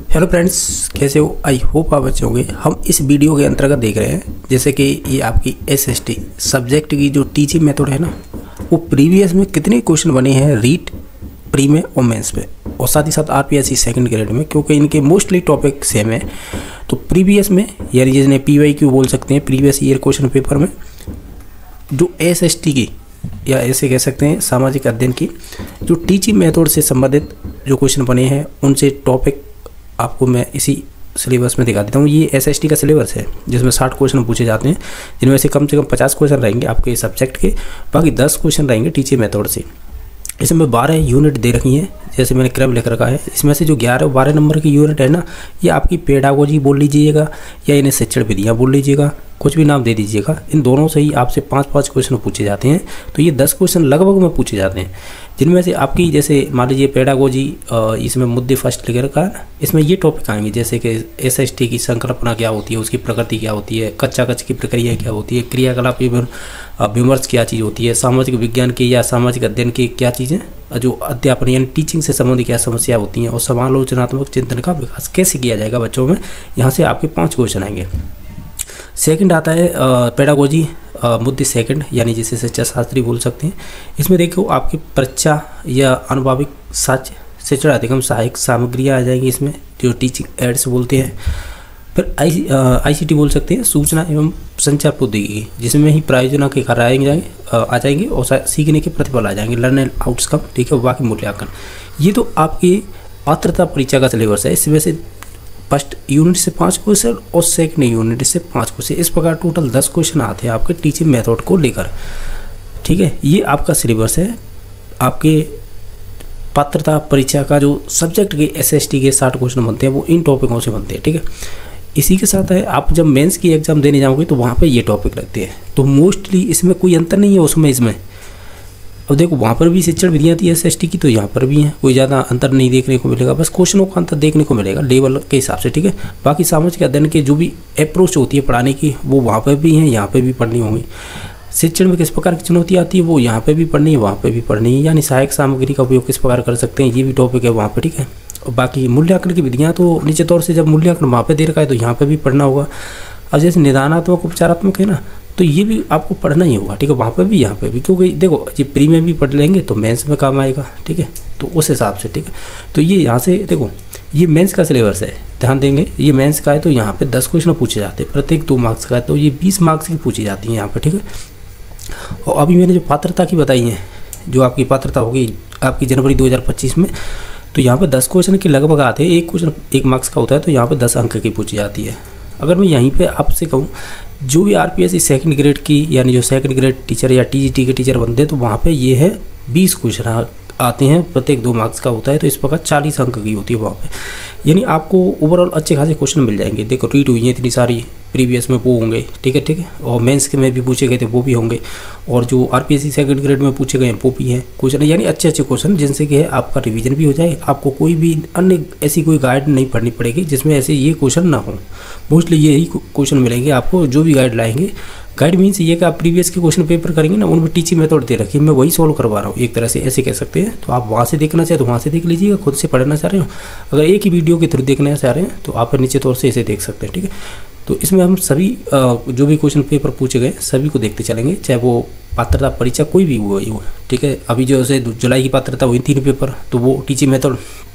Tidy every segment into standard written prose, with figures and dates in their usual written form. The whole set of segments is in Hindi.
हेलो फ्रेंड्स, कैसे हो? आई होप आप अच्छे होंगे। हम इस वीडियो के अंतर्गत देख रहे हैं जैसे कि ये आपकी एसएसटी सब्जेक्ट की जो टीचिंग मेथड है ना, वो प्रीवियस में कितने क्वेश्चन बने हैं रीट, प्री में और मेंस पे, और साथ ही साथ आरपीएससी सेकंड ग्रेड में, क्योंकि इनके मोस्टली टॉपिक सेम है। तो प्रीवियस में यानी जिन्हें PYQ बोल सकते हैं, प्रीवियस ईयर क्वेश्चन पेपर में जो एसएसटी की या ऐसे कह सकते हैं सामाजिक अध्ययन की जो टीचिंग मेथड से संबंधित जो क्वेश्चन बने हैं, उनसे टॉपिक आपको मैं इसी सिलेबस में दिखा देता हूँ। ये एसएसटी का सिलेबस है जिसमें 60 क्वेश्चन पूछे जाते हैं, जिनमें से कम 50 क्वेश्चन रहेंगे आपके सब्जेक्ट के, बाकी 10 क्वेश्चन रहेंगे टीचिंग मेथड से। इसमें 12 यूनिट दे रखी हैं, जैसे मैंने क्रम लिख रखा है। इसमें से जो 12 नंबर की यूनिट है ना, ये आपकी पेडागोजी बोल लीजिएगा या इन्हें शिक्षण विधियाँ बोल लीजिएगा, कुछ भी नाम दे दीजिएगा। इन दोनों से ही आपसे 5-5 क्वेश्चन पूछे जाते हैं। तो ये 10 क्वेश्चन लगभग में पूछे जाते हैं, जिनमें से आपकी जैसे मान लीजिए पेडागोजी, इसमें मुद्दे फर्स्ट लिख रखा है, इसमें ये टॉपिक आएंगे जैसे कि एसएसटी की संकल्पना क्या होती है, उसकी प्रकृति क्या होती है, कच्चा कच की प्रक्रिया क्या होती है, क्रियाकलाप विमर्श क्या चीज़ होती है, सामाजिक विज्ञान की या सामाजिक अध्ययन की क्या चीज़ें, जो अध्यापन यानी टीचिंग से संबंधित क्या समस्या होती हैं, और समालोचनात्मक चिंतन का विकास कैसे किया जाएगा बच्चों में। यहाँ से आपके 5 क्वेश्चन आएंगे। सेकंड आता है पेडागोजी मुद्दे सेकंड, यानी जिसे शिक्षा शास्त्री बोल सकते हैं। इसमें देखो आपकी परीक्षा या अनुभाविक साक्ष्य, शिक्षण अधिगम सहायक सामग्रियाँ आ जाएंगी इसमें, जो टीचिंग एड्स बोलते हैं। फिर ICT बोल सकते हैं, सूचना एवं संचार प्रौद्योगिकी, जिसमें ही प्रायोजना के कार्य आ जाएंगे और सीखने के प्रतिफल आ जाएंगे, लर्न आउटकम, ठीक है, बाकी मूल्यांकन। ये तो आपकी पात्रता परीक्षा का सिलेबस है। इसमें से फर्स्ट यूनिट से 5 क्वेश्चन और सेकंड यूनिट से 5 क्वेश्चन, इस प्रकार टोटल 10 क्वेश्चन आते हैं आपके टीचिंग मेथड को लेकर, ठीक है। ये आपका सिलेबस है आपके पात्रता परीक्षा का। जो सब्जेक्ट के एसएसटी के 60 क्वेश्चन बनते हैं वो इन टॉपिकों से बनते हैं, ठीक है। इसी के साथ है आप जब मेंस की एग्जाम देने जाओगे तो वहाँ पे ये टॉपिक रखते हैं। तो मोस्टली इसमें कोई अंतर नहीं है उसमें इसमें। अब देखो वहाँ पर भी शिक्षण विधियाँ थी एसएसटी की, तो यहाँ पर भी है, कोई ज़्यादा अंतर नहीं देखने को मिलेगा, बस क्वेश्चनों का अंतर देखने को मिलेगा लेवल के हिसाब से, ठीक है। बाकी सामाजिक अध्ययन के जो भी अप्रोच होती है पढ़ाने की, वो वहाँ पर भी हैं, यहाँ पर भी पढ़नी होंगी। शिक्षण में किस प्रकार की चुनौती आती है, वो यहाँ पर भी पढ़नी है, वहाँ पर भी पढ़नी है। यानी सहायक सामग्री का उपयोग किस प्रकार कर सकते हैं, ये भी टॉपिक है वहाँ पर, ठीक है। और बाकी मूल्यांकन की विधियाँ तो निश्चित तौर से जब मूल्यांकन वहाँ पर दे रखा है तो यहाँ पर भी पढ़ना होगा। अब जैसे निदानात्मक उपचारात्मक है ना, तो ये भी आपको पढ़ना ही होगा, ठीक है, वहाँ पर भी यहाँ पे भी, क्योंकि देखो ये प्री में भी पढ़ लेंगे तो मेंस में काम आएगा, ठीक है। तो उस हिसाब से, ठीक है। तो ये यहाँ से देखो ये मेंस का सिलेबस है, ध्यान देंगे। ये मेंस का है तो यहाँ पे 10 क्वेश्चन पूछे जाते हैं, प्रत्येक 2 मार्क्स का है, तो ये 20 मार्क्स की पूछी जाती है यहाँ पर, ठीक है। और अभी मैंने जो पात्रता की बताई है, जो आपकी पात्रता होगी आपकी जनवरी 2025 में, तो यहाँ पर 10 क्वेश्चन के लगभग आते हैं। एक क्वेश्चन 1 मार्क्स का होता है, तो यहाँ पर 10 अंक की पूछी जाती है। अगर मैं यहीं पे आपसे कहूँ, जो भी आरपीएससी सेकंड ग्रेड की यानी जो सेकंड ग्रेड टीचर या टीजीटी के टीचर बनते हैं, तो वहाँ पे ये है 20 क्वेश्चन आते हैं, प्रत्येक 2 मार्क्स का होता है, तो इस प्रकार 40 अंक की होती है वहाँ पे। यानी आपको ओवरऑल अच्छे खासे क्वेश्चन मिल जाएंगे। देखो रीट हुई है इतनी सारी, प्रीवियस में वो होंगे, ठीक है, ठीक है, और मेंस के में भी पूछे गए थे वो भी होंगे, और जो आरपीएससी सेकंड ग्रेड में पूछे गए हैं वो भी हैं क्वेश्चन। यानी अच्छे क्वेश्चन जिनसे कि आपका रिवीजन भी हो जाए, आपको कोई भी अन्य ऐसी कोई गाइड नहीं पढ़नी पड़ेगी जिसमें ऐसे ये क्वेश्चन ना हो। मोस्टली यही क्वेश्चन मिलेंगे आपको जो भी गाइड लाएंगे। गाइड मीन्स ये कि आप प्रीवियस के क्वेश्चन पेपर करेंगे ना, उनमें टीचिंग मेथड दे रखी है, मैं वही सॉल्व करवा रहा हूँ एक तरह से, ऐसे कह सकते हैं। तो आप वहाँ से देखना चाहे तो वहाँ से देख लीजिएगा, खुद से पढ़ना चाह रहे हो। अगर एक ही वीडियो के थ्रू देखना चाह रहे हैं तो आप निश्चित तौर से इसे देख सकते हैं, ठीक है। तो इसमें हम सभी जो भी क्वेश्चन पेपर पूछे गए सभी को देखते चलेंगे, चाहे वो पात्रता परीक्षा कोई भी हुआ हो, ठीक है। अभी जो है जुलाई की पात्रता हुई 3 पेपर, तो वो टीचिंग मेथड,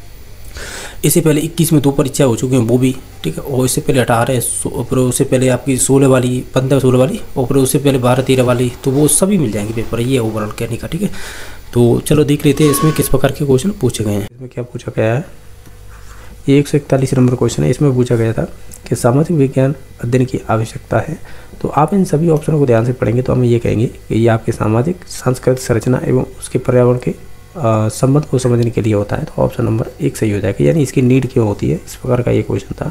इससे पहले 21 में 2 परीक्षा हो चुकी हैं वो भी, ठीक है। और इससे पहले 18, और उससे पहले आपकी 16 वाली, 15-16 वाली, और फिर उससे पहले 12-13 वाली, तो वो सभी मिल जाएंगे पेपर। ये ओवरऑल कहने का, ठीक है। तो चलो देख लेते हैं इसमें किस प्रकार के क्वेश्चन पूछे गए हैं। इसमें क्या पूछा गया है, ये 141 नंबर क्वेश्चन है। इसमें पूछा गया था कि सामाजिक विज्ञान अध्ययन की आवश्यकता है। तो आप इन सभी ऑप्शनों को ध्यान से पढ़ेंगे तो हम ये कहेंगे कि ये आपके सामाजिक सांस्कृतिक संरचना एवं उसके पर्यावरण के संबंध को समझने के लिए होता है। तो ऑप्शन नंबर 1 सही हो जाएगा, यानी इसकी नीड क्यों होती है, इस प्रकार का ये क्वेश्चन था।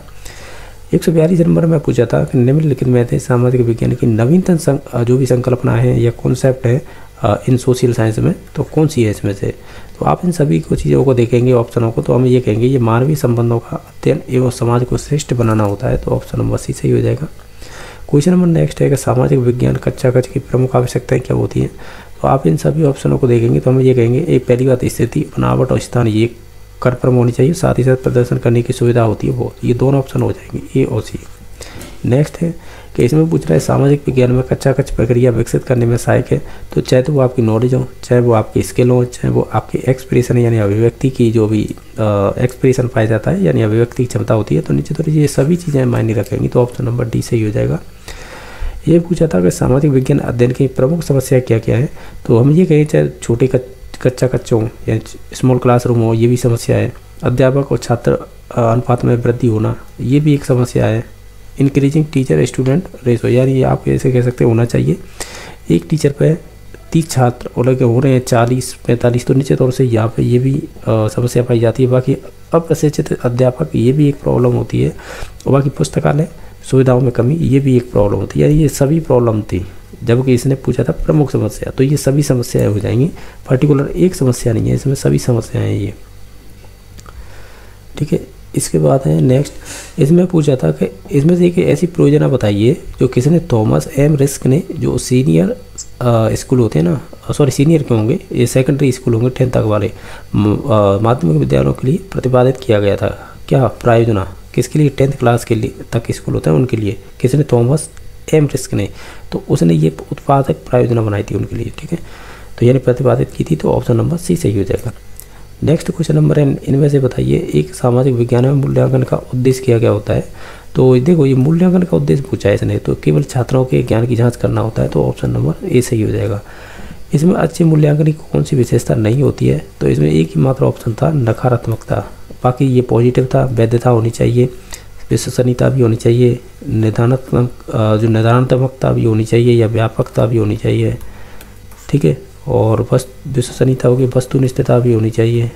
142 नंबर में पूछा था कि निम्नलिखित में से सामाजिक विज्ञान की नवीनतम जो भी संकल्पना है या कॉन्सेप्ट है इन सोशल साइंस में, तो कौन सी है इसमें से। तो आप इन सभी को चीज़ों को देखेंगे ऑप्शनों को, तो हम ये कहेंगे ये मानवीय संबंधों का अध्ययन एवं समाज को श्रेष्ठ बनाना होता है। तो ऑप्शन नंबर सी सही हो जाएगा। क्वेश्चन नंबर नेक्स्ट है कि सामाजिक विज्ञान कच्चा कच की प्रमुख आवश्यकताएं क्या होती हैं। तो आप इन सभी ऑप्शनों को देखेंगे तो हम ये कहेंगे, एक पहली बात स्थिति, बनावट और स्थान, ये कन्फर्म होनी चाहिए, साथ ही साथ प्रदर्शन करने की सुविधा होती है वो। ये दोनों ऑप्शन हो जाएंगे, ए और सी। नेक्स्ट है कि इसमें पूछ रहा है सामाजिक विज्ञान में कच्चा प्रक्रिया विकसित करने में सहायक है। तो चाहे तो वो आपकी नॉलेज हो, चाहे वो आपकी स्किल हो, चाहे वो आपकी एक्सप्रेशन यानी अभिव्यक्ति की जो भी एक्सप्रेशन पाया जाता है यानी अभिव्यक्ति की क्षमता होती है, तो नीचे तो ये सभी चीज़ें मायने रखेंगी। तो ऑप्शन नंबर डी सही हो जाएगा। ये पूछा था कि सामाजिक विज्ञान अध्ययन की प्रमुख समस्या क्या क्या है। तो हम ये कहें चाहे छोटे कच्चों या स्मॉल क्लासरूम हो, ये भी समस्या है। अध्यापक और छात्र अनुपात में वृद्धि होना, ये भी एक समस्या है। इंक्रीजिंग टीचर स्टूडेंट रेशो, यानी आप ऐसे कह सकते होना चाहिए एक टीचर पे 30 छात्र और लगे हो रहे हैं 40-45, तो निश्चित तौर से यहाँ पे ये भी समस्या पाई जाती है। बाकी अप्रशिक्षित अध्यापक, ये भी एक प्रॉब्लम होती है। और बाकी पुस्तकालय सुविधाओं में कमी, ये भी एक प्रॉब्लम होती है। यानी ये सभी प्रॉब्लम थी, जबकि इसने पूछा था प्रमुख समस्या, तो ये सभी समस्याएं हो जाएंगी। पर्टिकुलर एक समस्या नहीं है, इसमें सभी समस्याएं हैं ये, ठीक है। इसके बाद है नेक्स्ट, इसमें पूछा था कि इसमें से एक ऐसी परियोजना बताइए जो किसने थॉमस एम रिस्क ने, जो सीनियर स्कूल होते हैं ना, सॉरी सीनियर क्यों होंगे, ये सेकेंडरी स्कूल होंगे 10th तक वाले माध्यमिक विद्यालयों के लिए प्रतिपादित किया गया था। क्या प्रायोजना, किसके लिए, 10th क्लास के लिए तक स्कूल होता है उनके लिए, किसने, थॉमस एम रिस्क ने। तो उसने ये उत्पादक प्रायोजना बनाई थी उनके लिए, ठीक है। तो यानी प्रतिपादित की थी, तो ऑप्शन नंबर सी सही हो जाएगा। नेक्स्ट क्वेश्चन नंबर है, इनमें से बताइए एक सामाजिक विज्ञान में मूल्यांकन का उद्देश्य क्या होता है। तो देखो ये मूल्यांकन का उद्देश्य पूछा है इसने, तो केवल छात्रों के ज्ञान की जांच करना होता है, तो ऑप्शन नंबर ए सही हो जाएगा। इसमें अच्छे मूल्यांकन की कौन सी विशेषता नहीं होती है। तो इसमें एक ही मात्र ऑप्शन था, नकारात्मकता। बाकी ये पॉजिटिव था, वैधता होनी चाहिए, विश्वसनीयता भी होनी चाहिए, निदानात्मकता भी होनी चाहिए या व्यापकता भी होनी चाहिए, ठीक है। और बस विश्वसनीयता होगी, वस्तुनिष्ठता भी होनी चाहिए।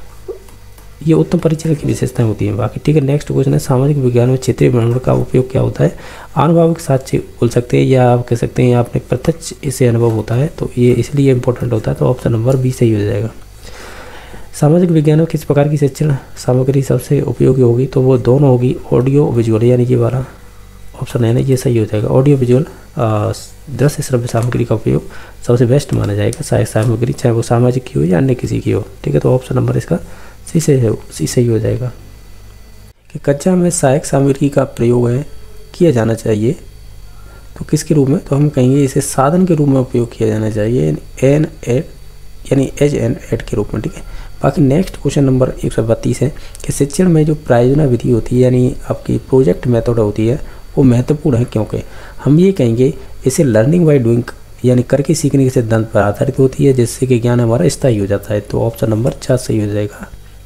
ये उत्तम परिचय की विशेषताएं होती हैं बाकी, ठीक है। नेक्स्ट क्वेश्चन है सामाजिक विज्ञान में क्षेत्रीय भ्रमण का उपयोग क्या होता है। अनुभविक साक्ष्य बोल सकते हैं या आप कह सकते हैं आपने प्रत्यक्ष इसे अनुभव होता है, तो ये इसलिए इंपॉर्टेंट होता है, तो ऑप्शन नंबर बी सही हो जाएगा। सामाजिक विज्ञान में किस प्रकार की शिक्षण सामग्री सबसे उपयोगी होगी, तो वो दोनों होगी, ऑडियो विजुअल, यानी ये वाला ऑप्शन है ना, ये सही हो जाएगा। ऑडियो विजुअल दृश्य श्रव्य सामग्री का उपयोग सबसे बेस्ट माना जाएगा, सहायक सामग्री, चाहे वो सामाजिक की हो या अन्य किसी की हो, ठीक है। तो ऑप्शन नंबर इसका सी सही हो जाएगा। कि कक्षा में सहायक सामग्री का प्रयोग है किया जाना चाहिए, तो किसके रूप में, तो हम कहेंगे इसे साधन के रूप में उपयोग किया जाना चाहिए, एन एड यानी एज एन एड के रूप में, ठीक है। बाकी नेक्स्ट क्वेश्चन नंबर 132 है कि शिक्षण में जो प्रायोजना विधि होती है यानी आपकी प्रोजेक्ट मेथड होती है वो महत्वपूर्ण है, क्योंकि हम ये कहेंगे इसे लर्निंग बाय डूइंग यानी करके सीखने के सिद्धांत पर आधारित होती है, जिससे कि ज्ञान हमारा स्थायी हो जाता है, तो ऑप्शन नंबर 4 सही हो जाएगा।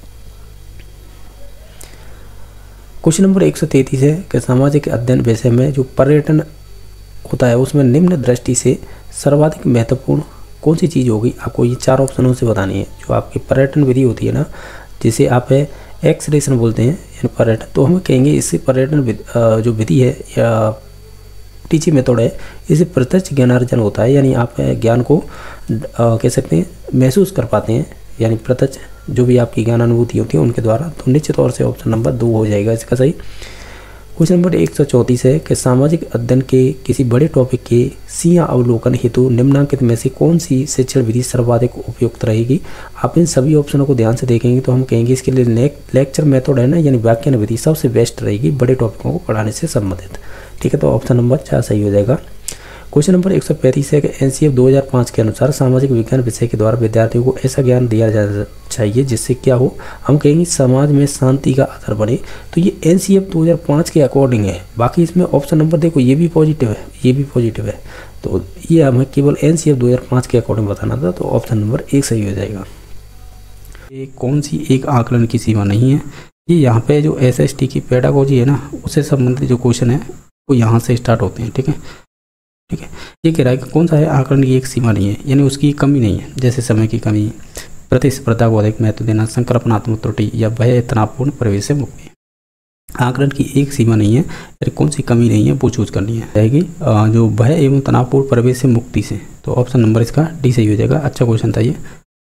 क्वेश्चन नंबर 133 है कि सामाजिक अध्ययन विषय में जो पर्यटन होता है उसमें निम्न दृष्टि से सर्वाधिक महत्वपूर्ण कौन सी चीज़ होगी। आपको ये 4 ऑप्शनों से बतानी है। जो आपकी पर्यटन विधि होती है ना, जिसे आप एक्सरेशन बोलते हैं यानी पर्यटन, तो हम कहेंगे इससे पर्यटन जो विधि है या टीचिंग मेथड है, इसे प्रत्यक्ष ज्ञानार्जन होता है, यानी आप ज्ञान को कह सकते हैं महसूस कर पाते हैं, यानी प्रत्यक्ष जो भी आपकी ज्ञान अनुभूति होती है उनके द्वारा, तो निश्चित तौर से ऑप्शन नंबर 2 हो जाएगा इसका सही। क्वेश्चन नंबर 134 है कि सामाजिक अध्ययन के किसी बड़े टॉपिक के सीधा अवलोकन हेतु निम्नलिखित में से कौन सी शिक्षण विधि सर्वाधिक उपयुक्त रहेगी। आप इन सभी ऑप्शनों को ध्यान से देखेंगे तो हम कहेंगे इसके लिए लेक्चर मेथड है ना, यानी व्याख्यान विधि सबसे बेस्ट रहेगी बड़े टॉपिकों को पढ़ाने से संबंधित, ठीक है। तो ऑप्शन नंबर 4 सही हो जाएगा। क्वेश्चन नंबर 135 है कि एनसीएफ 2005 के अनुसार सामाजिक विज्ञान विषय के द्वारा विद्यार्थियों को ऐसा ज्ञान दिया जाना चाहिए जिससे क्या हो, हम कहेंगे समाज में शांति का आधार बने, तो ये एनसीएफ 2005 के अकॉर्डिंग है। बाकी इसमें ऑप्शन नंबर देखो ये भी पॉजिटिव है, ये भी पॉजिटिव है, तो ये हमें केवल एनसीएफ 2005 के अकॉर्डिंग बताना था, तो ऑप्शन नंबर 1 सही हो जाएगा। ये कौन सी एक आकलन की सीमा नहीं है, ये यहाँ पे जो एसएसटी की पेडागोजी है ना, उससे संबंधित जो क्वेश्चन है वो यहाँ से स्टार्ट होते हैं, ठीक है। ठीक है, ये कह रहा है कि कौन सा है आकलन की एक सीमा नहीं है, यानी उसकी कमी नहीं है, जैसे समय की कमी, प्रतिस्पर्धा को अधिक महत्व देना, संकल्पनात्मक त्रुटि या भय तनावपूर्ण परिवेश से मुक्ति। आकलन की एक सीमा नहीं है, यानी कौन सी कमी नहीं है वो चूज करनी है जाएगी, जो भय एवं तनावपूर्ण परिवेश से मुक्ति से, तो ऑप्शन नंबर इसका डी सही हो जाएगा। अच्छा क्वेश्चन था ये।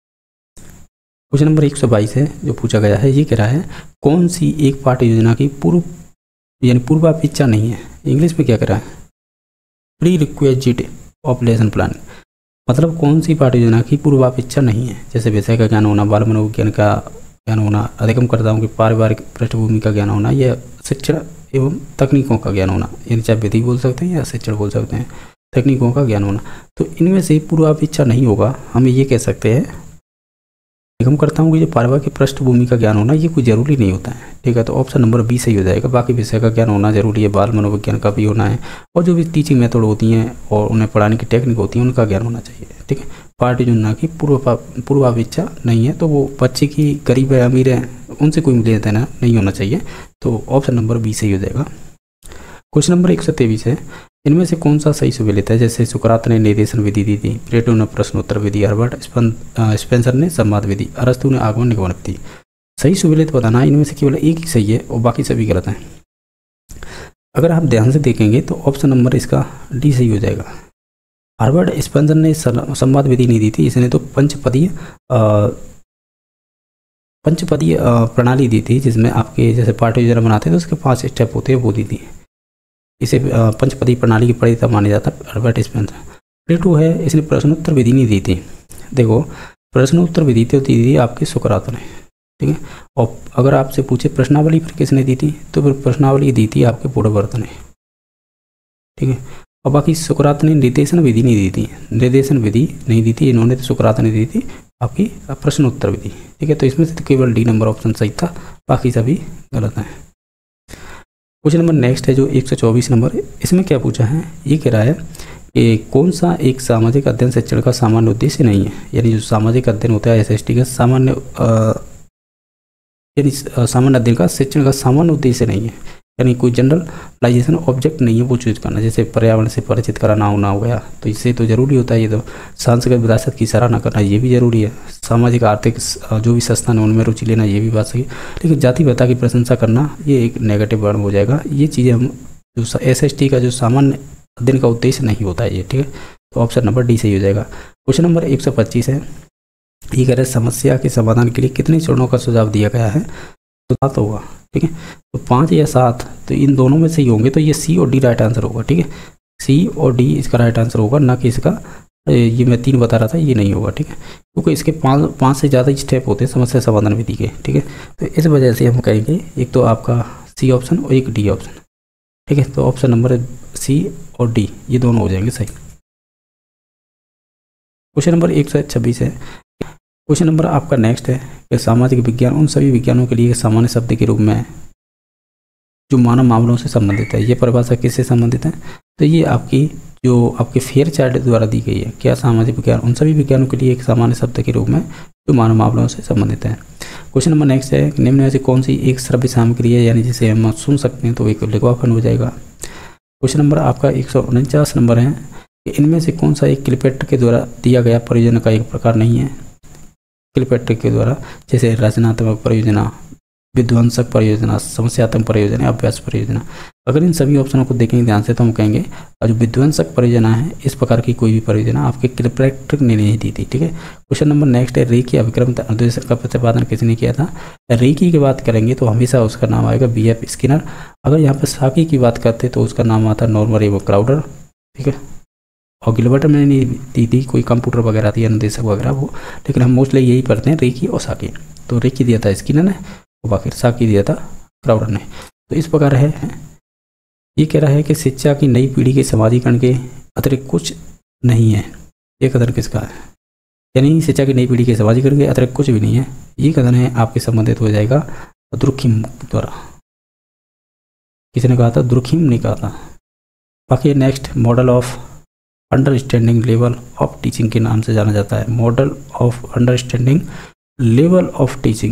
क्वेश्चन नंबर 122 है जो पूछा गया है, ये कह रहा है कौन सी एक पाठ्य योजना की पूर्वापेक्षा नहीं है। इंग्लिश में क्या कह रहा है, prerequisite of lesson plan, मतलब कौन सी पाठ्य योजना की पूर्वापेक्षा नहीं है, जैसे विषय का ज्ञान होना, बाल मनोविज्ञान का ज्ञान होना, अधिगमकर्ताओं की पारिवारिक पृष्ठभूमि का ज्ञान होना, या शिक्षण एवं तकनीकों का ज्ञान होना, यानी चाहे विधि बोल सकते हैं या शिक्षण बोल सकते हैं, तकनीकों का ज्ञान होना। तो इनमें से पूर्वापेक्षा नहीं होगा, हम ये कह सकते हैं अधिगमकर्ताओं की जो पारिवारिक पृष्ठभूमि का ज्ञान होना ये कोई जरूरी नहीं होता है, ठीक है। तो ऑप्शन नंबर बी सही हो जाएगा। बाकी विषय का ज्ञान होना जरूरी है, बाल मनोविज्ञान का भी होना है, और जो भी टीचिंग मेथड होती हैं और उन्हें पढ़ाने की टेक्निक होती है उनका ज्ञान होना चाहिए, ठीक है। पार्टी चुनना की पूर्वापेक्षा नहीं है, तो वो बच्चे की गरीब है अमीर है उनसे कोई लेना देना नहीं होना चाहिए। तो ऑप्शन नंबर बी सही हो जाएगा। क्वेश्चन नंबर 123 है, इनमें से कौन सा सही सुमेलित है? जैसे सुकरात ने निर्देशन विधि दी थी, प्लेटो ने प्रश्नोत्तर विधि, हर्बर्ट स्पेंसर ने संवाद विधि, अरस्तु ने आगमन निगमन विधि। सही सुमेलित बताना, इनमें से केवल एक ही सही है और बाकी सभी गलत हैं। अगर आप ध्यान से देखेंगे तो ऑप्शन नंबर इसका डी सही हो जाएगा। हर्बर्ट स्पेंसर ने संवाद विधि नहीं दी थी, इसने तो पंचपदीय प्रणाली दी थी, जिसमें आपके जैसे पार्टी योजना बनाते हैं तो उसके 5 स्टेप होते हैं, वो दी थी। इसे पंचपदी प्रणाली की प्रणेता माना जाता है हर्बर्ट स्पेंसर। प्लेटो है, इसने प्रश्नोत्तर विधि नहीं दी थी। देखो प्रश्नोत्तर विधि तो दी थी आपके सुकरात ने, ठीक है। और अगर आपसे पूछे प्रश्नावली फिर किसने दी थी, तो फिर प्रश्नावली दी थी आपके पूर्ववर्त ने, ठीक है। और बाकी सुकरात ने निर्देशन विधि नहीं दी थी, निर्देशन विधि नहीं दी थी इन्होंने, तो सुकरात ने दी थी आपकी प्रश्नोत्तर विधि, ठीक है। तो इसमें से तो केवल डी नंबर ऑप्शन सही था, बाकी सभी गलत हैं। क्वेश्चन नंबर नेक्स्ट है जो 124 नंबर, इसमें क्या पूछा है, ये कह रहा है कि कौन सा एक सामाजिक अध्ययन शिक्षण का सामान्य उद्देश्य नहीं है। यानी जो सामाजिक अध्ययन होता है SST का सामान्य अध्ययन का शिक्षण का सामान्य उद्देश्य नहीं है, यानी कोई जनरलाइजेशन ऑब्जेक्ट नहीं है वो चूज करना। जैसे पर्यावरण से परिचित कराना होना हो गया, तो इससे तो जरूरी होता है। ये तो सांस्कृतिक विरासत की सराहना करना ये भी जरूरी है। सामाजिक आर्थिक जो भी संस्थान है उनमें रुचि लेना ये भी बात सही, लेकिन जाति प्रथा की प्रशंसा करना ये एक नेगेटिव वर्ड हो जाएगा। ये चीज़ें हम जो SST का जो सामान्य अध्ययन का उद्देश्य नहीं होता है ये, ठीक है। तो ऑप्शन नंबर डी सही हो जाएगा। क्वेश्चन नंबर 125 है, ये कह रहे समस्या के समाधान के लिए कितने चरणों का सुझाव दिया गया है, तो 7 होगा, ठीक है। तो 5 या 7 तो इन दोनों में सही होंगे, तो ये सी और डी राइट आंसर होगा, ठीक है। सी और डी इसका राइट आंसर होगा, ना कि इसका ये मैं 3 बता रहा था ये नहीं होगा, ठीक है। क्योंकि इसके 5 से ज़्यादा स्टेप होते हैं समस्या समाधान विधि के, ठीक है। तो इस वजह से हम कहेंगे एक तो आपका सी ऑप्शन और एक डी ऑप्शन, ठीक है। तो ऑप्शन नंबर सी और डी ये दोनों हो जाएंगे सही। क्वेश्चन नंबर 126 है, क्वेश्चन नंबर आपका नेक्स्ट है कि सामाजिक विज्ञान उन सभी विज्ञानों के लिए सामान्य शब्द के रूप में जो मानव मामलों से संबंधित है। ये परिभाषा किससे संबंधित है, तो ये आपकी जो आपके फेयर चार्ट द्वारा दी गई है। क्या सामाजिक विज्ञान उन सभी विज्ञानों के लिए एक सामान्य शब्द के रूप में जो मानव मामलों से संबंधित है। क्वेश्चन नंबर नेक्स्ट है, निम्न में से कौन सी एक श्रव्य सामग्री है, यानी जिसे हम सुन सकते हैं, तो एक लिखवापन हो जाएगा। क्वेश्चन नंबर आपका 149 नंबर है कि इनमें से कौन सा एक क्लिपेट के द्वारा दिया गया परियोजना का एक प्रकार नहीं है। क्लिपेट के द्वारा जैसे रचनात्मक परियोजना, विध्वंसक परियोजना, समस्यात्मक परियोजना, अभ्यास परियोजना। अगर इन सभी ऑप्शनों को देखेंगे ध्यान से तो हम कहेंगे जो विध्वंसक परियोजना है इस प्रकार की कोई भी परियोजना आपके क्लिपेट ने नहीं दी थी, ठीक है। क्वेश्चन नंबर नेक्स्ट है, रेखी अभिक्रम अनुदेशक का प्रतिपादन किसने किया था। रेखी की बात करेंगे तो हमेशा उसका नाम आएगा BF स्किनर। अगर यहाँ पर साकी की बात करते तो उसका नाम आता नॉर्मन एवं क्राउडर, ठीक है। और गिलबर्ट में नहीं दी थी, कोई कंप्यूटर वगैरह थी अनुदेशक वगैरह वो, लेकिन हम मोस्टली यही पढ़ते हैं रेखी और साकी। तो रेखी दिया था स्किनर ने और बाकी साकी दिया था क्राउडर ने। तो इस प्रकार है, ये कह रहा है कि शिक्षा की नई पीढ़ी के समाजीकरण के अतिरिक्त कुछ नहीं है। ये कथन किसका है, यानी शिक्षा की नई पीढ़ी के समाजीकरण के अतिरिक्त कुछ भी नहीं है, ये कथन है आपके संबंधित हो जाएगा दुर्खिम द्वारा। किसने कहा था, दुर्खिम ने कहा था। बाकी next model of understanding level of teaching के नाम से जाना जाता है। Model of understanding level of teaching,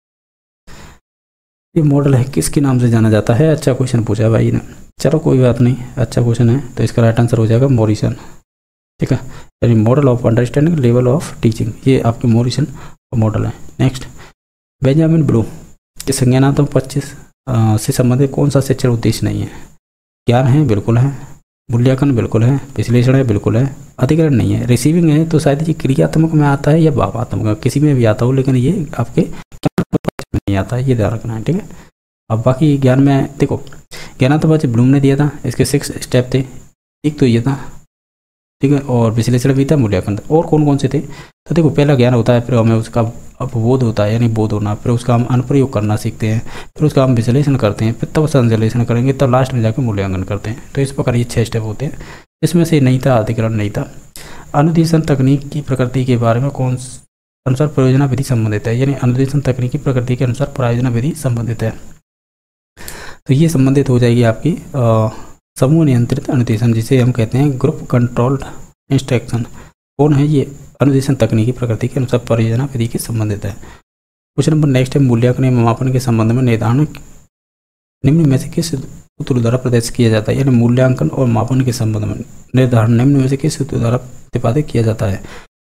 ये मॉडल है किसके नाम से जाना जाता है। अच्छा क्वेश्चन पूछा भाई ने, चलो कोई बात नहीं, अच्छा क्वेश्चन है। तो इसका राइट आंसर हो जाएगा मॉरिसन, ठीक है। यानी model of understanding level of teaching ये आपके मॉरिसन मॉडल है। नेक्स्ट बेंजामिन ब्लूम के संज्ञानात्मक पक्ष से संबंधित कौन सा शिक्षण उद्देश्य नहीं है। ज्ञान है, बिल्कुल है। मूल्यांकन बिल्कुल है। विश्लेषण है, बिल्कुल है। अधिकरण नहीं है। रिसीविंग है तो शायद ये क्रियात्मक में आता है या भावात्मक में, किसी में भी आता हो, लेकिन ये आपके नहीं आता है, ये ध्यान रखना है, ठीक है। अब बाकी ज्ञान में देखो, ज्ञानात्मक ब्लूम ने दिया था, इसके 6 स्टेप थे। एक तो ये था, ठीक है, और विश्लेषण भी था, मूल्यांकन था। और कौन कौन से थे, तो देखो पहला ज्ञान होता है, फिर हमें उसका अपबोध होता है यानी बोध होना, फिर उसका हम अनुप्रयोग करना सीखते हैं, फिर उसका हम विश्लेषण करते हैं, फिर तब संश्लेषण करेंगे, तब लास्ट में जाकर मूल्यांकन करते हैं। तो इस प्रकार ये 6 स्टेप होते हैं। इसमें से नहीं था अधिकरण नहीं था। अनुदेशन तकनीक की प्रकृति के बारे में कौन अनुसार प्रयोजना विधि संबंधित है, यानी अनुदेशन तकनीक की प्रकृति के अनुसार प्रयोजना विधि संबंधित है। तो ये संबंधित हो जाएगी आपकी समूह नियंत्रित अनुदेशन, जिसे हम कहते हैं ग्रुप कंट्रोल्ड इंस्ट्रक्शन। कौन है ये? अनुदेशन तकनीकी प्रकृति के अनुसार परियोजना विधि के संबंधित है। क्वेश्चन नंबर नेक्स्ट है, मूल्यांकन एवं मापन के संबंध में निर्धारण निम्न में से किस सूत्र द्वारा प्रदर्शित किया जाता है, यानी मूल्यांकन और मापन के संबंध में निर्धारण निम्न में से किस सूत्र द्वारा प्रतिपादित किया जाता है।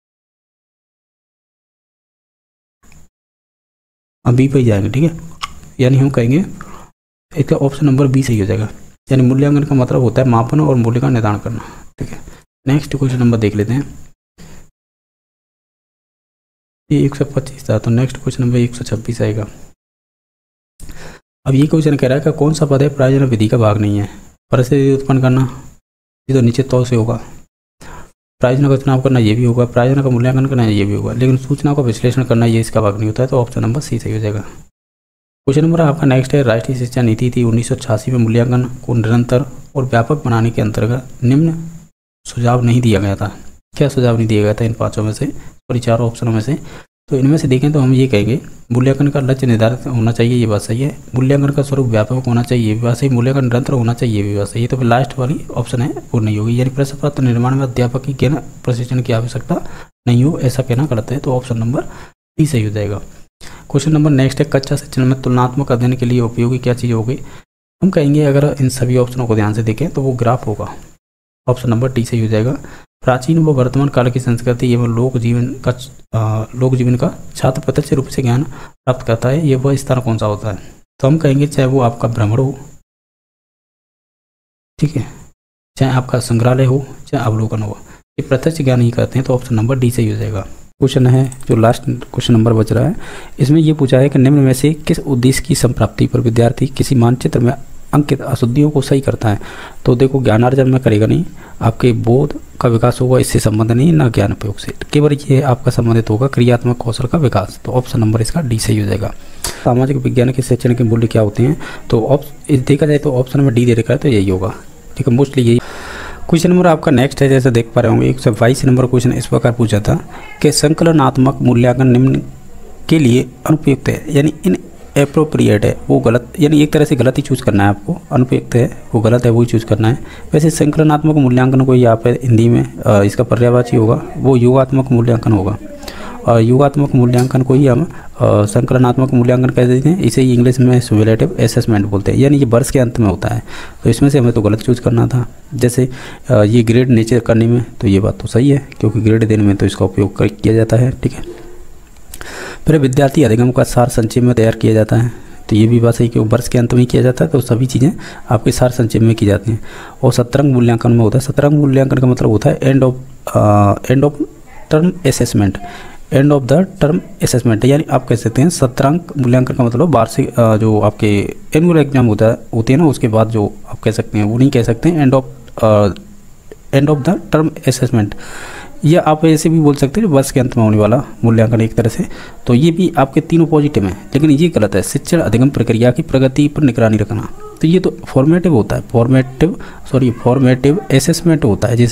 अब बी पे जाएंगे, ठीक है, यानी हम कहेंगे इसका ऑप्शन नंबर बी सही हो जाएगा, यानी मूल्यांकन का मतलब होता है मापन और मूल्य का निर्धारण करना, ठीक है। नेक्स्ट क्वेश्चन नंबर देख लेते हैं। ये 125 था, तो नेक्स्ट क्वेश्चन नंबर 126 आएगा। अब ये क्वेश्चन कह रहा है कि कौन सा पद है प्रयोजना विधि का भाग नहीं है। परिस्थिति उत्पन्न करना, ये तो निश्चित तौर से होगा। प्रयोजना का चुनाव करना, ये भी होगा। प्रयोजना का मूल्यांकन करना, ये भी होगा। लेकिन सूचना का विश्लेषण करना, ये इसका भाग नहीं होता है, तो ऑप्शन नंबर सी सही हो जाएगा। क्वेश्चन नंबर आपका नेक्स्ट है, राष्ट्रीय शिक्षा नीति थी 1986 में मूल्यांकन को निरंतर और व्यापक बनाने के अंतर्गत निम्न सुझाव नहीं दिया गया था। क्या सुझाव नहीं दिया गया था इन 5 में से और 4 ऑप्शनों में से? तो इनमें से देखें तो हम ये कहेंगे मूल्यांकन का लक्ष्य निर्धारित होना चाहिए, ये बात सही है। मूल्यांकन का स्वरूप व्यापक होना चाहिए, ये भी बात सही। मूल्यांकन निरंतर होना चाहिए, ये भी बात सही है। तो फिर लास्ट वाली ऑप्शन है वो नहीं होगी, यानी प्रश्न पत्र निर्माण में अध्यापक की ज्ञान प्रशिक्षण की आवश्यकता नहीं हो, ऐसा कहना गलत है। तो ऑप्शन नंबर डी सही हो जाएगा। क्वेश्चन नंबर नेक्स्ट है, कक्षा शिक्षण में तुलनात्मक अध्ययन के लिए उपयोगी क्या चीज़ होगी? हम कहेंगे अगर इन सभी ऑप्शनों को ध्यान से देखें तो वो ग्राफ होगा। ऑप्शन नंबर डी सही हो जाएगा। प्राचीन व वर्तमान काल की संस्कृति एवं लोक जीवन का छात्र प्रत्यक्ष रूप से ज्ञान प्राप्त करता है, ये वह स्थान कौन सा होता है? तो हम कहेंगे चाहे वो आपका भ्रमण हो, ठीक है, चाहे आपका संग्रहालय हो, चाहे अवलोकन हो, ये प्रत्यक्ष ज्ञान ही करते हैं। तो ऑप्शन नंबर डी सही हो जाएगा। क्वेश्चन है जो लास्ट क्वेश्चन नंबर बच रहा है, इसमें ये पूछा है कि निम्न में से किस उद्देश्य की संप्राप्ति पर विद्यार्थी किसी मानचित्र में अंकित अशुद्धियों को सही करता है? तो देखो ज्ञानार्जन में करेगा नहीं, आपके बोध का विकास होगा, इससे संबंध नहीं, ना ज्ञान उपयोग से, केवल ये आपका संबंधित होगा क्रियात्मक कौशल का विकास। तो ऑप्शन नंबर इसका डी सही हो जाएगा। सामाजिक विज्ञान के शिक्षण के मूल्य क्या होते हैं? तो देखा जाए तो ऑप्शन नंबर डी दे रखा है, तो यही होगा, ठीक है, मोस्टली यही। क्वेश्चन नंबर आपका नेक्स्ट है, जैसे देख पा रहे होंगे 122 नंबर क्वेश्चन इस प्रकार पूछा था कि संकलनात्मक मूल्यांकन निम्न के लिए अनुपयुक्त है, यानी इन एप्रोप्रिएट है, वो गलत, यानी एक तरह से गलत ही चूज़ करना है आपको। अनुपयुक्त है वो गलत है, वही चूज़ करना है। वैसे संकलनात्मक मूल्यांकन को यहाँ पे हिंदी में इसका पर्यायवाची होगा, वो योगात्मक मूल्यांकन होगा। और योगात्मक मूल्यांकन को ही हम संकलनात्मक मूल्यांकन कह देते हैं, इसे ही इंग्लिश में सुमेलेटिव असेसमेंट बोलते हैं, यानी ये वर्ष के अंत में होता है। तो इसमें से हमें तो गलत चूज़ करना था। जैसे ये ग्रेड नीचे करने में, तो ये बात तो सही है, क्योंकि ग्रेड देने में तो इसका उपयोग किया जाता है, ठीक है। फिर विद्यार्थी अधिगम का सार संक्षेप में तैयार किया जाता है, तो ये भी बात सही, क्योंकि वर्ष के अंत में किया जाता है, तो सभी चीज़ें आपके सार संक्षेप में की जाती हैं। और सत्रंग मूल्यांकन में होता है। सत्रंग मूल्यांकन का मतलब होता है end of term assessment, end of the term assessment, यानी आप कह सकते हैं सत्रांक मूल्यांकन का मतलब वार्षिक जो आपके एनुअल एग्जाम होती है ना, उसके बाद जो आप कह सकते हैं, वो नहीं कह सकते हैं end of the term assessment, या आप ऐसे भी बोल सकते हैं वर्ष के अंत में होने वाला मूल्यांकन एक तरह से। तो ये भी आपके तीनों पॉजिटिव हैं, लेकिन ये गलत है। शिक्षण अधिगम प्रक्रिया की प्रगति पर निगरानी रखना, तो ये तो फॉर्मेटिव होता है, फॉर्मेटिव असेसमेंट होता है,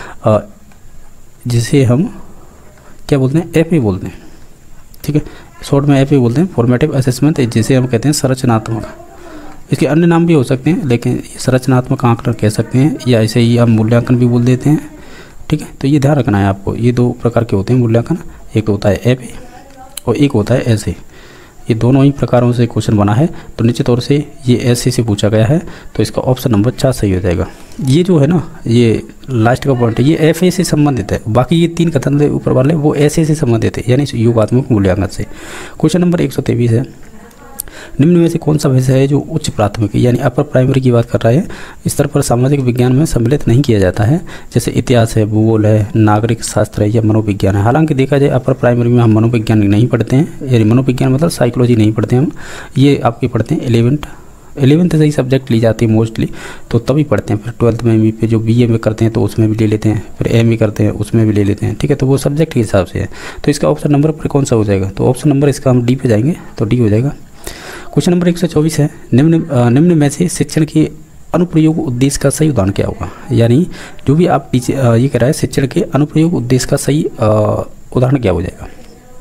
जिसे हम क्या बोलते हैं, एफए बोलते हैं, ठीक है, शॉर्ट में एफए बोलते हैं, फॉर्मेटिव असेसमेंट, जिसे हम कहते हैं संरचनात्मक। इसके अन्य नाम भी हो सकते हैं, लेकिन संरचनात्मक आंकलन कह सकते हैं, या ऐसे ही हम मूल्यांकन भी बोल देते हैं, ठीक है। तो ये ध्यान रखना है आपको, ये 2 प्रकार के होते हैं मूल्यांकन, एक होता है एफए और एक होता है ऐसे। ये दोनों ही प्रकारों से क्वेश्चन बना है, तो निश्चित तौर से ये ऐसे से पूछा गया है, तो इसका ऑप्शन नंबर 4 सही हो जाएगा। ये जो है ना, ये लास्ट का पॉइंट है, ये एफए से संबंधित है, बाकी ये 3 कथन ऊपर वाले वो ऐसे से संबंधित है, यानी योगात्मक मूल्यांकन से। क्वेश्चन नंबर 123 है, निम्न में से कौन सा विषय है जो उच्च प्राथमिक यानी अपर प्राइमरी की बात कर रहा है स्तर पर सामाजिक विज्ञान में सम्मिलित नहीं किया जाता है? जैसे इतिहास है, भूगोल है, नागरिक शास्त्र है, या मनोविज्ञान है। हालांकि देखा जाए अपर प्राइमरी में हम मनोविज्ञान नहीं पढ़ते हैं, यानी मनोविज्ञान मतलब साइकोलॉजी नहीं पढ़ते हम, ये आपके पढ़ते हैं 11th 11th से ही सब्जेक्ट ली जाती है मोस्टली, तो तभी पढ़ते हैं। फिर 12th में भी फिर जो BA में करते हैं तो उसमें भी ले लेते हैं, फिर MA करते हैं उसमें भी ले लेते हैं, ठीक है। तो वो सब्जेक्ट के हिसाब से है। तो इसका ऑप्शन नंबर पर कौन सा हो जाएगा, तो ऑप्शन नंबर इसका हम डी पे जाएंगे तो डी हो जाएगा। क्वेश्चन नंबर 124 है, निम्न में से शिक्षण के अनुप्रयोग उद्देश्य का सही उदाहरण क्या होगा। यानी जो भी आप ये कह रहा है शिक्षण के अनुप्रयोग उद्देश्य का सही उदाहरण क्या हो जाएगा।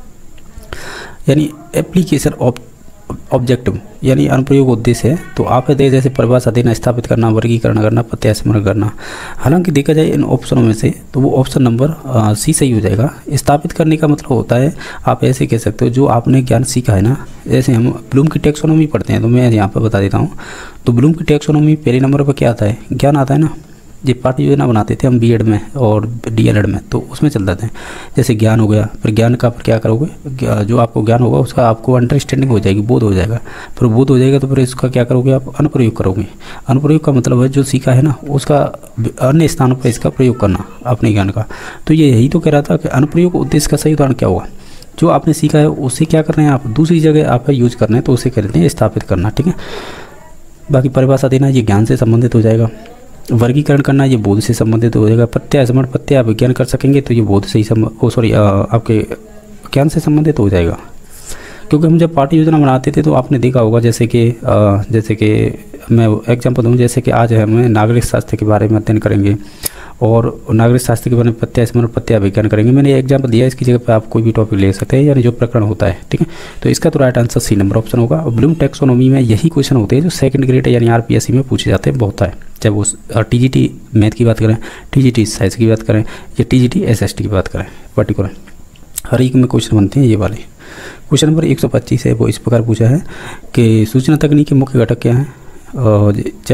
यानी एप्लीकेशन ऑब्जेक्टिव यानी अनुप्रयोग उद्देश्य है, तो आप जैसे परिभाषा देना, स्थापित करना, वर्गीकरण करना, प्रत्यास्मरण करना। हालांकि देखा जाए इन ऑप्शनों में से तो वो ऑप्शन नंबर सी सही हो जाएगा। स्थापित करने का मतलब होता है, आप ऐसे कह सकते हो जो आपने ज्ञान सीखा है ना, जैसे हम ब्लूम की टैक्सोनॉमी पढ़ते हैं तो मैं यहाँ पर बता देता हूँ। तो ब्लूम की टैक्सोनॉमी पहले नंबर पर क्या आता है, ज्ञान आता है ना। ये पाठ्य योजना बनाते थे हम B.Ed में और DLED में, तो उसमें चलता था। जैसे ज्ञान हो गया, फिर ज्ञान का क्या करोगे, जो आपको ज्ञान होगा उसका आपको अंडरस्टैंडिंग हो जाएगी, बोध हो जाएगा। फिर बोध हो जाएगा तो फिर इसका क्या करोगे आप, अनुप्रयोग करोगे। अनुप्रयोग का मतलब है जो सीखा है ना उसका अन्य स्थानों पर इसका प्रयोग करना अपने ज्ञान का। तो ये यही तो कह रहा था कि अनुप्रयोग उद्देश्य का सही उदाहरण क्या होगा, जो आपने सीखा है उसे क्या कर रहे हैं आप दूसरी जगह आप यूज कर रहे हैं, तो उसे कहते हैं स्थापित करना, ठीक है। बाकी परिभाषा देना ये ज्ञान से संबंधित हो जाएगा। वर्गीकरण करना ये बोध से संबंधित हो जाएगा। प्रत्यास्मरण प्रत्यय आप विज्ञान कर सकेंगे तो ये बोध से ही आपके ज्ञान से संबंधित हो जाएगा। क्योंकि हम जब पाठ्य योजना बनाते थे तो आपने देखा होगा, जैसे कि मैं एग्जांपल दूँ, जैसे कि आज हम नागरिक शास्त्र के बारे में अध्ययन करेंगे और नागरिक शास्त्र के बारे में प्रत्यास्मरण प्रत्यय विज्ञान करेंगे। मैंने एग्जांपल दिया, इसकी जगह पे आप कोई भी टॉपिक ले सकते हैं, यानी जो प्रकरण होता है, ठीक है। तो इसका तो right answer C number option होगा। और ब्लूम टैक्सोनॉमी में यही क्वेश्चन होते हैं जो सेकंड ग्रेड यानी RPSC में पूछे जाते हैं, बहुत है। जब वो TGT मैथ की बात करें, TGT साइंस की बात करें या TGT SST की बात करें, पर्टिकुलर हर एक में क्वेश्चन बनते हैं ये वाले। क्वेश्चन नंबर 125 है, वो इस प्रकार पूछा है कि सूचना तकनीक के मुख्य घटक क्या हैं। चाहे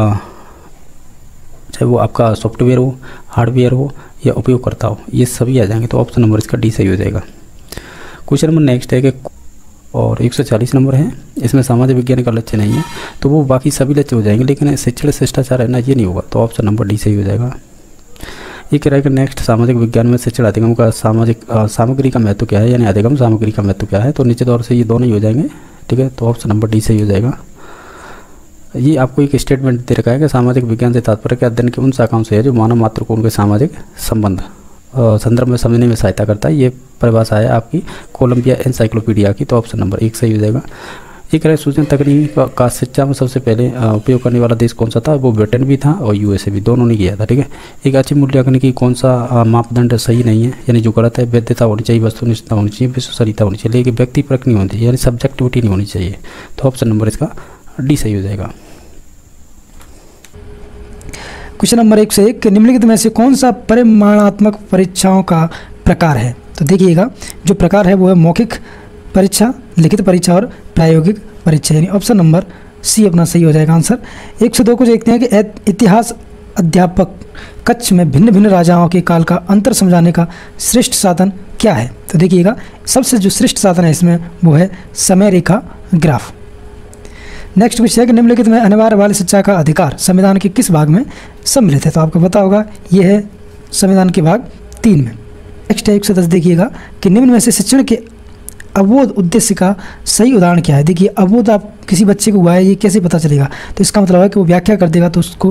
वो आपका सॉफ्टवेयर हो, हार्डवेयर हो या उपयोगकर्ता हो, ये सभी आ जाएंगे। तो ऑप्शन नंबर इसका डी सही हो जाएगा। क्वेश्चन नंबर नेक्स्ट है कि और 140 नंबर है, इसमें सामाजिक विज्ञान का लक्ष्य नहीं है, तो वो बाकी सभी लक्ष्य हो जाएंगे, लेकिन शिक्षण शिष्टाचार है ना, ये नहीं होगा। तो ऑप्शन नंबर डी सही हो जाएगा। ये कह रहा है कि नेक्स्ट सामाजिक विज्ञान में शिक्षण अधिगम का सामग्री का महत्व क्या है, यानी अधिगम सामग्री का महत्व क्या है। तो नीचे तौर से ये दोनों ही हो जाएंगे, ठीक है। तो ऑप्शन नंबर डी सही हो जाएगा। ये आपको एक स्टेटमेंट दे रखा है कि सामाजिक विज्ञान से तात्पर्य के अध्ययन की उन शाखाओं से है जो मानव मात्र को उनके सामाजिक संदर्भ में समझने में सहायता करता है। ये परिभाषा है आपकी कोलंबिया एनसाइक्लोपीडिया की। तो ऑप्शन नंबर 1 सही हो जाएगा। ये कह रहा है सूचना तकनीक का शिक्षा में सबसे पहले उपयोग करने वाला देश कौन सा था, वो ब्रिटेन भी था और USA भी, दोनों ने किया था, ठीक है। एक अच्छी मूल्यांकन की कौन सा मापदंड सही नहीं है, यानी जो गलत है, वैधता होनी चाहिए, वस्तुनिष्ठता होनी चाहिए, विश्वसनीयता होनी चाहिए, लेकिन व्यक्तिपरक नहीं होनी चाहिए, यानी सब्जेक्टिविटी नहीं होनी चाहिए। तो ऑप्शन नंबर इसका डी सही हो जाएगा। क्वेश्चन नंबर 101 निम्नलिखित में से कौन सा परिमाणात्मक परीक्षाओं का प्रकार है। तो देखिएगा जो प्रकार है वो है मौखिक परीक्षा, लिखित परीक्षा और प्रायोगिक परीक्षा, यानी ऑप्शन नंबर सी अपना सही हो जाएगा आंसर। 102 को देखते हैं कि इतिहास अध्यापक कच्छ में भिन्न भिन्न राजाओं के काल का अंतर समझाने का श्रेष्ठ साधन क्या है। तो देखिएगा सबसे जो श्रेष्ठ साधन है इसमें वो है समय रेखा ग्राफ। नेक्स्ट क्वेश्चन है कि निम्नलिखित में अनिवार्य बाल शिक्षा का अधिकार संविधान के किस भाग में सम्मिलित है। तो आपको पता होगा ये है संविधान के भाग 3 में। नेक्स्ट है 110 देखिएगा कि निम्न में से शिक्षण के अवबोध उद्देश्य का सही उदाहरण क्या है। देखिए अवबोध आप किसी बच्चे को हुआ है ये कैसे पता चलेगा, तो इसका मतलब है कि वो व्याख्या कर देगा, तो उसको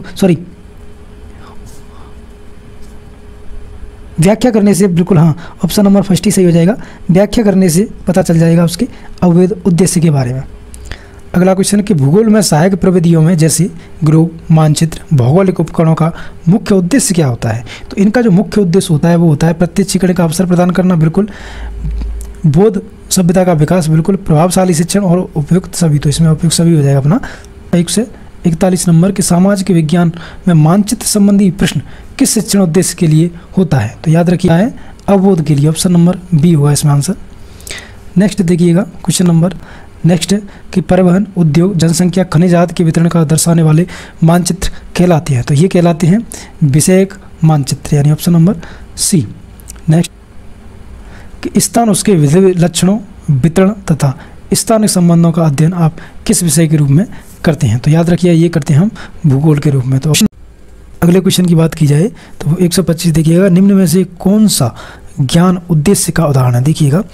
व्याख्या करने से बिल्कुल, हाँ ऑप्शन नंबर फर्स्ट ही सही हो जाएगा। व्याख्या करने से पता चल जाएगा उसके अवबोध उद्देश्य के बारे में। अगला क्वेश्चन कि भूगोल में सहायक प्रविधियों में जैसे ग्लोब, मानचित्र, भौगोलिक उपकरणों का मुख्य उद्देश्य क्या होता है। तो इनका जो मुख्य उद्देश्य होता है वो होता है प्रत्यक्षीकरण का अवसर प्रदान करना, बिल्कुल, बोध सभ्यता का विकास, बिल्कुल, प्रभावशाली शिक्षण और उपयुक्त सभी। तो इसमें उपयुक्त सभी हो जाएगा अपना। 141 नंबर के सामाजिक विज्ञान में मानचित्र संबंधी प्रश्न किस शिक्षण उद्देश्य के लिए होता है। तो याद रखिए है अवबोध के लिए, ऑप्शन नंबर बी होगा इसमें आंसर। नेक्स्ट देखिएगा क्वेश्चन नंबर नेक्स्ट कि परिवहन, उद्योग, जनसंख्या, खनिज आदि के वितरण का दर्शाने वाले मानचित्र कहलाते हैं। तो ये कहलाते हैं विषयक मानचित्र, यानी ऑप्शन नंबर सी। नेक्स्ट कि स्थान, उसके विधि लक्षणों, वितरण तथा स्थानिक संबंधों का अध्ययन आप किस विषय के रूप में करते हैं। तो याद रखिए ये करते हैं हम भूगोल के रूप में। तो अगले क्वेश्चन की बात की जाए तो 125 देखिएगा निम्न में से कौन सा ज्ञान उद्देश्य का उदाहरण है। देखिएगा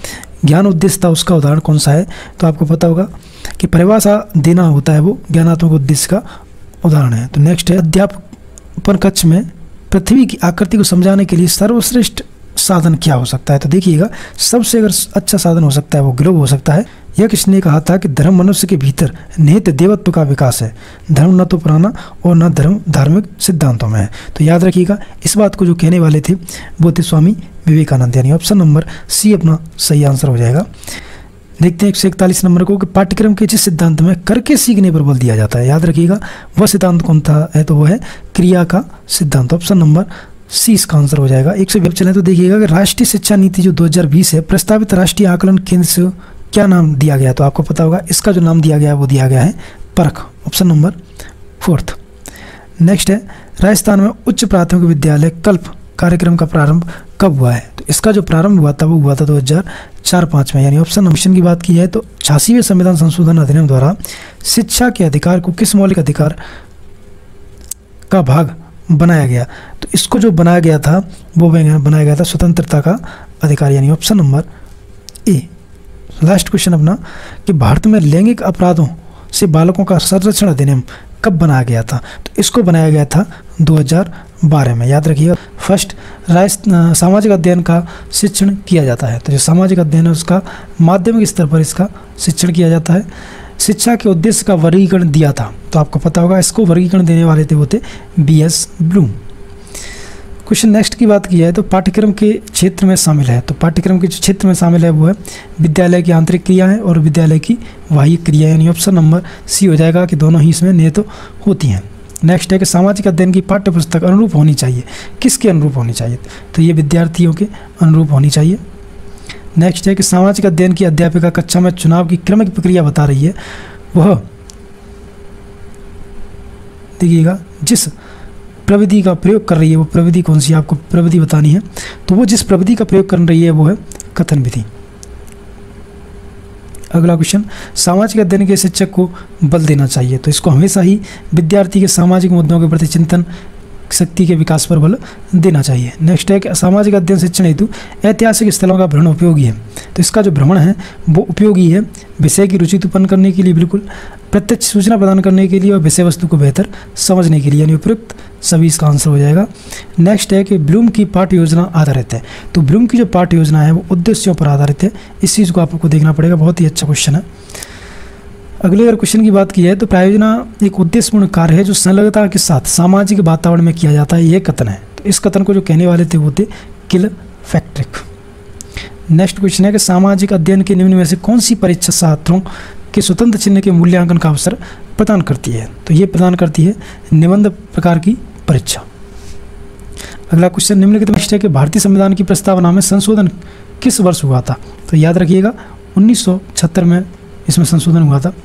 ज्ञान उद्देश्य था उसका उदाहरण कौन सा है? तो आपको पता होगा कि परिभाषा देना होता है वो ज्ञानात्मक उद्देश्य का उदाहरण है। तो नेक्स्ट है, अध्यापन कक्ष में पृथ्वी की आकृति को समझाने के लिए सर्वश्रेष्ठ साधन क्या हो सकता है? तो देखिएगा, सबसे अगर अच्छा साधन हो सकता है वो ग्लोब हो सकता है। यह किसने कहा था कि धर्म मनुष्य के भीतर निहित देवत्व का विकास है, धर्म न तो पुराना और न धर्म धार्मिक सिद्धांतों में है। तो याद रखिएगा, इस बात को जो कहने वाले थे वो थे स्वामी विवेकानंद, यानी ऑप्शन नंबर सी अपना सही आंसर हो जाएगा। देखते हैं 141 नंबर को कि पाठ्यक्रम के जिस सिद्धांत में करके सीखने पर बल दिया जाता है, याद रखिएगा वह सिद्धांत कौन था है? तो वह है क्रिया का सिद्धांत, ऑप्शन नंबर सी इसका आंसर हो जाएगा। 120 चलें तो देखिएगा कि राष्ट्रीय शिक्षा नीति जो 2020 है, प्रस्तावित राष्ट्रीय आकलन केंद्र से क्या नाम दिया गया? तो आपको पता होगा इसका जो नाम दिया गया है वो दिया गया है परख, ऑप्शन नंबर 4। नेक्स्ट है, राजस्थान में उच्च प्राथमिक विद्यालय कल्प कार्यक्रम का प्रारंभ कब हुआ है? तो इसका जो प्रारंभ हुआ था वो हुआ था 2004-05 में, यानी ऑप्शन नंबर की बात की है तो 86वें संविधान संशोधन अधिनियम द्वारा शिक्षा के अधिकार को किस मौलिक अधिकार का भाग बनाया गया? तो इसको जो बनाया गया था वो बनाया गया था स्वतंत्रता का अधिकार, यानी option number A. Last question अपना कि भारत में लैंगिक अपराधों से बालकों का संरक्षण अधिनियम कब बनाया गया था? तो इसको बनाया गया था 2012 में, याद रखिएगा। फर्स्ट, सामाजिक अध्ययन का शिक्षण किया जाता है, तो जो सामाजिक अध्ययन है उसका माध्यमिक स्तर पर इसका शिक्षण किया जाता है। शिक्षा के उद्देश्य का वर्गीकरण दिया था, तो आपको पता होगा इसको वर्गीकरण देने वाले थे वो थे BS ब्लूम। क्वेश्चन नेक्स्ट की बात की है तो पाठ्यक्रम के क्षेत्र में शामिल है, तो पाठ्यक्रम के जो क्षेत्र में शामिल है वो है विद्यालय की आंतरिक क्रियाएं और विद्यालय की बाह्य क्रियाएं, यानी ऑप्शन नंबर सी हो जाएगा कि दोनों ही इसमें निहित होती हैं। नेक्स्ट है कि सामाजिक अध्ययन की पाठ्य पुस्तक अनुरूप होनी चाहिए, किसके अनुरूप होनी चाहिए? तो ये विद्यार्थियों के अनुरूप होनी चाहिए। नेक्स्ट है कि सामाजिक अध्ययन की अध्यापिका कक्षा में चुनाव की क्रमिक प्रक्रिया बता रही है, वह देखिएगा जिस प्रविधि का प्रयोग कर रही है वो प्रविधि कौन सी, आपको प्रविधि बतानी है। तो वो जिस प्रविधि का प्रयोग कर रही है वो है कथन विधि। अगला क्वेश्चन, सामाजिक अध्ययन के शिक्षक को बल देना चाहिए, तो इसको हमेशा ही विद्यार्थी के सामाजिक मुद्दों के प्रति चिंतन शक्ति के विकास पर बल देना चाहिए। नेक्स्ट है कि सामाजिक अध्ययन शिक्षण हेतु ऐतिहासिक स्थलों का भ्रमण उपयोगी है, तो इसका जो भ्रमण है वो उपयोगी है विषय की रुचि उत्पन्न करने के लिए, बिल्कुल प्रत्यक्ष सूचना प्रदान करने के लिए और विषय वस्तु को बेहतर समझने के लिए, यानी उपयुक्त सभी इसका आंसर हो जाएगा। नेक्स्ट है कि ब्लूम की पाठ्य योजना आधारित है, तो ब्लूम की जो पाठ्य योजना है वो उद्देश्यों पर आधारित है, इस चीज़ को आपको देखना पड़ेगा, बहुत ही अच्छा क्वेश्चन है। अगले अगर क्वेश्चन की बात की है तो प्रायोजना एक उद्देश्यपूर्ण कार्य है जो संलग्नता के साथ सामाजिक वातावरण में किया जाता है, ये कथन है। तो इस कथन को जो कहने वाले थे वो थे किलफैक्ट्रिक। नेक्स्ट क्वेश्चन है कि सामाजिक अध्ययन के निम्न में से कौन सी परीक्षा छात्रों के स्वतंत्र चिन्ह के मूल्यांकन का अवसर प्रदान करती है? तो ये प्रदान करती है निबंध प्रकार की परीक्षा। अगला क्वेश्चन निम्नलिखित में है कि भारतीय संविधान की प्रस्तावना में संशोधन किस वर्ष हुआ था? तो याद रखिएगा 1976 में इसमें संशोधन हुआ था।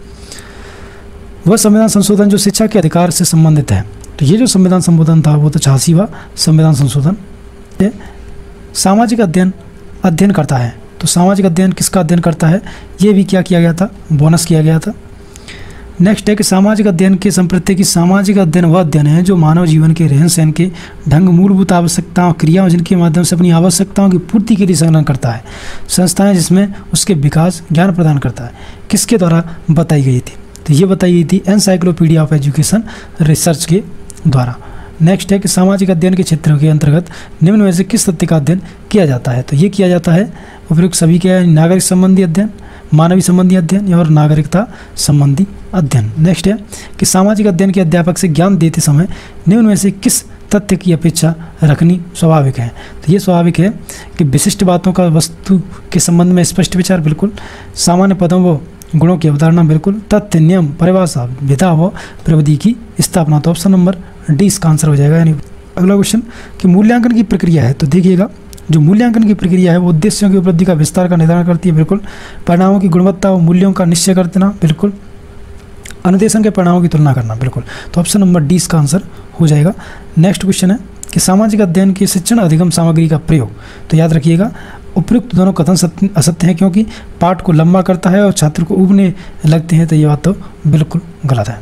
वह संविधान संशोधन जो शिक्षा के अधिकार से संबंधित है, तो ये जो संविधान संशोधन था वो तो 86वां संविधान संशोधन है। सामाजिक अध्ययन करता है, तो सामाजिक अध्ययन किसका अध्ययन करता है? ये भी क्या किया गया था? बोनस किया गया था। नेक्स्ट है कि सामाजिक अध्ययन के संप्रति की सामाजिक अध्ययन वह अध्ययन है जो मानव जीवन के रहन सहन के ढंग, मूलभूत आवश्यकताओं, क्रियाओं जिनके माध्यम से अपनी आवश्यकताओं की पूर्ति के लिए संग्रह करता है, संस्थाएं जिसमें उसके विकास ज्ञान प्रदान करता है, किसके द्वारा बताई गई थी? तो ये बताई गई थी एनसाइक्लोपीडिया ऑफ एजुकेशन रिसर्च के द्वारा। नेक्स्ट है कि सामाजिक अध्ययन के क्षेत्र के अंतर्गत निम्न में से किस तथ्य का अध्ययन किया जाता है? तो ये किया जाता है उपयुक्त सभी के नागरिक संबंधी अध्ययन, मानवीय संबंधी अध्ययन और नागरिकता संबंधी अध्ययन। नेक्स्ट है कि सामाजिक अध्ययन के अध्यापक से ज्ञान देते समय निम्न में से किस तथ्य की अपेक्षा रखनी स्वाभाविक है? तो ये स्वाभाविक है कि विशिष्ट बातों का वस्तु के संबंध में स्पष्ट विचार, बिल्कुल, सामान्य पदों व गुणों की अवधारणा, बिल्कुल, तथ्य, नियम, परिभाषा, विधा व प्रविधि की स्थापना, तो ऑप्शन नंबर डी इसका आंसर हो जाएगा। यानी अगला क्वेश्चन कि मूल्यांकन की प्रक्रिया है, तो देखिएगा जो मूल्यांकन की प्रक्रिया है वो उद्देश्यों की उपलब्धि का विस्तार का निर्धारण करती है, बिल्कुल, परिणामों की गुणवत्ता और मूल्यों का निश्चय करना, बिल्कुल, अनुदेशन के परिणामों की तुलना करना, बिल्कुल, तो ऑप्शन नंबर डी इसका आंसर हो जाएगा। नेक्स्ट क्वेश्चन है कि सामाजिक अध्ययन की शिक्षण अधिगम सामग्री का प्रयोग, तो याद रखिएगा उपयुक्त दोनों कथन असत्य हैं क्योंकि पाठ को लंबा करता है और छात्र को उबने लगते हैं, तो ये बात तो बिल्कुल गलत है।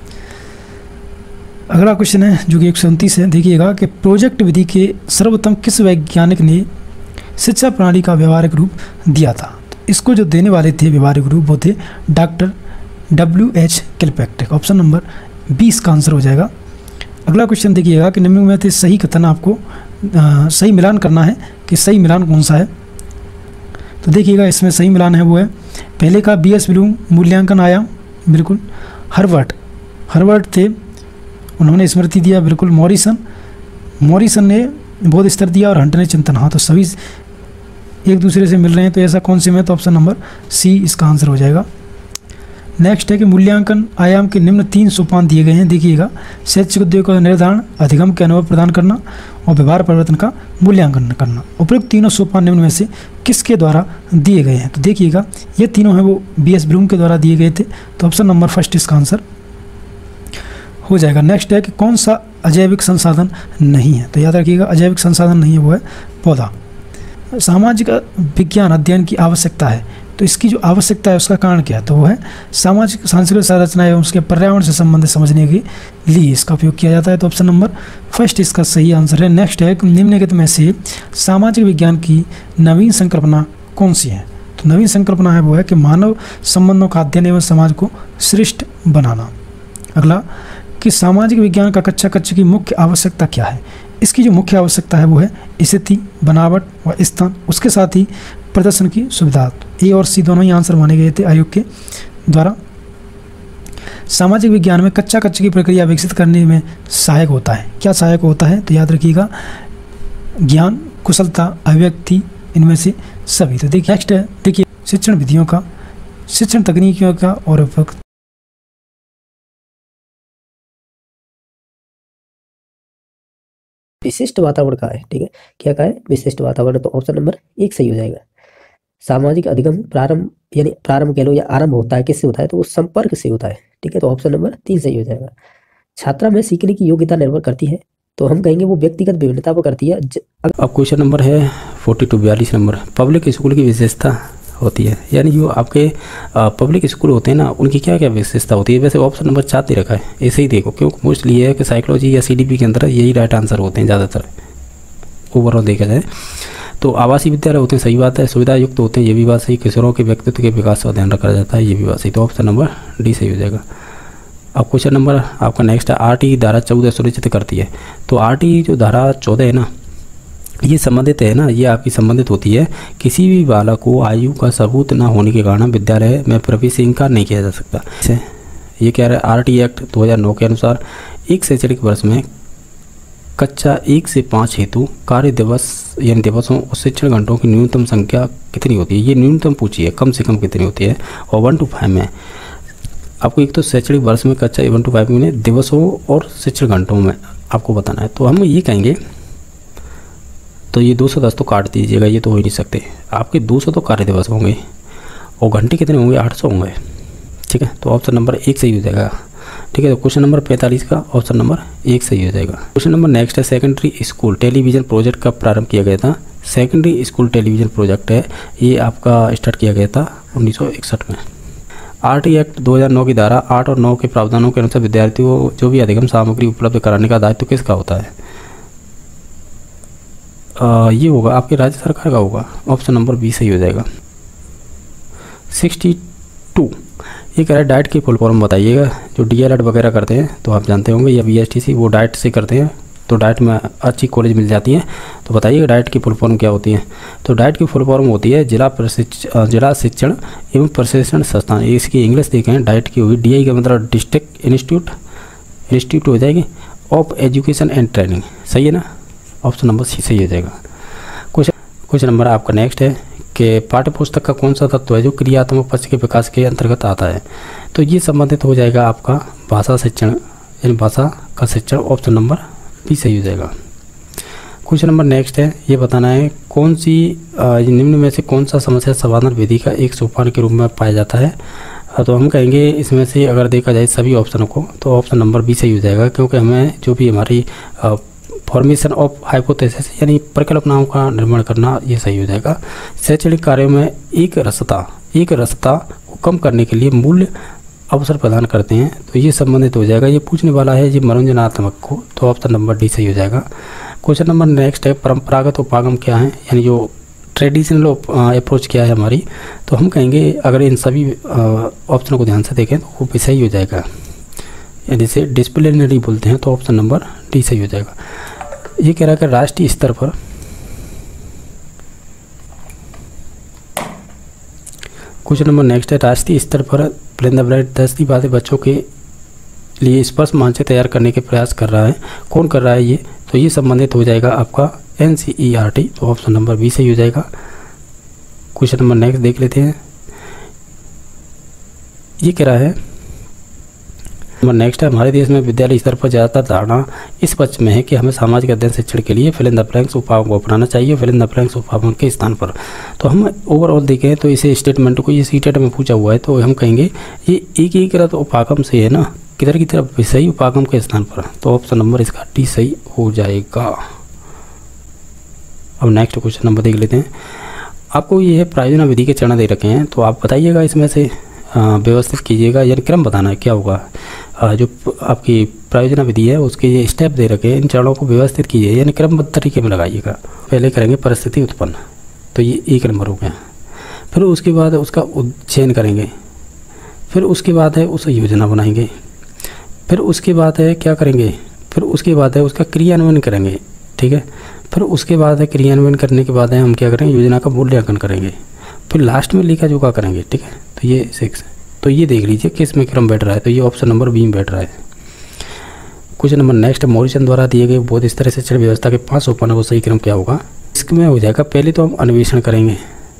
अगला क्वेश्चन है जो कि 129 है, देखिएगा कि प्रोजेक्ट विधि के सर्वोत्तम किस वैज्ञानिक ने शिक्षा प्रणाली का व्यवहारिक रूप दिया था? तो इसको जो देने वाले थे व्यवहारिक रूप वो थे doctor W.H. Kilpatrick. Option number 20 का आंसर हो जाएगा। अगला क्वेश्चन देखिएगा कि निम्न में से सही कथन आपको सही मिलान करना है कि सही मिलान कौन सा है। तो देखिएगा इसमें सही मिलान है वो है पहले का B.S. ब्लूम मूल्यांकन आयाम, बिल्कुल। हर्वर्ट थे, उन्होंने स्मृति दिया, बिल्कुल। मॉरिसन ने बोध स्तर दिया और हंट ने चिंतन। हाँ, तो सभी एक दूसरे से मिल रहे हैं, तो ऐसा कौन से में, तो ऑप्शन नंबर सी इसका आंसर हो जाएगा। नेक्स्ट है कि मूल्यांकन आयाम के निम्न 3 सोपान दिए गए हैं। देखिएगा शैक्षिक उद्योग का निर्धारण, अधिगम के अनुभव प्रदान करना और व्यवहार परिवर्तन का मूल्यांकन करना। उपरोक्त तीनों सोपान निम्न में से किसके द्वारा दिए गए हैं। तो देखिएगा ये तीनों हैं वो B.S. ब्लूम के द्वारा दिए गए थे, तो ऑप्शन नंबर फर्स्ट इसका आंसर हो जाएगा। नेक्स्ट है कि कौन सा अजैविक संसाधन नहीं है। तो याद रखिएगा अजैविक संसाधन नहीं है वो है पौधा। सामाजिक विज्ञान अध्ययन की आवश्यकता है, तो इसकी जो आवश्यकता है उसका कारण क्या है, तो वो है सामाजिक सांस्कृतिक संरचना एवं उसके पर्यावरण से संबंधित समझने के लिए इसका उपयोग किया जाता है, तो ऑप्शन नंबर फर्स्ट इसका सही आंसर है। नेक्स्ट है निम्नलिखित में से सामाजिक विज्ञान की नवीन संकल्पना कौन सी है। तो नवीन संकल्पना है वो है कि मानव संबंधों का अध्ययन एवं समाज को श्रेष्ठ बनाना। अगला कि सामाजिक विज्ञान का कच्चा की मुख्य आवश्यकता क्या है। इसकी जो मुख्य आवश्यकता है वो है स्थिति, बनावट व स्थान, उसके साथ ही प्रदर्शन की सुविधा। ए और सी दोनों ही आंसर माने गए थे आयोग के द्वारा। सामाजिक विज्ञान में कच्चा की प्रक्रिया विकसित करने में सहायक होता है। क्या सहायक होता है, तो याद रखिएगा ज्ञान, कुशलता, अभिव्यक्ति, इनमें से सभी। तो देखिए नेक्स्ट है, देखिए शिक्षण विधियों का, शिक्षण तकनीकियों का और विशिष्ट वातावरण का है। ठीक है, क्या का है, विशिष्ट वातावरण, तो ऑप्शन नंबर 1 सही हो जाएगा। सामाजिक अधिगम प्रारंभ, यानी प्रारंभ कह लो या आरंभ होता है किससे होता है, तो वो संपर्क से होता है। ठीक है, तो ऑप्शन नंबर 3 सही हो जाएगा। छात्रा में सीखने की योग्यता निर्भर करती है, तो हम कहेंगे वो व्यक्तिगत विभिन्नता पर करती है। अब क्वेश्चन नंबर है 42 नंबर, पब्लिक स्कूल की विशेषता होती है, यानी जो आपके पब्लिक स्कूल होते हैं ना उनकी क्या क्या विशेषता होती है। वैसे ऑप्शन नंबर 4 दे रखा है, ऐसे ही देखो, क्योंकि मोस्टली ये है कि साइकोलॉजी या CDP के अंदर यही राइट आंसर होते हैं ज़्यादातर ओवरऑल देखा जाए। तो आवासीय विद्यालय होते हैं, सही बात है। सुविधा युक्त होते हैं, ये भी बात सही। किशोरों के व्यक्तित्व के विकास का ध्यान रखा जाता है, ये भी बात सही। तो ऑप्शन नंबर डी सही हो जाएगा। अब क्वेश्चन नंबर आपका नेक्स्ट है, RT धारा 14 सुनिश्चित करती है। तो RT जो धारा 14 है ना, ये संबंधित है ना, ये आपकी संबंधित होती है किसी भी बालक को आयु का सबूत न होने के कारण विद्यालय में प्रवेश से इनकार नहीं किया जा सकता। ये कह रहा है RT एक्ट 2009 के अनुसार एक शैक्षणिक वर्ष में कक्षा 1 से 5 हेतु कार्य दिवस यानी दिवसों और शिक्षण घंटों की न्यूनतम संख्या कितनी होती है। ये न्यूनतम पूछी है, कम से कम कितनी होती है। और 1 to 5 में आपको एक तो शैक्षणिक वर्ष में कक्षा 1 to 5 में दिवसों और शिक्षण घंटों में आपको बताना है। तो हम ये कहेंगे, तो ये 210 तो काट दीजिएगा, ये तो हो ही नहीं सकते। आपके 200 तो कार्य दिवस होंगे और घंटे कितने होंगे, 800 होंगे। ठीक है, तो ऑप्शन नंबर 1 सही हो जाएगा। ठीक है, तो क्वेश्चन नंबर 45 का ऑप्शन नंबर 1 सही हो जाएगा। क्वेश्चन नंबर नेक्स्ट है, सेकेंडरी स्कूल टेलीविज़न प्रोजेक्ट कब प्रारंभ किया गया था। सेकेंडरी स्कूल टेलीविज़न प्रोजेक्ट है, ये आपका स्टार्ट किया गया था 1961 में। RT एक्ट 2009 की धारा 8 और 9 के प्रावधानों के अनुसार विद्यार्थियों को जो भी अधिगम सामग्री उपलब्ध कराने का दायित्व किसका होता है। ये होगा आपके राज्य सरकार का होगा, ऑप्शन नंबर बी सही हो जाएगा। 62 ये कह रहा है डाइट की फुल फॉर्म बताइएगा। जो DLED वगैरह करते हैं तो आप जानते होंगे, या BSTC वो डाइट से करते हैं, तो डाइट में अच्छी कॉलेज मिल जाती है। तो बताइएगा डाइट की फुल फॉर्म क्या होती है। तो डाइट की फुल फॉर्म होती है जिला शिक्षण एवं प्रशिक्षण संस्थान। इसकी इंग्लिश देखें, डाइट की होगी DI का मतलब डिस्ट्रिक्ट इंस्टीट्यूट हो जाएगी ऑफ एजुकेशन एंड ट्रेनिंग। सही है ना, ऑप्शन नंबर सी सही हो जाएगा। क्वेश्चन नंबर आपका नेक्स्ट है कि पाठ्य पुस्तक का कौन सा तत्व है जो क्रियात्मक पक्ष के विकास के अंतर्गत आता है। तो ये संबंधित हो जाएगा आपका भाषा शिक्षण, यानी भाषा का शिक्षण, ऑप्शन नंबर बी सही हो जाएगा। क्वेश्चन नंबर नेक्स्ट है, ये बताना है कौन सी निम्न में से कौन सा समस्या समाधान विधि का एक सोपान के रूप में पाया जाता है। तो हम कहेंगे इसमें से अगर देखा जाए सभी ऑप्शनों को, तो ऑप्शन नंबर बी सही हो जाएगा, क्योंकि हमें जो भी हमारी फॉर्मेशन ऑफ हाइपोथेसिस यानी परिकल्पनाओं का निर्माण करना, ये सही हो जाएगा। शैक्षणिक कार्यों में एक रसता को कम करने के लिए मूल्य अवसर प्रदान करते हैं, तो ये संबंधित हो जाएगा। ये पूछने वाला है ये मनोरंजनात्मक को, तो ऑप्शन नंबर डी सही हो जाएगा। क्वेश्चन नंबर नेक्स्ट है, परंपरागत उपागम क्या है, यानी जो ट्रेडिशनल अप्रोच क्या है हमारी, तो हम कहेंगे अगर इन सभी ऑप्शनों को ध्यान से देखें तो वो भी सही हो जाएगा। जैसे डिसिप्लिनरी बोलते हैं तो ऑप्शन नंबर डी सही हो जाएगा। ये कह रहा है कि राष्ट्रीय स्तर पर क्वेश्चन नंबर नेक्स्ट है, राष्ट्रीय स्तर पर फिल इन द ब्लैंक 10वीं बातें बच्चों के लिए स्पर्श मानचित्र तैयार करने के प्रयास कर रहा है, कौन कर रहा है ये, तो ये संबंधित हो जाएगा आपका NCERT, तो ऑप्शन नंबर बी सही हो जाएगा। क्वेश्चन नंबर नेक्स्ट देख लेते हैं। ये कह रहा है नंबर नेक्स्ट है, हमारे देश में विद्यालय स्तर पर ज़्यादातर धारणा इस पक्ष में है कि हमें सामाजिक अध्ययन शिक्षण के लिए फिल इन द ब्लैंक्स उपभागों को अपनाना चाहिए, फिल इन द ब्लैंक्स उपभागों के स्थान पर। तो हम ओवरऑल देखें तो इसे स्टेटमेंट को ये सीटेट में पूछा हुआ है, तो हम कहेंगे ये एकीकृत उपागम से है ना, किधर की तरफ, विषयी उपागम के स्थान पर, तो ऑप्शन नंबर इसका डी सही हो जाएगा। अब नेक्स्ट क्वेश्चन नंबर देख लेते हैं। आपको ये है प्रायोजना विधि के चरण दे रखे हैं, तो आप बताइएगा इसमें से व्यवस्थित कीजिएगा, यानी क्रम बताना है क्या होगा। जो आपकी प्रायोजना विधि है उसके ये स्टेप दे रखे हैं, इन चरणों को व्यवस्थित कीजिए, यानी क्रमबद्ध तरीके में लगाइएगा। पहले करेंगे परिस्थिति उत्पन्न, तो ये एक नंबर हो गया। फिर उसके बाद उसका चयन करेंगे, फिर उसके बाद है उस योजना बनाएंगे, फिर उसके बाद है क्या करेंगे, फिर उसके बाद है उसका क्रियान्वयन करेंगे, ठीक है। फिर उसके बाद है क्रियान्वयन करने के बाद है हम क्या करेंगे, योजना का मूल्यांकन करेंगे, फिर लास्ट में लेखा जोखा करेंगे, ठीक है। तो ये 6, तो ये देख लीजिए किस में क्रम बैठ रहा है, तो ये ऑप्शन नंबर बी में बैठ रहा है। क्वेश्चन नंबर नेक्स्ट, मॉरिसन द्वारा दिए गए बोध स्तरीय शिक्षण व्यवस्था के 5 सोपानों को सही क्रम क्या होगा। इसमें हो जाएगा, पहले तो हम अन्वेषण करेंगे,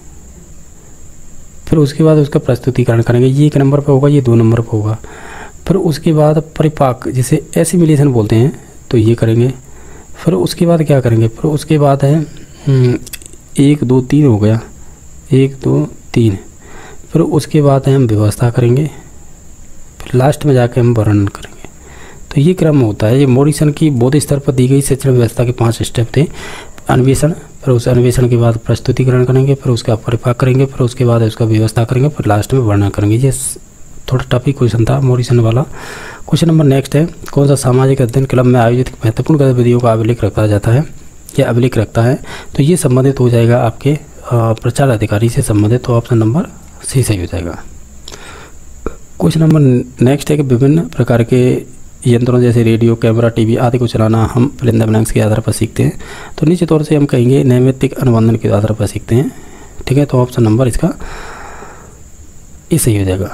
फिर उसके बाद उसका प्रस्तुतिकरण करेंगे, ये 1 नंबर पर होगा, ये 2 नंबर पर होगा। फिर उसके बाद परिपाक जिसे एसिमिलेशन बोलते हैं, तो ये करेंगे। फिर उसके बाद क्या करेंगे, फिर उसके बाद है 1 2 3 हो गया, 1 2 3। फिर उसके बाद है हम व्यवस्था करेंगे, फिर लास्ट में जाके हम वर्णन करेंगे। तो ये क्रम होता है। ये मॉरिसन की बौद्ध स्तर पर दी गई शिक्षण व्यवस्था के 5 स्टेप थे। अन्वेषण, फिर उस अन्वेषण के बाद प्रस्तुतिकरण करेंगे, फिर उसका परिपाक करेंगे, फिर उसके बाद उसका व्यवस्था करेंगे, फिर लास्ट में वर्णन करेंगे। ये थोड़ा टफी क्वेश्चन था मॉरिसन वाला। क्वेश्चन नंबर नेक्स्ट है, कौन सा सामाजिक अध्ययन क्लब में आयोजित महत्वपूर्ण गतिविधियों का अभिलेख रखा जाता है या अभिलेख रखता है, तो ये संबंधित हो जाएगा आपके प्रचार अधिकारी से संबंधित, तो ऑप्शन नंबर सी सही हो जाएगा। क्वेश्चन नंबर नेक्स्ट है कि विभिन्न प्रकार के यंत्रों जैसे रेडियो, कैमरा, टीवी आदि को चलाना हम फिल इन द ब्लैंक्स के आधार पर सीखते हैं, तो निश्चित तौर से हम कहेंगे नैमित्तिक अनुबंधन के आधार पर सीखते हैं, ठीक है। तो ऑप्शन नंबर इसका ये सही हो जाएगा।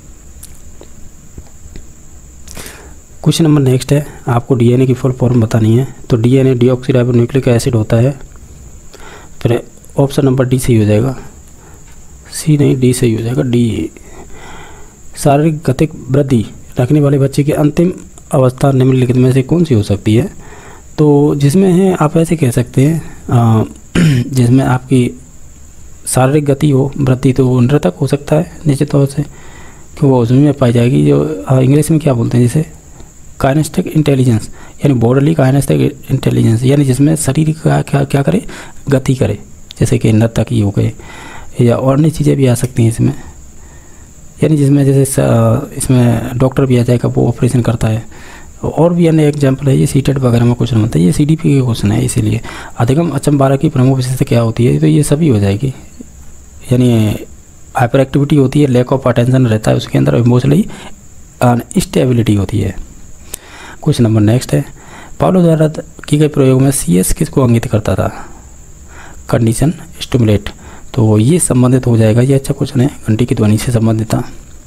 क्वेश्चन नंबर नेक्स्ट है, आपको डीएनए की फुल फॉर्म बतानी है, तो डीएनए डीऑक्सीराइबोन्यूक्लिक एसिड होता है, फिर ऑप्शन नंबर डी सही हो जाएगा, सी नहीं डी सही हो जाएगा, डी। शारीरिक गतिक वृद्धि रखने वाले बच्चे की अंतिम अवस्था निम्नलिखित में से कौन सी हो सकती है, तो जिसमें है आप ऐसे कह सकते हैं जिसमें आपकी शारीरिक गति हो, वृद्धि, तो वो नृतक हो सकता है निश्चित तौर से, कि वो उसमें पाई जाएगी, जो इंग्लिश में क्या बोलते हैं जैसे काइनेस्टिक इंटेलिजेंस, यानी बॉडीली काइनेस्टिक इंटेलिजेंस, यानी जिसमें शरीर का क्या करे, गति करे, जैसे कि नर्तक ही हो गए, या और नई चीज़ें भी आ सकती हैं इसमें, यानी जिसमें जैसे इसमें डॉक्टर भी आ जाएगा, वो ऑपरेशन करता है, और भी अन्य एग्जाम्पल है। ये सीटेट वगैरह में क्वेश्चन बनता है, ये सीडीपी के क्वेश्चन है, इसीलिए अधिगम अचंबारा की प्रमुख विशेषता क्या होती है, तो ये सभी हो जाएगी, यानी हाइपर एक्टिविटी होती है, लैक ऑफ अटेंशन रहता है उसके अंदर, इमोशनली अनस्टेबिलिटी होती है। क्वेश्चन नंबर नेक्स्ट है, पावलो द्वारा की गए प्रयोग में CS किसको अंकित करता था, कंडीशन स्टिमुलेट, तो ये संबंधित हो जाएगा, ये अच्छा क्वेश्चन है, घंटी की ध्वनि से संबंधित था।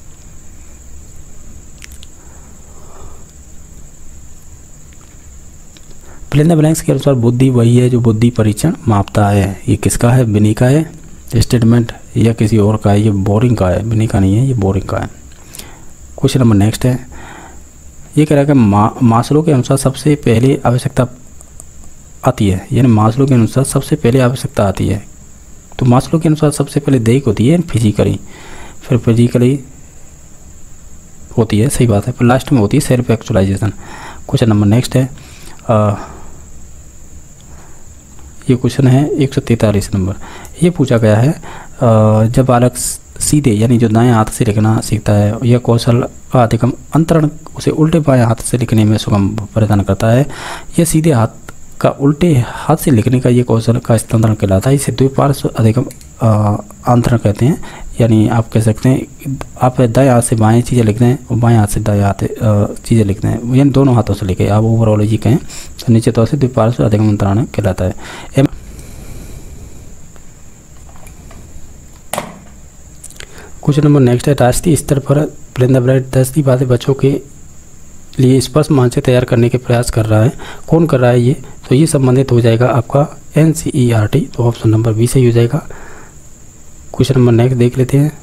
फिल इन द ब्लैंक्स के अनुसार बुद्धि वही है जो बुद्धि परीक्षण मापता है, ये किसका है, बिनी का है स्टेटमेंट या किसी और का है, ये बोरिंग का है, बिनी का नहीं है, ये बोरिंग का है। क्वेश्चन नंबर नेक्स्ट है, ये कह रहा है कि मास्लो के अनुसार सबसे पहले आवश्यकता आती है, यानी मास्लो के अनुसार सबसे पहले आवश्यकता आती है, तो मास्लो के अनुसार सबसे पहले दैहिक होती है, फिजिकली, फिर फिजिकली होती है, सही बात है, फिर लास्ट में होती है self actualization. Question number next है, ये क्वेश्चन है 143 नंबर, ये पूछा गया है, जब बालक सीधे यानी जो दाएं हाथ से लिखना सीखता है, यह कौशल अधिगम अंतरण उसे उल्टे बाएं हाथ से लिखने में सुगम प्रदान करता है, यह सीधे हाथ का उल्टे हाथ से लिखने का ये कौशल का स्थानांतरण कहलाता है। इसे द्विपार्श्व अधिगम अंतरण कहते हैं। यानी आप कह सकते हैं आप दाएं हाथ से बाएं चीज़ें लिखते हैं और बाएं हाथ से दाएं हाथ चीज़ें लिखते हैं, यानी दोनों हाथों से लिखे आप ओवरऑल ये कहें तो निश्चित तौर से द्विपार्श्व अधिगम अंतरण कहलाता है। क्वेश्चन नंबर नेक्स्ट है, राष्ट्रीय स्तर पर फिल द ब्लैंक 10 बातें बच्चों के लिए स्पष्ट मानचित्र तैयार करने के प्रयास कर रहा है। कौन कर रहा है ये? तो ये संबंधित हो जाएगा आपका NCERT, तो ऑप्शन नंबर बी सही हो जाएगा। क्वेश्चन नंबर नेक्स्ट देख लेते हैं,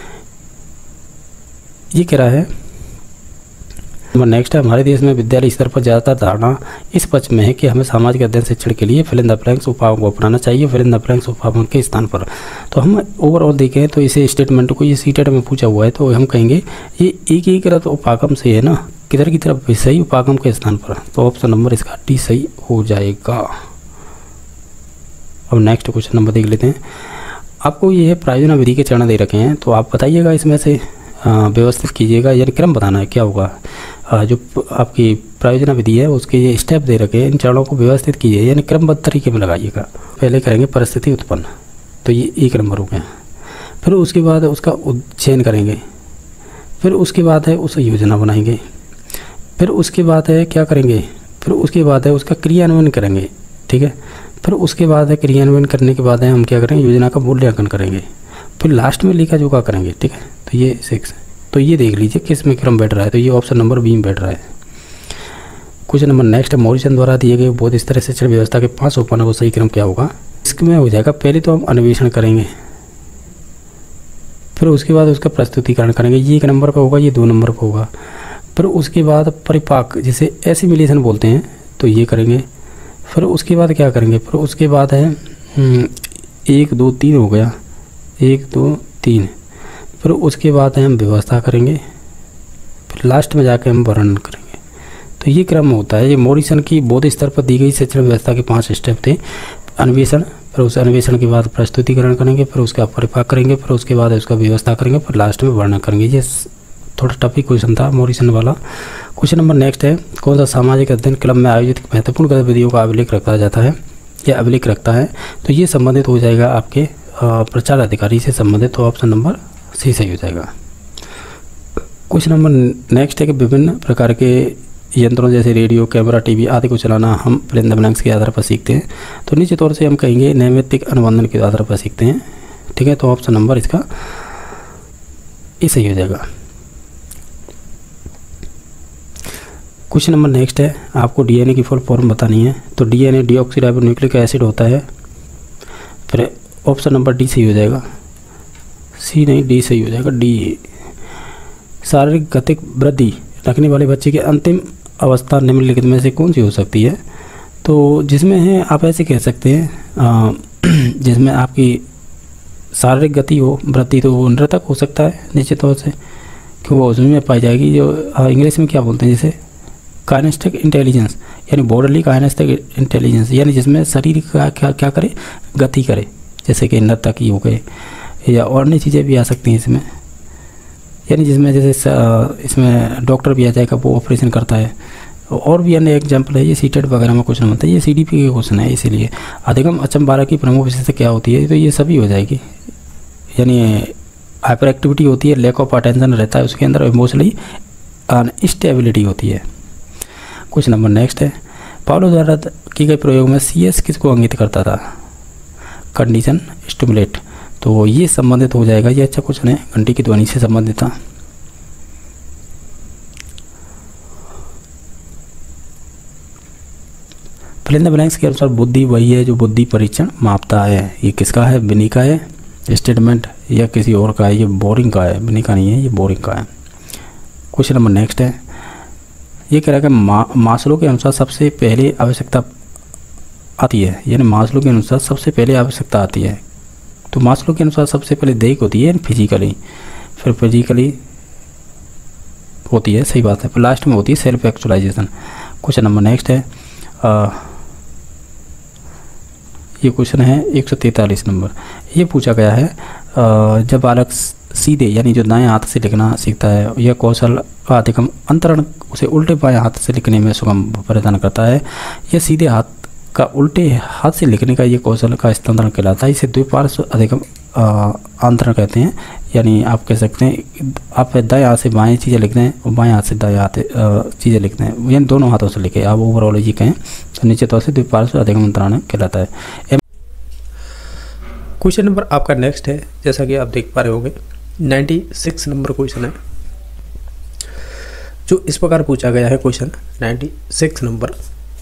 ये कह रहा है नंबर नेक्स्ट है, हमारे देश में विद्यालय स्तर पर ज़्यादातर धारणा इस पक्ष में है कि हमें सामाजिक अध्ययन शिक्षण के लिए फिल इन द ब्लैंक्स उपायों को अपनाना चाहिए फिल इन द ब्लैंक्स उपायों के स्थान पर। तो हम ओवरऑल देखें तो इसे स्टेटमेंट को ये सीटेट में पूछा हुआ है, तो हम कहेंगे ये एकीकृत उपागम से है ना, किधर की तरफ? सही उपागम के स्थान पर, तो ऑप्शन नंबर इसका डी सही हो जाएगा। अब नेक्स्ट क्वेश्चन नंबर देख लेते हैं। आपको ये प्रायोजना विधि के चरण दे रखे हैं, तो आप बताइएगा इसमें से व्यवस्थित कीजिएगा, यानी क्रम बताना है क्या होगा। जो आपकी प्रायोजना विधि है उसके ये स्टेप दे रखे हैं, इन चरणों को व्यवस्थित कीजिए, यानी क्रमबद्ध तरीके में लगाइएगा। पहले करेंगे परिस्थिति उत्पन्न, तो ये एक नंबर हो गया। फिर उसके बाद उसका चयन करेंगे, फिर उसके बाद है उस योजना बनाएंगे, फिर उसके बाद है क्या करेंगे, फिर उसके बाद है उसका क्रियान्वयन करेंगे, ठीक है। फिर उसके बाद है क्रियान्वयन करने के बाद है हम क्या करेंगे, योजना का मूल्यांकन करेंगे, फिर लास्ट में लेखा जोखा करेंगे, ठीक है। तो ये 6, तो ये देख लीजिए किस में क्रम बैठ रहा है, तो ये ऑप्शन नंबर बी में बैठ रहा है। क्वेश्चन नंबर नेक्स्ट है, मॉरिसन द्वारा दिए गए बोध स्तरीय शिक्षण व्यवस्था के 5 सोपानों को सही क्रम क्या होगा। इसमें हो जाएगा, पहले तो हम अन्वेषण करेंगे, फिर उसके बाद उसका प्रस्तुतिकरण करेंगे, ये 1 नंबर पर होगा, ये 2 नंबर पर होगा। फिर उसके बाद परिपाक जिसे एसिमिलेशन बोलते हैं, तो ये करेंगे। फिर उसके बाद क्या करेंगे, फिर उसके बाद है 1 2 3 हो गया, 1 2 3। फिर उसके बाद है हम व्यवस्था करेंगे, फिर लास्ट में जाकर हम वर्णन करेंगे। तो ये क्रम होता है। ये मॉरिसन की बोध स्तर पर दी गई शिक्षण व्यवस्था के 5 स्टेप थे। अन्वेषण, फिर उस अन्वेषण के बाद प्रस्तुतिकरण करेंगे, फिर उसका परिपाक करेंगे, फिर उसके बाद उसका व्यवस्था करेंगे, फिर लास्ट में वर्णन करेंगे। ये थोड़ा टफी क्वेश्चन था मॉरिसन वाला। क्वेश्चन नंबर नेक्स्ट है, कौन सा सामाजिक अध्ययन क्लब में आयोजित महत्वपूर्ण गतिविधियों का अभिलेख रखा जाता है या अभिलेख रखता है। तो ये संबंधित हो जाएगा आपके प्रचार अधिकारी से संबंधित, तो ऑप्शन नंबर सी सही हो जाएगा। क्वेश्चन नंबर नेक्स्ट है कि विभिन्न प्रकार के यंत्रों जैसे रेडियो, कैमरा, टीवी आदि को चलाना हम फिल इन द ब्लैंक्स के आधार पर सीखते हैं। तो निश्चित तौर से हम कहेंगे नैमित्तिक अनुबंधन के आधार पर सीखते हैं, ठीक है। तो ऑप्शन नंबर इसका ए सही हो जाएगा। क्वेश्चन नंबर नेक्स्ट है, आपको डीएनए की फुल फॉर्म बतानी है। तो डीएनए डीऑक्सीराइबोन्यूक्लिक एसिड होता है। फिर ऑप्शन नंबर डी सही हो जाएगा, सी नहीं डी सही हो जाएगा, डी। शारीरिक गतिक वृद्धि रखने वाले बच्चे की अंतिम अवस्था निम्नलिखित में से कौन सी हो सकती है। तो जिसमें है आप ऐसे कह सकते हैं जिसमें आपकी शारीरिक गति हो वृद्धि, तो वो नृतक हो सकता है निश्चित तौर से, क्योंकि वो उसमें पाई जाएगी जो इंग्लिश में क्या बोलते हैं जैसे काइनेस्टिक इंटेलिजेंस, यानी बॉडीली काइनेस्टिक इंटेलिजेंस, यानी जिसमें शरीर का क्या करे, गति करे, जैसे कि नर्तकी हो गए या और नई चीज़ें भी आ सकती हैं इसमें, यानी जिसमें जैसे इसमें डॉक्टर भी आ जाएगा, वो ऑपरेशन करता है। और भी अन्य एग्जाम्पल है, ये सीटेट वगैरह में क्वेश्चन बनता है, ये CDP के क्वेश्चन है। इसीलिए अधिगम अचंबारा की प्रमुख विशेषता क्या होती है, तो ये सभी हो जाएगी, यानी हाइपर एक्टिविटी होती है, लैक ऑफ अटेंशन रहता है उसके अंदर, इमोशनली अनस्टेबिलिटी होती है। क्वेश्चन नंबर नेक्स्ट है, पावलो द्वारा की गए प्रयोग में CS किसको अंकित करता था, कंडीशन स्टिमुलेट। तो ये संबंधित हो जाएगा, ये अच्छा क्वेश्चन है, घंटी की ध्वनि से संबंधित था। फिल इन द ब्लैंक्स के अनुसार बुद्धि वही है जो बुद्धि परीक्षण मापता है। ये किसका है, बिनी का है स्टेटमेंट या किसी और का है, ये बोरिंग का है, बिनी का नहीं है, ये बोरिंग का है। क्वेश्चन नंबर नेक्स्ट है, ये कह रहा है कि मास्लो के अनुसार सबसे पहले आवश्यकता आती है, यानी मास्लो के अनुसार सबसे पहले आवश्यकता आती है। तो मास्लो के अनुसार सबसे पहले दैहिक होती है फिजिकली, फिर फिजिकली होती है, सही बात है, फिर लास्ट में होती है self actualization. Question number next है, ये क्वेश्चन है 143 नंबर। ये पूछा गया है, जब बालक सीधे यानी जो दाएं हाथ से लिखना सीखता है, यह कौशल का अधिगम अंतरण उसे उल्टे बाएं हाथ से लिखने में सुगम प्रदान करता है। यह सीधे हाथ का उल्टे हाथ से लिखने का ये कौशल का स्थानांतरण कहलाता है। इसे द्विपार्श्व अधिगम अंतरण कहते हैं। यानी आप कह सकते हैं आप दाएं हाथ से बाएं चीज़ें लिखते हैं और बाएं हाथ से दाएं हाथ चीज़ें लिखते हैं, यानी दोनों हाथों से लिखे। आप ओवरऑल ये कहें तो निश्चित तौर से द्विपार्श्व अधिगम अंतरण कहलाता है। क्वेश्चन नंबर आपका नेक्स्ट है, जैसा कि आप देख पा रहे होंगे 96 नंबर क्वेश्चन है, जो इस प्रकार पूछा गया है। क्वेश्चन 96 नंबर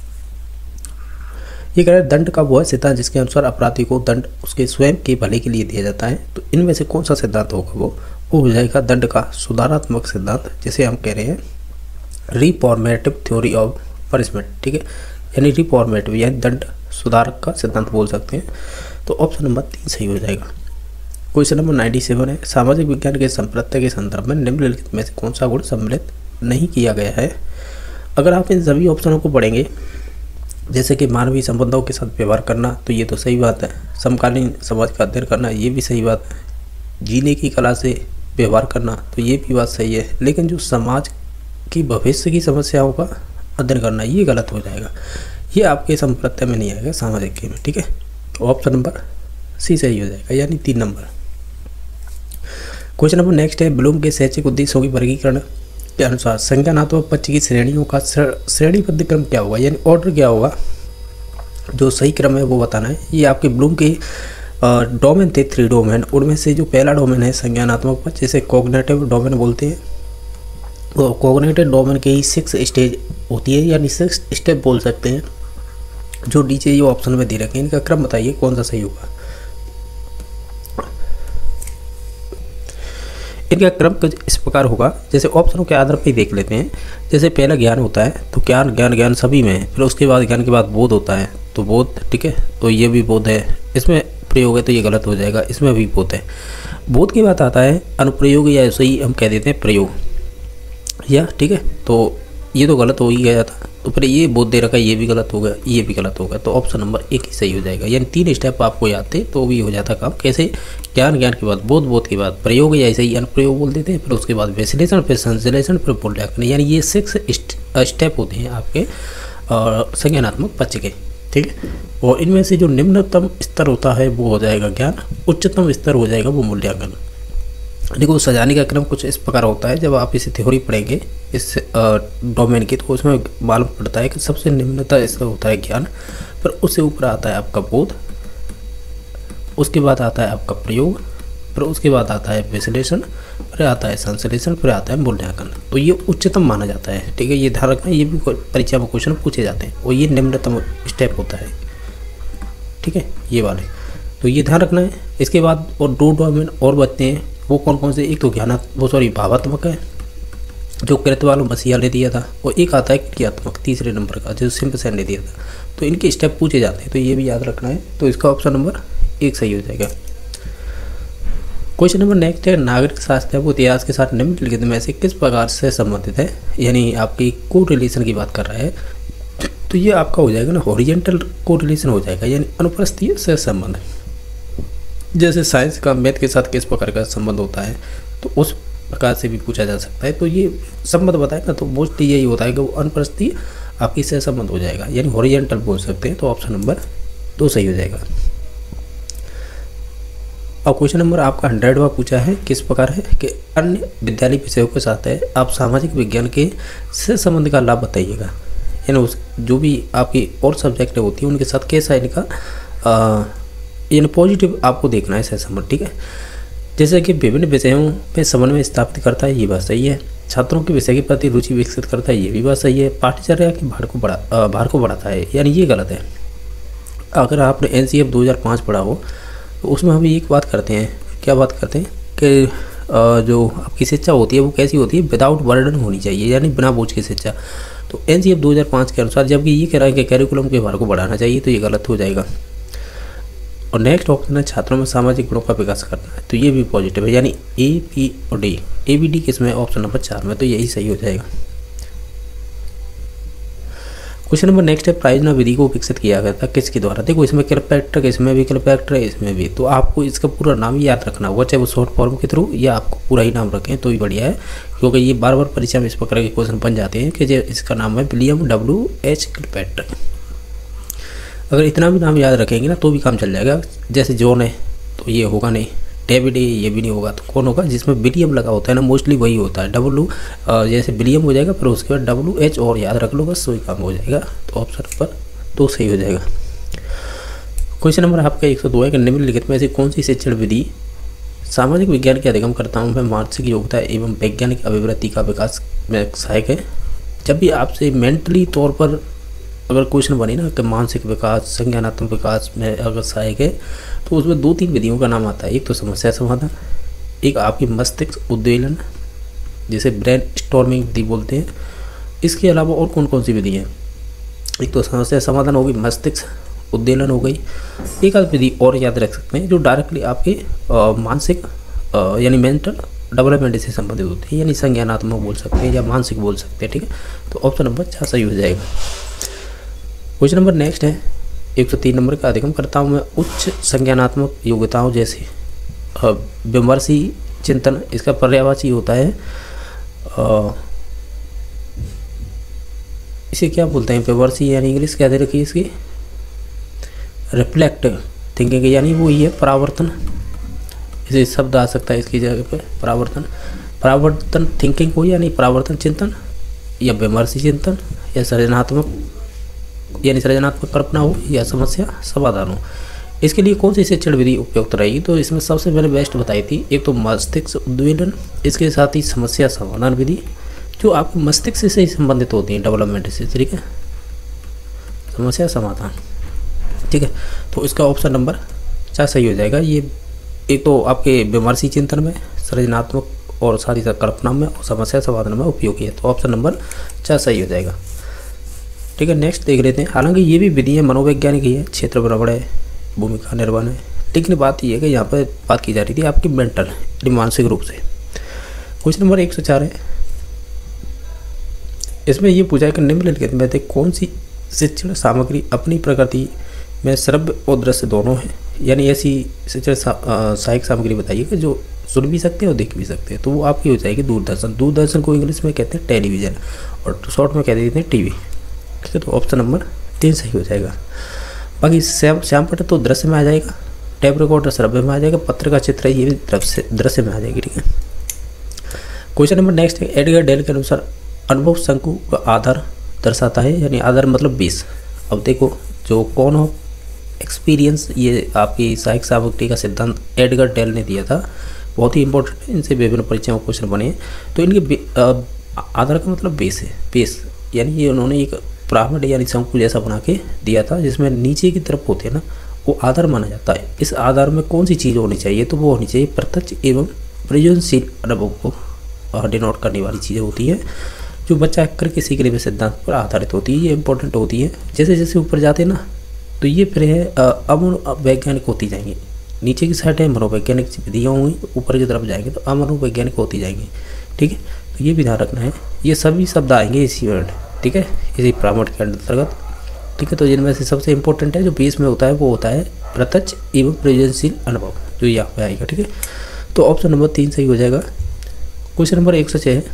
ये कह रहा है दंड का वह सिद्धांत जिसके अनुसार अपराधी को दंड उसके स्वयं के भले के लिए दिया जाता है। तो इनमें से कौन सा सिद्धांत होगा? वो हो जाएगा दंड का सुधारात्मक सिद्धांत, जिसे हम कह रहे हैं रिफॉर्मेटिव थ्योरी ऑफ पनिशमेंट। ठीक है, यानी रिफॉर्मेटिव यानी दंड सुधार का सिद्धांत बोल सकते हैं। तो ऑप्शन नंबर 3 सही हो जाएगा। क्वेश्चन नंबर 97 है, सामाजिक विज्ञान के संप्रत्य के संदर्भ में निम्नलिखित में से कौन सा गुण सम्मिलित नहीं किया गया है? अगर आप इन सभी ऑप्शनों को पढ़ेंगे, जैसे कि मानवीय संबंधों के साथ व्यवहार करना, तो ये तो सही बात है। समकालीन समाज का अध्ययन करना, ये भी सही बात है। जीने की कला से व्यवहार करना, तो ये भी बात सही है। लेकिन जो समाज की भविष्य की समस्याओं का अध्ययन करना, ये गलत हो जाएगा। ये आपके संप्रत्य में नहीं आएगा, सामाजिक के में। ठीक है, तो ऑप्शन नंबर सी सही हो जाएगा, यानी 3 नंबर। क्वेश्चन नंबर नेक्स्ट है, ब्लूम के शैक्षिक उद्देश्यों की वर्गीकरण के अनुसार संज्ञानात्मक पक्ष की श्रेणियों का श्रेणीबद्ध क्रम क्या होगा, यानी ऑर्डर क्या होगा? जो सही क्रम है वो बताना है। ये आपके ब्लूम के डोमेन थे 3 डोमेन, उनमें से जो पहला डोमेन है संज्ञानात्मक पक्ष, जिसे कॉग्निटिव डोमेन बोलते हैं। वो कॉग्निटिव डोमेन के ही 6 स्टेज होती है, यानी 6 स्टेप बोल सकते हैं, जो नीचे ये ऑप्शन में दे रखे हैं। इनका क्रम बताइए कौन सा सही होगा। इनका क्रम कुछ इस प्रकार होगा, जैसे ऑप्शनों के आधार पर ही देख लेते हैं। जैसे पहला ज्ञान होता है, तो ज्ञान ज्ञान ज्ञान सभी में है। फिर उसके बाद ज्ञान के बाद बोध होता है, तो बोध। ठीक है, तो ये भी बोध है। इसमें प्रयोग है तो ये गलत हो जाएगा, इसमें भी बोध है। बोध की बात आता है अनुप्रयोग, या ऐसे ही हम कह देते हैं प्रयोग, या ठीक है, तो ये तो गलत हो ही गया था। तो फिर ये बोध दे रखा है, ये भी गलत हो गया, ये भी गलत हो गया। तो ऑप्शन नंबर 1 ही सही हो जाएगा, यानी 3 स्टेप आपको याद थे तो भी हो जाता काम। कैसे? ज्ञान ज्ञान के बाद बोध, बोध के बाद प्रयोग, या ऐसे ही अनुप्रयोग बोल देते हैं। फिर उसके बाद विश्लेषण, फिर संश्लेषण, फिर मूल्यांकन, यानी ये 6 स्टेप होते हैं आपके संज्ञानात्मक पक्ष के। ठीक है, और इनमें से जो निम्नतम स्तर होता है वो हो जाएगा ज्ञान, उच्चतम स्तर हो जाएगा वो मूल्यांकन। देखो, सजाने का क्रम कुछ इस प्रकार होता है। जब आप इसे थ्योरी पढ़ेंगे इस डोमेन की, तो उसमें मालूम पड़ता है कि सबसे निम्नतम स्तर होता है ज्ञान, फिर उससे ऊपर आता है आपका बोध, उसके बाद आता है आपका प्रयोग, फिर उसके बाद आता है विश्लेषण, फिर आता है संश्लेषण, फिर आता है मूल्यांकन। तो ये उच्चतम माना जाता है। ठीक है, ये ध्यान रखना, ये भी परीक्षा में क्वेश्चन पूछे जाते हैं, और ये निम्नतम स्टेप होता है। ठीक है, ये वाले, तो ये ध्यान रखना है। इसके बाद और 2 डोमेन और बचते हैं, वो कौन कौन से? एक तो भावात्मक है, जो कृतवाल मसीहा ने दिया था, और एक आता है क्रियात्मक 3 नंबर का, जो सिम्पसन ने दिया था। तो इनके स्टेप पूछे जाते हैं, तो ये भी याद रखना है। तो इसका ऑप्शन नंबर 1 सही हो जाएगा। क्वेश्चन नंबर नेक्स्ट है, नागरिक शास्त्र वो इतिहास के साथ निम्नलिखित में से किस प्रकार से संबंधित है? यानी आपकी को रिलेशन की बात कर रहा है। तो ये आपका हो जाएगा ना हॉरिजेंटल को रिलेशन हो जाएगा, यानी अनुप्रस्थीय से संबंध। जैसे साइंस का मैथ के साथ किस प्रकार का संबंध होता है, तो उस प्रकार से भी पूछा जा सकता है। तो ये संबंध बताए ना, तो मोस्टली यही होता है कि वो अनुप्रस्थीय आपकी से संबंध हो जाएगा, यानी हॉरिजेंटल बोल सकते हैं। तो ऑप्शन नंबर 2 सही हो जाएगा। और क्वेश्चन नंबर आपका 100वां पूछा है, किस प्रकार है कि अन्य विद्यालय विषयों के साथ है आप सामाजिक विज्ञान के से संबंध का लाभ बताइएगा। यानी उस जो भी आपकी और सब्जेक्ट होती है उनके साथ कैसा इनका यानी पॉजिटिव आपको देखना है सहसंबंध। ठीक है, जैसे कि विभिन्न विषयों में समन्वय स्थापित करता है, ये बात सही है। छात्रों के विषय के प्रति रुचि विकसित करता है, ये भी बात सही है। पाठ्यचर्या के भार को बढ़ाता है, यानी ये गलत है। अगर आपने NCF 2005 पढ़ा हो तो उसमें हम एक बात करते हैं, क्या बात करते हैं कि जो आपकी शिक्षा होती है वो कैसी होती है, विदाउट बर्डन होनी चाहिए, यानी बिना बोझ की शिक्षा। तो NCF 2005 के अनुसार जबकि ये कह रहा है कि कैरिकुलम के भार को बढ़ाना चाहिए, तो ये गलत हो जाएगा। और नेक्स्ट ऑप्शन है छात्रों में सामाजिक गुणों का विकास करना है, तो ये भी पॉजिटिव है, यानी A, P और D। ABD किसमें? ऑप्शन नंबर 4 में, तो यही सही हो जाएगा। क्वेश्चन नंबर नेक्स्ट है, प्रायोजना विधि को विकसित किया गया था किसके द्वारा? देखो, इसमें किलपैक्टर, इसमें भी किलपैक्टर है, इसमें भी। तो आपको इसका पूरा नाम ही याद रखना होगा, चाहे वो शॉर्ट फॉर्म के थ्रू या आपको पूरा ही नाम रखें तो ही बढ़िया है, क्योंकि ये बार बार परीक्षा में इस प्रकार के क्वेश्चन बन जाते हैं कि जो इसका नाम है विलियम W.H. किलपैक्टर। अगर इतना भी नाम याद रखेंगे ना तो भी काम चल जाएगा। जैसे जॉन है तो ये होगा नहीं, डेविड है ये भी नहीं होगा, तो कौन होगा? जिसमें विलियम लगा होता है ना, मोस्टली वही होता है। डब्लू जैसे विलियम हो जाएगा, फिर उसके बाद WH और याद रख लो, बस वही काम हो जाएगा। तो ऑप्शन नंबर 2 सही हो जाएगा। क्वेश्चन नंबर आपका 102 है कि निम्नलिखित में से कौन सी शिक्षण विधि सामाजिक विज्ञान के अधिगमकर्ताओं में मानसिक योग्यता एवं वैज्ञानिक अभिवृत्ति का विकास में सहायक है? जब भी आपसे मेंटली तौर पर अगर क्वेश्चन बने ना कि मानसिक विकास, संज्ञानात्मक विकास में अगर सहायक है, तो उसमें 2-3 विधियों का नाम आता है। एक तो समस्या समाधान, एक आपकी मस्तिष्क उद्वेलन जिसे ब्रेन स्टॉर्मिंग विधि बोलते हैं। इसके अलावा और कौन कौन सी विधि है? एक तो समस्या समाधान हो गई, मस्तिष्क उद्वेलन हो गई, एक आध विधि और याद रख सकते हैं जो डायरेक्टली आपके मानसिक यानी मेंटल डेवलपमेंट से संबंधित होती है, यानी संज्ञानात्मक बोल सकते हैं या मानसिक बोल सकते हैं। ठीक है, तो ऑप्शन नंबर 4 सही हो जाएगा। क्वेश्चन नंबर नेक्स्ट है 103 नंबर का अधिगमकर्ताओं में उच्च संज्ञानात्मक योग्यताओं जैसे विमर्शी चिंतन, इसका पर्यायवाची होता है इसे क्या बोलते हैं? विमर्शी यानी इंग्लिश क्या दे रखी है इसकी? रिफ्लेक्ट थिंकिंग, यानी वो ये परावर्तन, इसे शब्द आ सकता है इसकी जगह पे परावर्तन थिंकिंग हो, यानी परावर्तन चिंतन या विमर्शी चिंतन या सृजनात्मक यानी सृजनात्मक कल्पना हो या समस्या समाधान हो। इसके लिए कौन सी शिक्षण विधि उपयुक्त रहेगी? तो इसमें सबसे पहले बेस्ट बताई थी, एक तो मस्तिष्क उद्वेलन, इसके साथ ही समस्या समाधान विधि जो आपके मस्तिष्क से ही संबंधित होती है, डेवलपमेंट से। ठीक है, समस्या समाधान। ठीक है, तो इसका ऑप्शन नंबर 4 सही हो जाएगा। ये एक तो आपके विमर्शी चिंतन में, सृजनात्मक और साथ ही साथ कल्पना में और समस्या समाधान में उपयोगी है, तो ऑप्शन नंबर 4 सही हो जाएगा। ठीक है, नेक्स्ट देख लेते हैं। हालांकि ये भी विधि है मनोवैज्ञानिक ही है, क्षेत्र भ्रमण है, भूमिका निर्माण है, लेकिन बात ये है कि यहाँ पर बात की जा रही थी आपकी मेंटल यानी मानसिक रूप से। क्वेश्चन नंबर 104 है, इसमें ये पूछा है कि निम्नलिखित में से कौन सी शिक्षण सामग्री अपनी प्रकृति में श्रव्य और दृश्य दोनों है, यानी ऐसी शिक्षण सहायक सामग्री बताइए कि जो सुन भी सकते हैं और देख भी सकते हैं। तो वो आपकी हो जाएगी दूरदर्शन। दूरदर्शन को इंग्लिश में कहते हैं टेलीविजन और शॉर्ट में कह देते हैं टीवी। ठीक है, तो ऑप्शन नंबर 3 सही हो जाएगा। बाकी श्यामपट्ट तो दृश्य में आ जाएगा, टैप रिकॉर्डर श्रव्य में आ जाएगा, पत्र का चित्र ये भी दृश्य में आ जाएगी। ठीक है, क्वेश्चन नंबर नेक्स्ट है, एडगर डेल के अनुसार अनुभव शंकु का आधार दर्शाता है, यानी आधार मतलब बेस। अब देखो जो कौन हो एक्सपीरियंस, ये आपकी सहायक सामग्री का सिद्धांत एडगर डेल ने दिया था, बहुत ही इंपॉर्टेंट है, इनसे विभिन्न परीक्षाओं क्वेश्चन बने हैं। तो इनके आधार का मतलब बेस है, बेस यानी ये उन्होंने एक पिरामिड यानी शंकु जैसा बना के दिया था, जिसमें नीचे की तरफ होते हैं ना वो आधार माना जाता है। इस आधार में कौन सी चीज़ होनी चाहिए? तो वो होनी चाहिए प्रत्यक्ष एवं प्रयोजनशील अनुभव को डिनोट करने वाली चीज़ें होती है, जो बच्चा करके सीखने में सिद्धांत पर आधारित होती है, ये इंपॉर्टेंट होती है। जैसे जैसे ऊपर जाते हैं ना तो ये फिर है अमनोवैज्ञानिक होती जाएंगी, नीचे की साइड है मनोवैज्ञानिक विधियाँ हुई, ऊपर की तरफ जाएंगे तो अमनोवैज्ञानिक होती जाएंगी। ठीक है, तो ये भी ध्यान रखना है, ये सभी शब्द आएंगे इसी वर्ड, ठीक है, इसी पिरामिड के अंतर्गत। ठीक है, तो जिनमें से सबसे इंपॉर्टेंट है जो बेस में होता है वो होता है प्रत्यक्ष एवं प्रयोजनशील अनुभव, जो यहाँ पे आएगा। ठीक है, तो ऑप्शन नंबर 3 सही हो जाएगा। क्वेश्चन नंबर 106 है,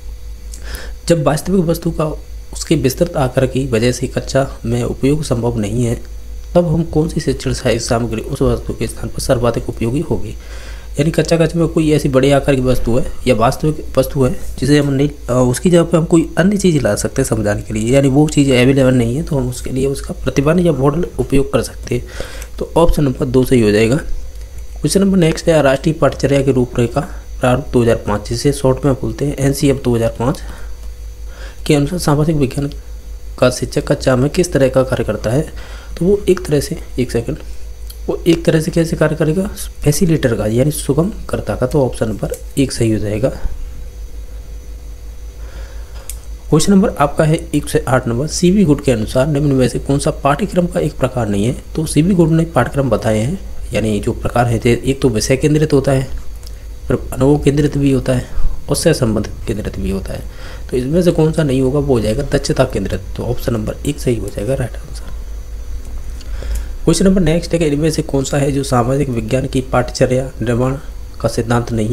जब वास्तविक वस्तु का उसके विस्तृत आकार की वजह से कक्षा में उपयोग संभव नहीं है, तब हम कौन सी शिक्षण सहायक सामग्री उस वस्तु के स्थान पर सर्वाधिक उपयोगी होगी? यानी कच्चा में कोई ऐसी बड़े आकार की वस्तु है या वास्तविक वस्तु है जिसे हम नहीं, उसकी जगह पे हम कोई अन्य चीज़ ला सकते हैं समझाने के लिए, यानी वो चीज़ अवेलेबल नहीं है तो हम उसके लिए उसका प्रतिमान या मॉडल उपयोग कर सकते हैं। तो ऑप्शन नंबर 2 सही हो जाएगा। क्वेश्चन नंबर नेक्स्ट है, राष्ट्रीय पाठ्यचर्या की रूपरेखा प्रारूप 2005 जिसे शॉर्ट में बोलते हैं NCF 2005 के अनुसार सामाजिक विज्ञान का शिक्षक कक्षा में किस तरह का कार्य करता है? तो वो एक तरह से वो एक तरह से कैसे कार्य करेगा? फैसिलिटेटर का, यानी सुगम कर्ता का। तो ऑप्शन नंबर 1 सही हो जाएगा। क्वेश्चन नंबर आपका है 108 नंबर, CB गुड के अनुसार निम्न में से कौन सा पाठ्यक्रम का एक प्रकार नहीं है? तो CB गुड ने पाठ्यक्रम बताए हैं, यानी जो प्रकार है एक तो विषय केंद्रित होता है, फिर अनुभव केंद्रित भी होता है और सह संबंधित केंद्रित भी होता है। तो इसमें से कौन सा नहीं होगा? वो हो जाएगा दक्षता केंद्रित। तो ऑप्शन नंबर 1 सही हो जाएगा, right answer. Question number next है कि इनमें से कौन सा है जो सामाजिक विज्ञान की पाठ्यचर्या निर्माण का सिद्धांत नहीं है?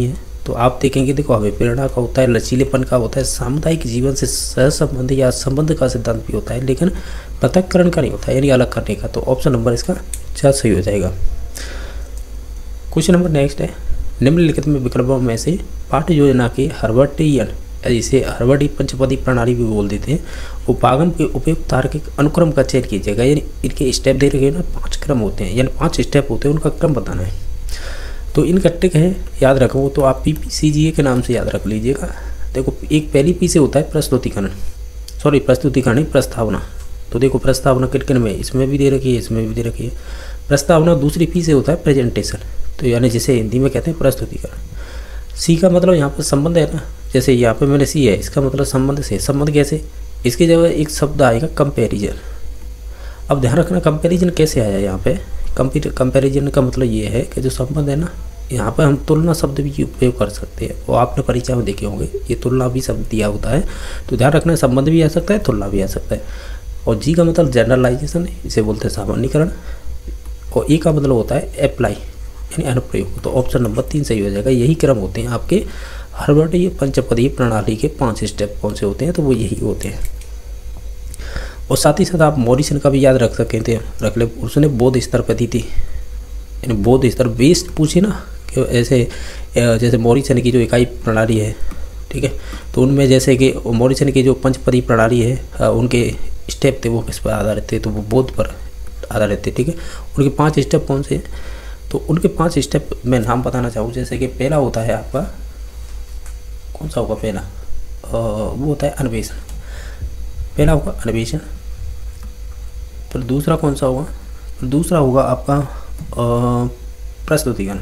तो आप देखेंगे, देखो अभिप्रेरणा का होता है, लचीलेपन का होता है, सामुदायिक जीवन से सहसंबंध या संबंध का सिद्धांत भी होता है, लेकिन पृथक्करण का नहीं होता है, यानी अलग करने का। तो ऑप्शन नंबर इसका 4 सही हो जाएगा। क्वेश्चन नंबर नेक्स्ट है, निम्नलिखित में विकल्पों में से पाठ्य योजना के हर्बर्टियन, इसे हर्बर्टी पंचपदी प्रणाली भी बोल देते हैं, उपागम के उपयुक्त तार्किक अनुक्रम का चयन कीजिएगा। यानी इनके स्टेप दे रखे ना 5 क्रम होते हैं, यानी 5 स्टेप होते हैं, उनका क्रम बताना है। तो इनका ट्रिक है, याद रखो तो आप PPCGA के नाम से याद रख लीजिएगा। देखो एक पहली पी से होता है प्रस्तुतिकरण, प्रस्तुतिकरण नहीं, प्रस्तावना। तो देखो प्रस्तावना किन में, इसमें भी दे रखी है, इसमें भी दे रखी है प्रस्तावना। दूसरी पी से होता है प्रेजेंटेशन, तो यानी जिसे हिंदी में कहते हैं प्रस्तुतिकरण। सी का मतलब यहाँ पर संबंध है ना, जैसे यहाँ पे मैंने सी है, इसका मतलब संबंध से। संबंध कैसे, इसकी जगह एक शब्द आएगा कंपैरिजन। अब ध्यान रखना कंपैरिजन कैसे आया यहाँ पे। कंपैरिजन का मतलब ये है कि जो संबंध है ना, यहाँ पे हम तुलना शब्द भी उपयोग कर सकते हैं, वो आपने परीक्षा में देखे होंगे, ये तुलना भी शब्द दिया होता है। तो ध्यान रखना संबंध भी आ सकता है, तुलना भी आ सकता है। और जी का मतलब जनरलाइजेशन, इसे बोलते हैं सामान्यीकरण। और ए का मतलब होता है अप्लाई, यानी अनुप्रयोग। तो ऑप्शन नंबर 3 सही हो जाएगा। यही क्रम होते हैं आपके हर्बर्टीय पंचपदीय प्रणाली के 5 स्टेप कौन से होते हैं, तो वो यही होते हैं। और साथ ही साथ आप मॉरिसन का भी याद रख सकते थे, रख ले। उसने बौद्ध स्तर पर दी थी, यानी बौद्ध स्तर बेस्ड पूछे ना कि ऐसे जैसे मॉरिसन की जो इकाई प्रणाली है, ठीक है, तो उनमें जैसे कि मॉरिसन की जो पंचपदी प्रणाली है, उनके स्टेप थे वो किस पर आधारित थे, तो वो बौद्ध पर आधारित थे, ठीक है। उनके 5 स्टेप कौन से हैं, तो उनके 5 स्टेप मैं नाम बताना चाहूँ। जैसे कि पहला होता है आपका, कौन सा होगा पहला, वो होता है अन्वेषण। पहला होगा अन्वेषण। फिर दूसरा कौन सा होगा, फिर दूसरा होगा आपका प्रस्तुतिकरण।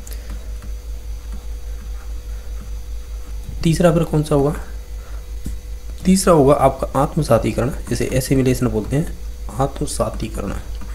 तीसरा फिर कौन सा होगा, तीसरा होगा आपका आत्मसातीकरण, जिसे एसिमिलेशन बोलते हैं, आत्मसातीकरण।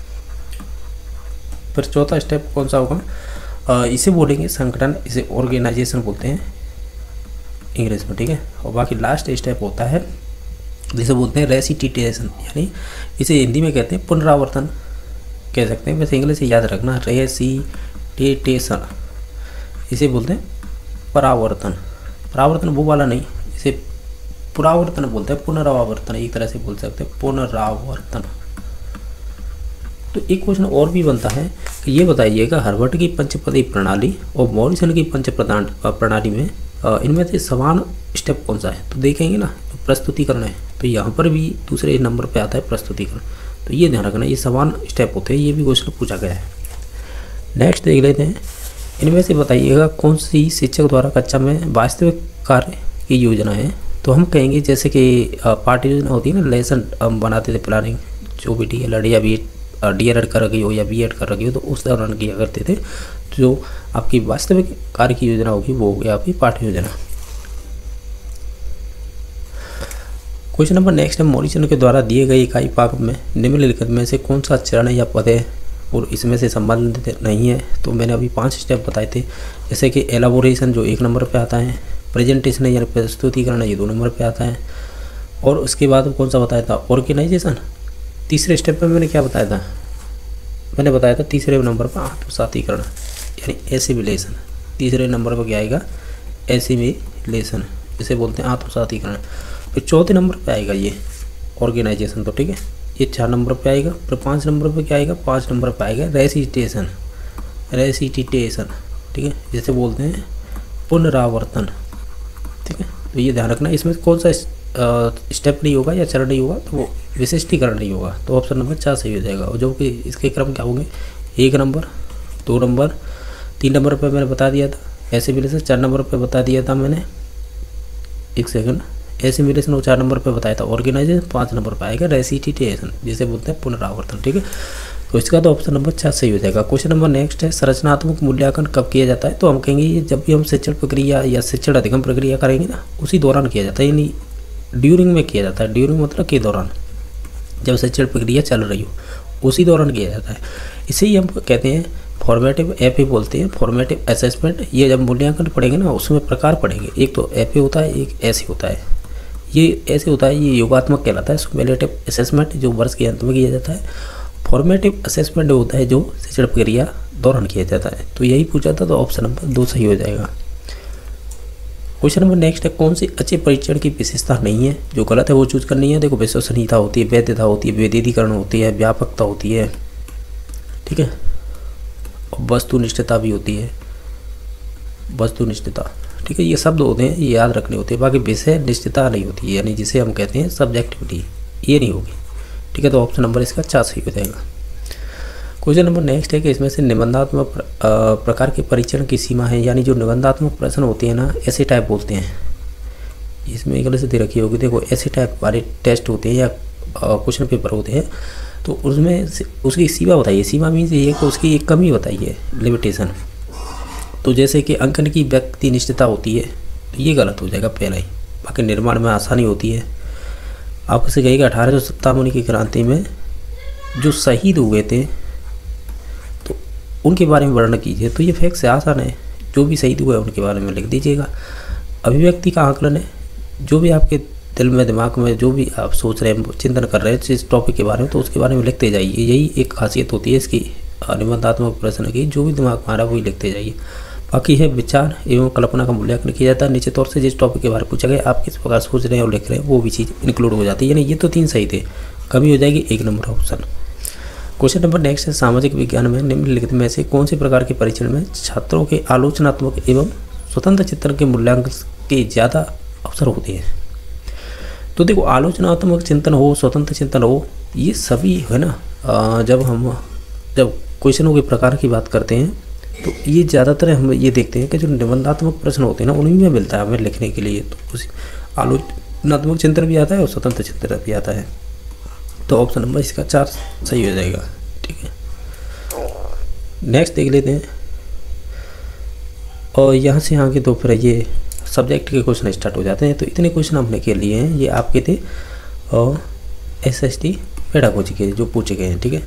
फिर चौथा स्टेप कौन सा होगा, इसे बोलेंगे संगठन, इसे ऑर्गेनाइजेशन बोलते हैं इंग्लिश में, ठीक है। और बाकी लास्ट स्टेप होता है जिसे बोलते हैं रेसिटिटेशन, यानी इसे हिंदी में कहते हैं पुनरावर्तन कह सकते हैं, वैसे इंग्लिश से याद रखना रेसिटेशन। इसे बोलते हैं परावर्तन। परावर्तन वो वाला नहीं, इसे पुनरावर्तन बोलते हैं, पुनरावर्तन एक तरह से बोल सकते हैं, पुनरावर्तन। तो एक क्वेश्चन और भी बनता है कि ये बताइएगा हर्बर्ट की पंचपदी प्रणाली और मॉरिसन की पंचप्रधान प्रणाली में इनमें से समान स्टेप कौन सा है। तो देखेंगे ना, तो प्रस्तुतिकरण है, तो यहाँ पर भी दूसरे नंबर पे आता है प्रस्तुतिकरण। तो ये ध्यान रखना, ये समान स्टेप होते हैं, ये भी क्वेश्चन पूछा गया है। नेक्स्ट देख लेते हैं, इनमें से बताइएगा कौन सी शिक्षक द्वारा कक्षा में वास्तविक कार्य की योजना है। तो हम कहेंगे जैसे कि पाठ्य योजना होती है ना, लेसन हम बनाते थे, प्लानिंग जो भी DL या DED कर रखी हो या B.Ed कर रखी हो, तो उस दौरान किया करते थे। जो आपकी वास्तविक कार्य की योजना होगी वो होगी आपकी पाठ्य योजना। क्वेश्चन नंबर नेक्स्ट है, मॉरिसन के द्वारा दिए गए इकाई पाक में निम्नलिखित में से कौन सा चरण या पद है और इसमें से संबंधित नहीं है। तो मैंने अभी 5 स्टेप बताए थे, जैसे कि एलाबोरेशन जो 1 नंबर पे आता है, प्रेजेंटेशन यानी प्रस्तुतिकरण ये 2 नंबर पे आता है, और उसके बाद कौन सा बताया था, ऑर्गेनाइजेशन। तीसरे स्टेप पे मैंने क्या बताया था, मैंने बताया था तीसरे नंबर पर आत्मसातीकरण यानी एसिमिलेशन। तीसरे नंबर पर क्या आएगा, एसिमिलेशन, इसे बोलते हैं आत्मसातीकरण। फिर चौथे नंबर पे आएगा ये ऑर्गेनाइजेशन, तो ठीक है, ये 4 नंबर पे आएगा। फिर 5 नंबर पे क्या आएगा, 5 नंबर पे आएगा रेसिटेशन, ठीक है, जिसे बोलते हैं पुनरावर्तन, ठीक है। तो ये ध्यान रखना, इसमें कौन सा स्टेप नहीं होगा या चरण नहीं होगा, तो वो विशिष्टीकरण नहीं होगा। तो ऑप्शन नंबर 4 सही हो जाएगा। और जो कि इसके क्रम क्या होंगे, 1 नंबर, 2 नंबर, 3 नंबर पे मैंने बता दिया था एसिमिलेशन, 4 नंबर पे बता दिया था मैंने, एक सेकंड, एसिमिलेशन और 4 नंबर पे बताया था ऑर्गेनाइजेशन, 5 नंबर पे आएगा रेसिटेशन, जिसे बोलते हैं पुनरावर्तन, ठीक है। तो इसका तो ऑप्शन नंबर 4 सही हो जाएगा। क्वेश्चन नंबर नेक्स्ट है, संरचनात्मक मूल्यांकन कब किया जाता है। तो हम कहेंगे ये जब भी हम शिक्षण प्रक्रिया या शिक्षण अधिगम प्रक्रिया करेंगे ना, उसी दौरान किया जाता है, यानी ड्यूरिंग में किया जाता है। ड्यूरिंग मतलब के दौरान, जब शिक्षण प्रक्रिया चल रही हो उसी दौरान किया जाता है। इसे ही हम कहते हैं फॉर्मेटिव FA बोलते हैं, फॉर्मेटिव असेसमेंट। ये जब मूल्यांकन पढ़ेंगे ना, उसमें प्रकार पढ़ेंगे, एक तो FA होता है, एक ऐसे होता है। ये ऐसे होता है, ये योगात्मक कहलाता है। सुमेलेटिव असेसमेंट जो वर्ष के अंत में किया जाता है, फॉर्मेटिव असेसमेंट होता है जो शिक्षण प्रक्रिया दौरान किया जाता है। तो यही पूछा था, तो ऑप्शन नंबर 2 सही हो जाएगा। क्वेश्चन नंबर नेक्स्ट है, कौन सी अच्छे परीक्षण की विशेषता नहीं है, जो गलत है वो चूज करनी है। देखो, विश्वसनीयता होती है, वैधता होती है, विभेदीकरण होती है, व्यापकता होती है, ठीक है, और वस्तुनिष्ठता भी होती है, वस्तुनिष्ठता, ठीक है। ये शब्द होते हैं, ये याद रखने होते हैं। बाकी विषय निश्चितता नहीं होती है, यानी जिसे हम कहते हैं सब्जेक्टिविटी, ये नहीं होगी, ठीक है। तो ऑप्शन नंबर इसका 4 सही हो जाएगा। क्वेश्चन नंबर नेक्स्ट है कि इसमें से निबंधात्मक प्रकार के परीक्षण की सीमा है, यानी जो निबंधात्मक प्रश्न होते हैं ना, ऐसे टाइप बोलते हैं, इसमें गलत से दे रखी होगी। देखो, ऐसे टाइप वाले टेस्ट होते हैं या क्वेश्चन पेपर होते हैं, तो उसमें उसकी सीमा बताइए। सीमा मीन्स ये है कि उसकी एक कमी बताइए, लिमिटेशन। तो जैसे कि अंकन की व्यक्ति निष्ठता होती है, तो ये गलत हो जाएगा पहला ही। बाकी निर्माण में आसानी होती है। आपको से कहेगा 1857 की क्रांति में जो शहीद हुए थे तो उनके बारे में वर्णन कीजिए। तो ये फैक्ट से आसान है, जो भी शहीद हुए उनके बारे में लिख दीजिएगा। अभिव्यक्ति का आकलन है, जो भी आपके दिल में दिमाग में जो भी आप सोच रहे हैं, चिंतन कर रहे हैं इस टॉपिक के बारे में, तो उसके बारे में लिखते जाइए। यही एक खासियत होती है इसकी निबंधात्मक प्रश्न की, जो भी दिमाग में आ रहा है वही लिखते जाइए। बाकी है विचार एवं कल्पना का मूल्यांकन किया जाता है। निश्चित तौर से जिस टॉपिक के बारे में पूछा गया, आप किस प्रकार सोच रहे हैं और लिख रहे हैं, वो भी चीज़ इंक्लूड हो जाती है। यानी ये तो 3 सही थे, कमी हो जाएगी 1 number option. Question number next है, सामाजिक विज्ञान में निम्नलिखित में से कौन से प्रकार के परीक्षण में छात्रों के आलोचनात्मक एवं स्वतंत्र चिंतन के मूल्यांकन के ज़्यादा अवसर होते हैं। तो देखो, आलोचनात्मक चिंतन हो, स्वतंत्र चिंतन हो, ये सभी है ना, जब क्वेश्चनों के प्रकार की बात करते हैं तो ये ज़्यादातर हम ये देखते हैं कि जो निबंधात्मक प्रश्न होते हैं ना, उन्हीं में मिलता है हमें लिखने के लिए। तो उसी आलोचनात्मक चिंतन भी आता है और स्वतंत्र चिंतन भी आता है। तो ऑप्शन नंबर इसका 4 सही हो जाएगा, ठीक है। नेक्स्ट देख लेते हैं, और यहाँ से आगे तो फिर ये सब्जेक्ट के क्वेश्चन स्टार्ट हो जाते हैं। तो इतने क्वेश्चन हमने के लिए हैं, ये आपके थे और SST पेडागोजी के जो पूछे गए हैं, ठीक है।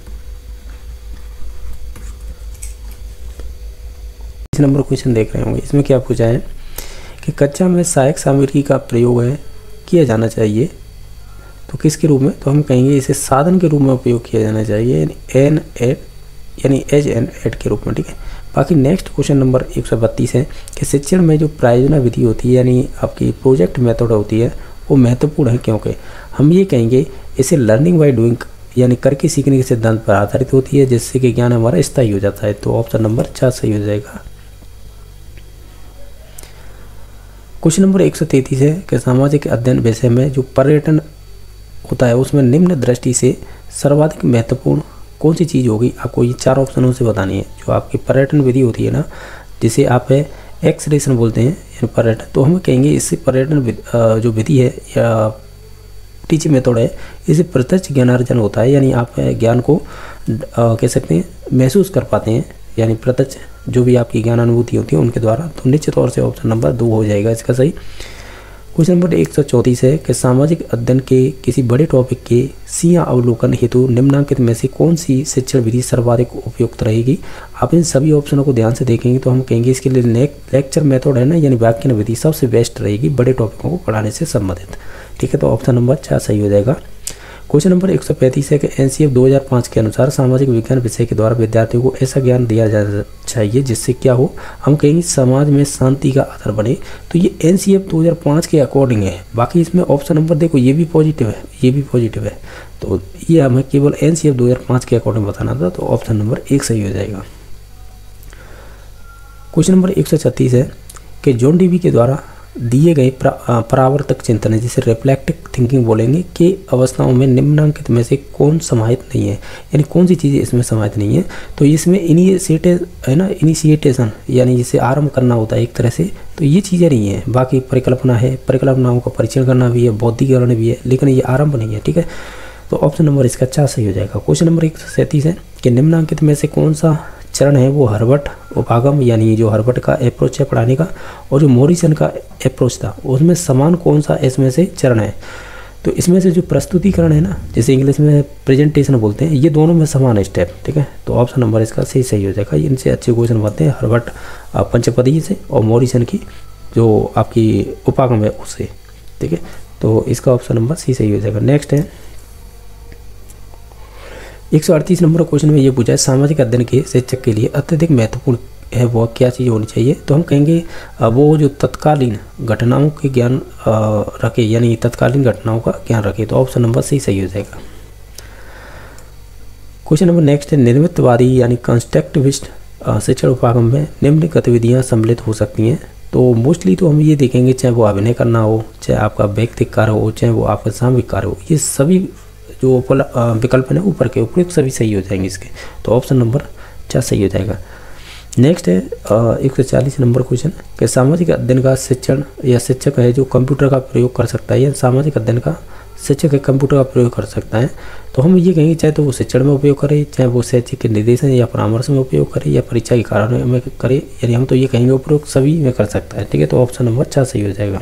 इस नंबर क्वेश्चन देख रहे होंगे, इसमें क्या पूछा है कि कक्षा में सहायक सामग्री का प्रयोग किया जाना चाहिए, तो किसके रूप में? तो हम कहेंगे इसे साधन के रूप में उपयोग किया जाना चाहिए, यानी एज एन एड के रूप में, ठीक है। बाकी नेक्स्ट क्वेश्चन नंबर 132 है कि शिक्षण में जो प्रायोजना विधि होती है, यानी आपकी प्रोजेक्ट मेथड होती है, वो महत्वपूर्ण है क्योंकि हम ये कहेंगे इसे लर्निंग बाय डूइंग, यानी करके सीखने के सिद्धांत पर आधारित होती है, जिससे कि ज्ञान हमारा स्थायी हो जाता है। तो ऑप्शन नंबर 4 सही हो जाएगा। क्वेश्चन नंबर 133 है कि सामाजिक अध्ययन विषय में जो पर्यटन होता है, उसमें निम्न दृष्टि से सर्वाधिक महत्वपूर्ण कौन सी चीज़ होगी? आपको ये 4 ऑप्शनों से बतानी है। जो आपकी पर्यटन विधि होती है ना, जिसे आप एक्सरेशन बोलते हैं, यानी पर्यटन, तो हम कहेंगे इससे पर्यटन जो विधि है या टीचिंग मेथड है, इससे प्रत्यक्ष ज्ञानार्जन होता है, यानी आप ज्ञान को कह सकते हैं महसूस कर पाते हैं, यानी प्रत्यक्ष जो भी आपकी ज्ञान अनुभूति होती है उनके द्वारा। तो निश्चित तौर से ऑप्शन नंबर 2 हो जाएगा इसका सही। क्वेश्चन नंबर 134 है कि सामाजिक अध्ययन के किसी बड़े टॉपिक के सीया अवलोकन हेतु निम्नलिखित में से कौन सी शिक्षण विधि सर्वाधिक उपयुक्त रहेगी? आप इन सभी ऑप्शनों को ध्यान से देखेंगे तो हम कहेंगे इसके लिए लेक्चर मेथड है ना, यानी व्याख्यान विधि सबसे बेस्ट रहेगी बड़े टॉपिकों को पढ़ाने से संबंधित, ठीक है। तो ऑप्शन नंबर 4 सही हो जाएगा। क्वेश्चन नंबर 135 है कि NCF 2005 के अनुसार सामाजिक विज्ञान विषय के द्वारा विद्यार्थियों को ऐसा ज्ञान दिया जाना चाहिए जिससे क्या हो, हम कहेंगे समाज में शांति का आधार बने। तो ये NCF 2005 के अकॉर्डिंग है। बाकी इसमें ऑप्शन नंबर देखो, ये भी पॉजिटिव है, ये भी पॉजिटिव है, तो ये हमें केवल NCF 2005 के अकॉर्डिंग बताना था। तो ऑप्शन नंबर 1 सही हो जाएगा। क्वेश्चन नंबर 136 है कि जॉन डीवी के द्वारा दिए गए परावर्तक चिंतन है, जिसे रिफ्लेक्टिव थिंकिंग बोलेंगे, के अवस्थाओं में निम्नलिखित में से कौन समाहित नहीं है, यानी कौन सी चीज़ें इसमें समाहित नहीं है? तो इसमें इनिशिएटेशन, यानी जिसे आरंभ करना होता है एक तरह से, तो ये चीज़ें नहीं है। बाकी परिकल्पना है, परिकल्पनाओं का परीक्षण करना भी है, बौद्धिकरण भी है, लेकिन ये आरंभ नहीं है, ठीक है। तो ऑप्शन नंबर इसका 4 सही हो जाएगा। क्वेश्चन नंबर 137 है कि निम्नलिखित में से कौन सा चरण है वो हर्बर्ट उपागम, यानी जो हर्बर्ट का अप्रोच है पढ़ाने का, और जो मॉरिसन का अप्रोच था, उसमें समान कौन सा इसमें से चरण है? तो इसमें से जो प्रस्तुतिकरण है ना, जैसे इंग्लिश में प्रेजेंटेशन बोलते हैं, ये दोनों में समान स्टेप, ठीक है। तो ऑप्शन नंबर इसका सही हो जाएगा। इनसे अच्छे क्वेश्चन बनते हैं हर्बर्ट पंचपदी से और मॉरिसन की जो आपकी उपागम है उससे, ठीक है। तो इसका ऑप्शन नंबर सही हो जाएगा। नेक्स्ट है 138 नंबर क्वेश्चन में ये पूछा है सामाजिक अध्ययन के शिक्षक के लिए अत्यधिक महत्वपूर्ण है वो क्या चीज़ होनी चाहिए, तो हम कहेंगे वो जो तत्कालीन घटनाओं के ज्ञान रखे, यानी तत्कालीन घटनाओं का ज्ञान रखे। तो ऑप्शन नंबर सी सही हो जाएगा। क्वेश्चन नंबर नेक्स्ट है, निर्मितवादी यानी कंस्ट्रक्टिविस्ट शिक्षण उपागम में निम्न गतिविधियाँ सम्मिलित हो सकती हैं। तो मोस्टली तो हम ये देखेंगे, चाहे वो अभिनय करना हो, चाहे आपका व्यक्तिगत कार्य हो, चाहे वो आपका सामूहिक कार्य हो, ये सभी जो विकल्प है ऊपर के उपयुक्त सभी सही हो जाएंगे इसके। तो ऑप्शन नंबर 4 सही हो जाएगा। नेक्स्ट है 140 नंबर क्वेश्चन कि सामाजिक अध्ययन का शिक्षण या शिक्षक है जो कंप्यूटर का प्रयोग कर सकता है, या सामाजिक अध्ययन का शिक्षक है कंप्यूटर का प्रयोग कर सकता है। तो हम ये कहेंगे चाहे तो वो शिक्षण में उपयोग करे, चाहे वो शैक्षिक के निर्देशन या परामर्श में उपयोग करे, या परीक्षा के कारण में करे, यानी हम तो ये कहेंगे उपयोग सभी में कर सकता है। ठीक है, तो ऑप्शन नंबर 4 सही हो जाएगा।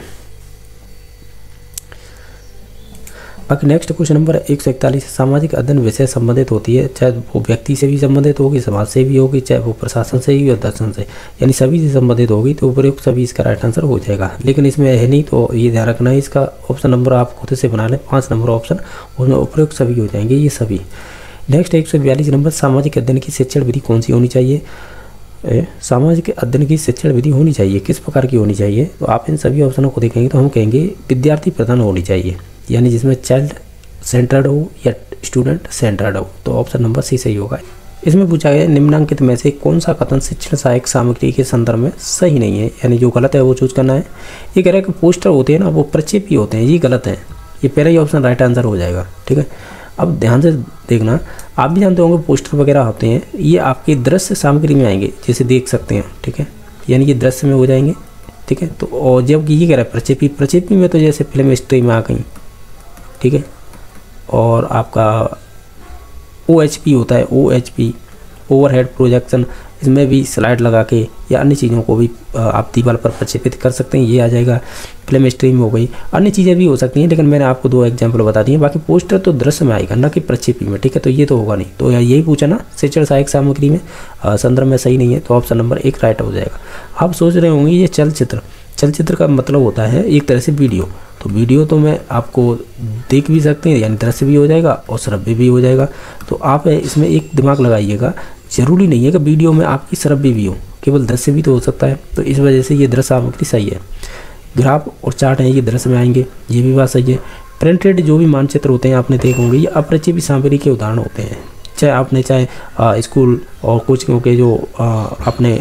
बाकी नेक्स्ट क्वेश्चन नंबर 141 सामाजिक अध्ययन विषय संबंधित होती है, चाहे वो व्यक्ति से भी संबंधित होगी, समाज से भी होगी, चाहे वो प्रशासन से ही या दर्शन से, यानी सभी से संबंधित होगी, तो उपयुक्त सभी इसका राइट आंसर हो जाएगा। लेकिन इसमें है नहीं, तो ये ध्यान रखना है, इसका ऑप्शन नंबर आप खुद से बना लें, 5 नंबर ऑप्शन, उसमें उपयुक्त सभी हो जाएंगे ये सभी। नेक्स्ट 142 नंबर सामाजिक अध्ययन की शिक्षण विधि कौन सी होनी चाहिए। सामाजिक अध्ययन की शिक्षण विधि होनी चाहिए, किस प्रकार की होनी चाहिए, तो आप इन सभी ऑप्शनों को देखेंगे तो हम कहेंगे विद्यार्थी प्रधान होनी चाहिए, यानी जिसमें चाइल्ड सेंटर्ड हो या स्टूडेंट सेंटर्ड हो। तो ऑप्शन नंबर सी सही होगा। इसमें पूछा गया निम्नांकित में से कौन सा कथन शिक्षण सहायक सामग्री के संदर्भ में सही नहीं है, यानी जो गलत है वो चूज करना है। ये कह रहा है कि पोस्टर होते हैं ना वो प्रक्षेपी होते हैं, ये गलत है, ये पहला ही ऑप्शन राइट आंसर हो जाएगा। ठीक है, अब ध्यान से देखना, आप भी जानते होंगे पोस्टर वगैरह होते हैं, ये आपकी दृश्य सामग्री में आएंगे, जैसे देख सकते हैं। ठीक है, यानी ये दृश्य में हो जाएंगे। ठीक है, तो और जबकि ये कह रहा है प्रक्षेपी, प्रक्षेपी में तो जैसे फिल्म स्ट्रीम आ गई। ठीक है, और आपका OHP होता है, OHP ओवरहेड प्रोजेक्शन, इसमें भी स्लाइड लगा के या अन्य चीज़ों को भी आप दीवार पर प्रक्षेपित कर सकते हैं, ये आ जाएगा। फिल्म स्ट्रीम हो गई, अन्य चीज़ें भी हो सकती हैं, लेकिन मैंने आपको 2 एग्जाम्पल बता दिए। बाकी पोस्टर तो दृश्य में आएगा, ना कि प्रक्षेपी में। ठीक है, तो ये तो होगा नहीं, तो यही पूछा ना शिक्षण सहायक सामग्री में संदर्भ में सही नहीं है, तो ऑप्शन नंबर 1 राइट हो जाएगा। आप सोच रहे होंगे ये चलचित्र का मतलब होता है एक तरह से वीडियो, तो वीडियो तो मैं आपको देख भी सकते हैं, यानी दृश्य भी हो जाएगा और श्रव्य भी हो जाएगा। तो आप इसमें एक दिमाग लगाइएगा, जरूरी नहीं है कि वीडियो में आपकी श्रव्य भी हो, केवल दृश्य भी तो हो सकता है। तो इस वजह से ये दृश्य सामग्री सही है। ग्राफ और चार्ट हैं ये दृश्य में आएंगे, ये भी बात सही है। प्रिंटेड जो भी मानचित्र होते हैं आपने देखे होंगे, ये अप्रक्षेपी सामग्री के उदाहरण होते हैं। चाहे स्कूल और कोचिंग के जो आपने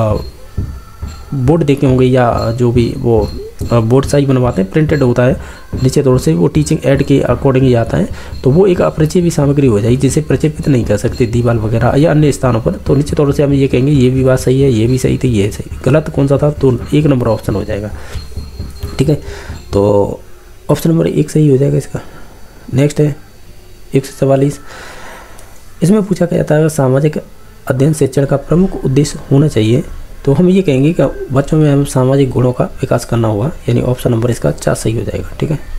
बोर्ड देखे होंगे, या जो भी वो बोर्ड साइज बनवाते हैं, प्रिंटेड होता है, नीचे तौर से वो टीचिंग एड के अकॉर्डिंग ही आता है, तो वो एक अप्रक्षेपी सामग्री हो जाएगी, जिसे प्रक्षेपित नहीं कर सकते दीवार वगैरह या अन्य स्थानों पर। तो नीचे तौर से हम ये कहेंगे ये भी बात सही है, ये भी सही थी, ये सही। गलत कौन सा था, तो 1 नंबर ऑप्शन हो जाएगा। ठीक है, तो ऑप्शन नंबर 1 सही हो जाएगा इसका। नेक्स्ट है 144, इसमें पूछा गया था सामाजिक अध्ययन शिक्षण का प्रमुख उद्देश्य होना चाहिए, तो हम ये कहेंगे कि बच्चों में हम सामाजिक गुणों का विकास करना होगा, यानी ऑप्शन नंबर इसका 4 सही हो जाएगा। ठीक है,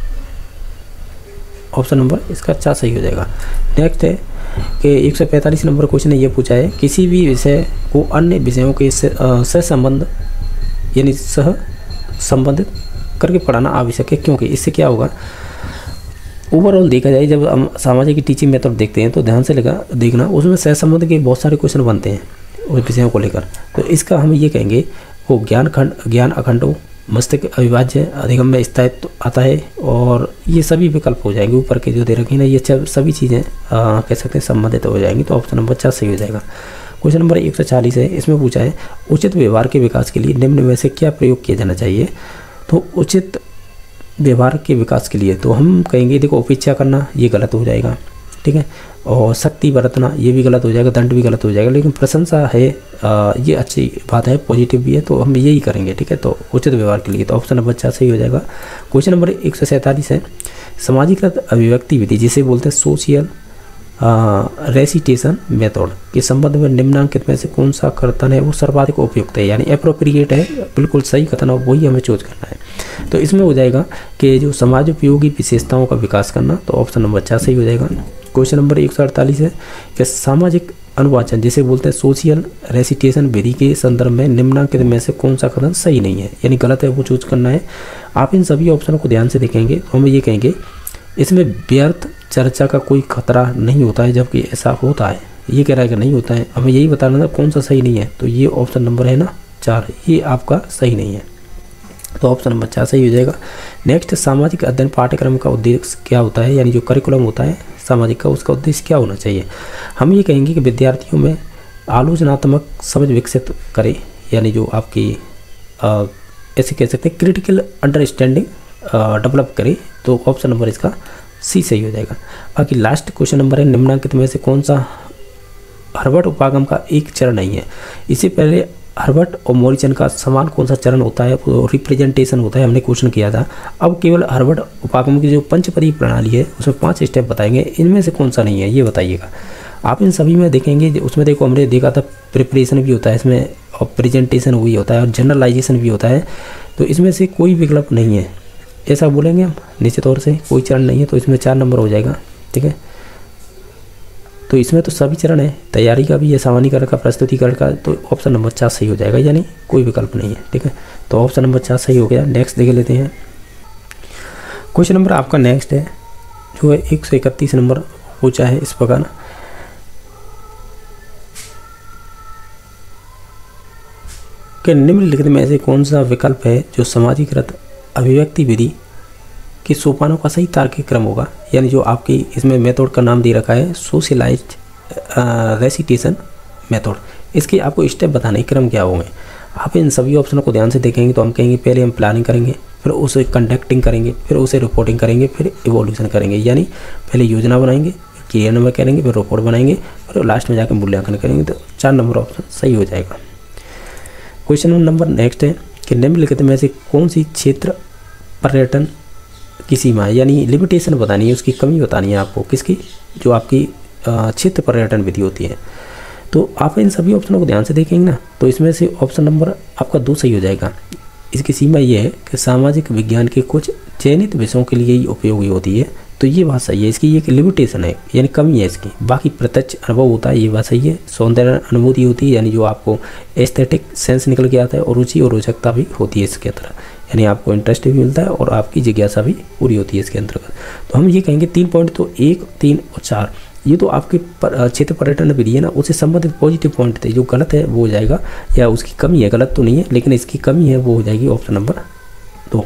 ऑप्शन नंबर इसका 4 सही हो जाएगा। नेक्स्ट है कि 145 नंबर क्वेश्चन ने ये पूछा है किसी भी विषय को अन्य विषयों के सहसंबंध यानी सह संबंधित करके पढ़ाना आवश्यक है, क्योंकि इससे क्या होगा, ओवरऑल देखा जाए जब हम सामाजिक की टीचिंग मेथड देखते हैं तो ध्यान से देखना, उसमें सहसंबंध के बहुत सारे क्वेश्चन बनते हैं उस विषयों को लेकर। तो इसका हम ये कहेंगे वो ज्ञान अखंडो, मस्तिष्क अविभाज्य, अधिगम में स्थायित्व आता है, और ये सभी विकल्प हो जाएंगे ऊपर के जो दे रखे हैं ना, ये सभी चीज़ें कह सकते हैं संबंधित हो जाएंगी। तो ऑप्शन नंबर 4 सही हो जाएगा। क्वेश्चन नंबर 140 है, इसमें पूछा है उचित व्यवहार के विकास के लिए निम्न में से क्या प्रयोग किया जाना चाहिए। तो उचित व्यवहार के विकास के लिए तो हम कहेंगे देखो उपेक्षा करना ये गलत हो जाएगा। ठीक है, और शक्ति बरतना ये भी गलत हो जाएगा, दंड भी गलत हो जाएगा, लेकिन प्रशंसा है ये अच्छी बात है, पॉजिटिव भी है, तो हम यही करेंगे। ठीक है, तो उचित व्यवहार के लिए तो ऑप्शन नंबर 4 सही हो जाएगा। क्वेश्चन नंबर 147 है सामाजिक अभिव्यक्ति विधि जिसे बोलते हैं सोशियल रेसिटेशन मेथड के संबंध में निम्नांकित में से कौन सा कथन है वो सर्वाधिक उपयुक्त है, यानी एप्रोप्रिएट है, बिल्कुल सही कथन है, वही हमें चूज करना है। तो इसमें हो जाएगा कि जो समाज उपयोगी विशेषताओं का विकास करना, तो ऑप्शन नंबर 4 सही हो जाएगा। क्वेश्चन नंबर 148 है कि सामाजिक अनुवाचन जिसे बोलते हैं सोशल रेसिटेशन विधि के संदर्भ में निम्नांकित में से कौन सा कथन सही नहीं है, यानी गलत है, वो चूज करना है। आप इन सभी ऑप्शनों को ध्यान से देखेंगे तो हम ये कहेंगे इसमें व्यर्थ चर्चा का कोई खतरा नहीं होता है, जबकि ऐसा होता है, ये कह रहा है कि नहीं होता है, हमें यही बताना था कौन सा सही नहीं है। तो ये ऑप्शन नंबर है ना 4, ये आपका सही नहीं है, तो ऑप्शन नंबर 4 सही हो जाएगा। नेक्स्ट, सामाजिक अध्ययन पाठ्यक्रम का उद्देश्य क्या होता है, यानी जो करिकुलम होता है सामाजिक का, उसका उद्देश्य क्या होना चाहिए। हम ये कहेंगे कि विद्यार्थियों में आलोचनात्मक समझ विकसित करें, यानी जो आपकी ऐसे कह सकते हैं क्रिटिकल अंडरस्टैंडिंग डेवलप करें, तो ऑप्शन नंबर इसका सी सही हो जाएगा। बाकी लास्ट क्वेश्चन नंबर है, निम्नलिखित में से कौन सा हर्बर्ट उपागम का एक चरण नहीं है। इससे पहले हर्बर्ट और मॉरिसन का समान कौन सा चरण होता है, वो रिप्रेजेंटेशन होता है, हमने क्वेश्चन किया था। अब केवल हर्बर्ट उपागम की जो पंचपदी प्रणाली है उसमें 5 स्टेप बताएंगे, इनमें से कौन सा नहीं है ये बताइएगा। आप इन सभी में देखेंगे, उसमें देखो हमने देखा था प्रिपरेशन भी होता है इसमें, और प्रेजेंटेशन भी होता है, और जनरलाइजेशन भी होता है। तो इसमें से कोई विकल्प नहीं है, ऐसा बोलेंगे हम निश्चित तौर से, कोई चरण नहीं है, तो इसमें 4 नंबर हो जाएगा। ठीक है, तो इसमें तो सभी चरण है, तैयारी का भी है, सामान्यीकरण का, प्रस्तुतिकरण का, तो ऑप्शन नंबर 4 सही हो जाएगा, यानी कोई विकल्प नहीं है। ठीक है, तो ऑप्शन नंबर 4 सही हो गया। नेक्स्ट देख लेते हैं। क्वेश्चन नंबर आपका नेक्स्ट है जो है 131 नंबर पूछा है इस प्रकार, कि निम्नलिखित में से कौन सा विकल्प है जो समाजीकृत अभिव्यक्ति विधि के सोपानों का सही तार्किक क्रम होगा, यानी जो आपकी इसमें मेथड का नाम दे रखा है सोशलाइज्ड रेसिटेशन मेथड। इसके आपको स्टेप बताने के क्रम क्या होंगे। आप इन सभी ऑप्शनों को ध्यान से देखेंगे तो हम कहेंगे पहले हम प्लानिंग करेंगे, फिर उसे कंडक्टिंग करेंगे, फिर उसे रिपोर्टिंग करेंगे, फिर इवोल्यूशन करेंगे, यानी पहले योजना बनाएंगे, फिर क्रियान्वयन करेंगे, फिर रिपोर्ट बनाएंगे, फिर लास्ट में जाकर मूल्यांकन करेंगे। तो 4 नंबर ऑप्शन सही हो जाएगा। क्वेश्चन नंबर नेक्स्ट है कि निम्नलिखित में से कौन सी क्षेत्र पर्यटन की सीमा है, यानी लिमिटेशन बतानी है, उसकी कमी बतानी है आपको, किसकी, जो आपकी क्षेत्र पर्यटन विधि होती है। तो आप इन सभी ऑप्शनों को ध्यान से देखेंगे ना, तो इसमें से ऑप्शन नंबर आपका 2 सही हो जाएगा। इसकी सीमा ये है कि सामाजिक विज्ञान के कुछ चयनित विषयों के लिए ही उपयोगी होती है, तो ये बात सही है। इसकी एक लिमिटेशन है, यानी कमी है इसकी। बाकी प्रत्यक्ष अनुभव होता है, ये बात सही है। सौंदर्य अनुभूति होती है, यानी जो आपको एस्थेटिक सेंस निकल के आता है, और रुचि और रोचकता भी होती है इसके अंदर, यानी आपको इंटरेस्ट भी मिलता है और आपकी जिज्ञासा भी पूरी होती है इसके अंतर्गत। तो हम ये कहेंगे 3 पॉइंट, तो 1, 3 और 4 ये तो आपके क्षेत्र पर्यटन विधि है ना, उससे संबंधित पॉजिटिव पॉइंट थे। जो गलत है वो हो जाएगा, या उसकी कमी है, गलत तो नहीं है लेकिन इसकी कमी है, वो हो जाएगी ऑप्शन नंबर 2।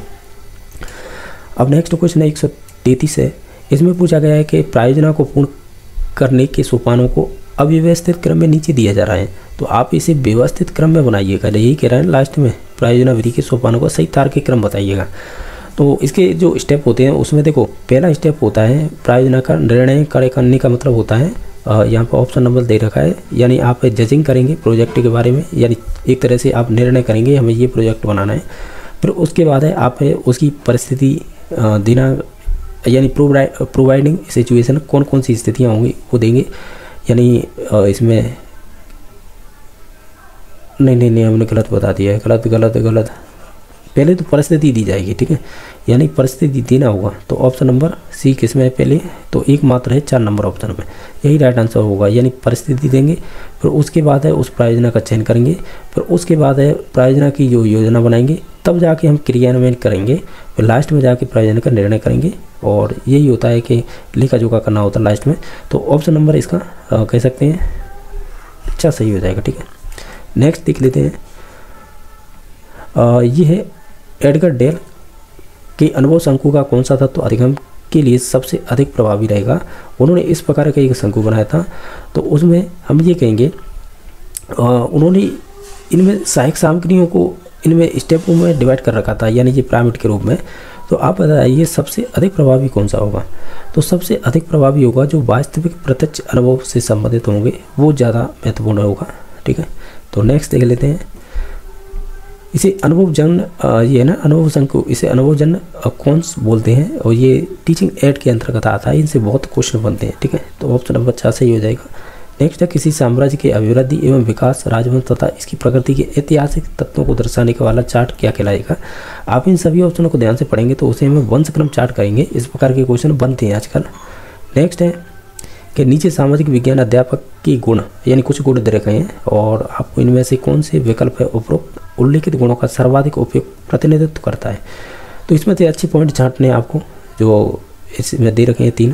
अब नेक्स्ट क्वेश्चन है 133 है। इसमें पूछा गया है कि प्रायोजना को पूर्ण करने के सोपानों को अव्यवस्थित क्रम में नीचे दिया जा रहा है, तो आप इसे व्यवस्थित क्रम में बनाइएगा। यही कह रहा है लास्ट में, प्रायोजना विधि के सोपानों को सही तार्किक क्रम बताइएगा। तो इसके जो स्टेप होते हैं उसमें देखो, पहला स्टेप होता है प्रायोजना का निर्णय करने का मतलब होता है, यहाँ पर ऑप्शन नंबर दे रखा है, यानी आप जजिंग करेंगे प्रोजेक्ट के बारे में, यानी एक तरह से आप निर्णय करेंगे हमें ये प्रोजेक्ट बनाना है। फिर उसके बाद है आप उसकी परिस्थिति देना, यानी प्रोवाइडिंग सिचुएशन, कौन कौन सी स्थितियाँ होंगी वो देंगे, यानी इसमें नहीं हमने गलत बता दिया है, गलत। पहले तो परिस्थिति दी जाएगी, ठीक है, यानी परिस्थिति देना होगा। तो ऑप्शन नंबर सी किसमें है पहले, तो एक मात्र है 4 नंबर ऑप्शन में, यही राइट आंसर होगा। यानी परिस्थिति देंगे, फिर उसके बाद है उस प्रायोजना का चयन करेंगे, फिर उसके बाद है प्रायोजना की जो योजना बनाएंगे, तब जाके हम क्रियान्वयन करेंगे, फिर लास्ट में जाके प्रायोजना का निर्णय करेंगे। और यही होता है कि लेखा जोखा करना होता है लास्ट में। तो ऑप्शन नंबर इसका कह सकते हैं 4 सही हो जाएगा, ठीक है। नेक्स्ट देख लेते हैं, ये है एडगर डेल के अनुभव शंकु का कौन सा तत्व अधिगम के लिए सबसे अधिक प्रभावी रहेगा। उन्होंने इस प्रकार का एक शंकु बनाया था, तो उसमें हम ये कहेंगे उन्होंने इनमें सहायक सामग्रियों को इनमें स्टेपों में डिवाइड कर रखा था, यानी ये पिरामिड के रूप में। तो आप बताइए सबसे अधिक प्रभावी कौन सा होगा। तो सबसे अधिक प्रभावी होगा जो वास्तविक प्रत्यक्ष अनुभव से संबंधित होंगे, वो ज़्यादा महत्वपूर्ण होगा, ठीक है। तो नेक्स्ट देख लेते हैं, इसे अनुभवजन, ये है ना अनुभव शंकु, इसे अनुभवजन कौन्स बोलते हैं, और ये टीचिंग एड के अंतर्गत आता है। इनसे बहुत क्वेश्चन बनते हैं, ठीक है। तो ऑप्शन नंबर 4 सही हो जाएगा। नेक्स्ट है, किसी साम्राज्य के अभिवृद्धि एवं विकास, राजवंश तथा इसकी प्रकृति के ऐतिहासिक तत्वों को दर्शाने का वाला चार्ट क्या कहलाएगा। आप इन सभी ऑप्शनों को ध्यान से पढ़ेंगे तो उसे हम वंशक्रम चार्ट करेंगे। इस प्रकार के क्वेश्चन बनते हैं आजकल। नेक्स्ट है कि नीचे सामाजिक विज्ञान अध्यापक की गुण, यानी कुछ गुण दे रखे हैं, और आपको इनमें से कौन से विकल्प है उपरोक्त उल्लिखित गुणों का सर्वाधिक उपयोग प्रतिनिधित्व करता है। तो इसमें से अच्छे पॉइंट छांटने आपको, जो इसमें दे रखे हैं 3।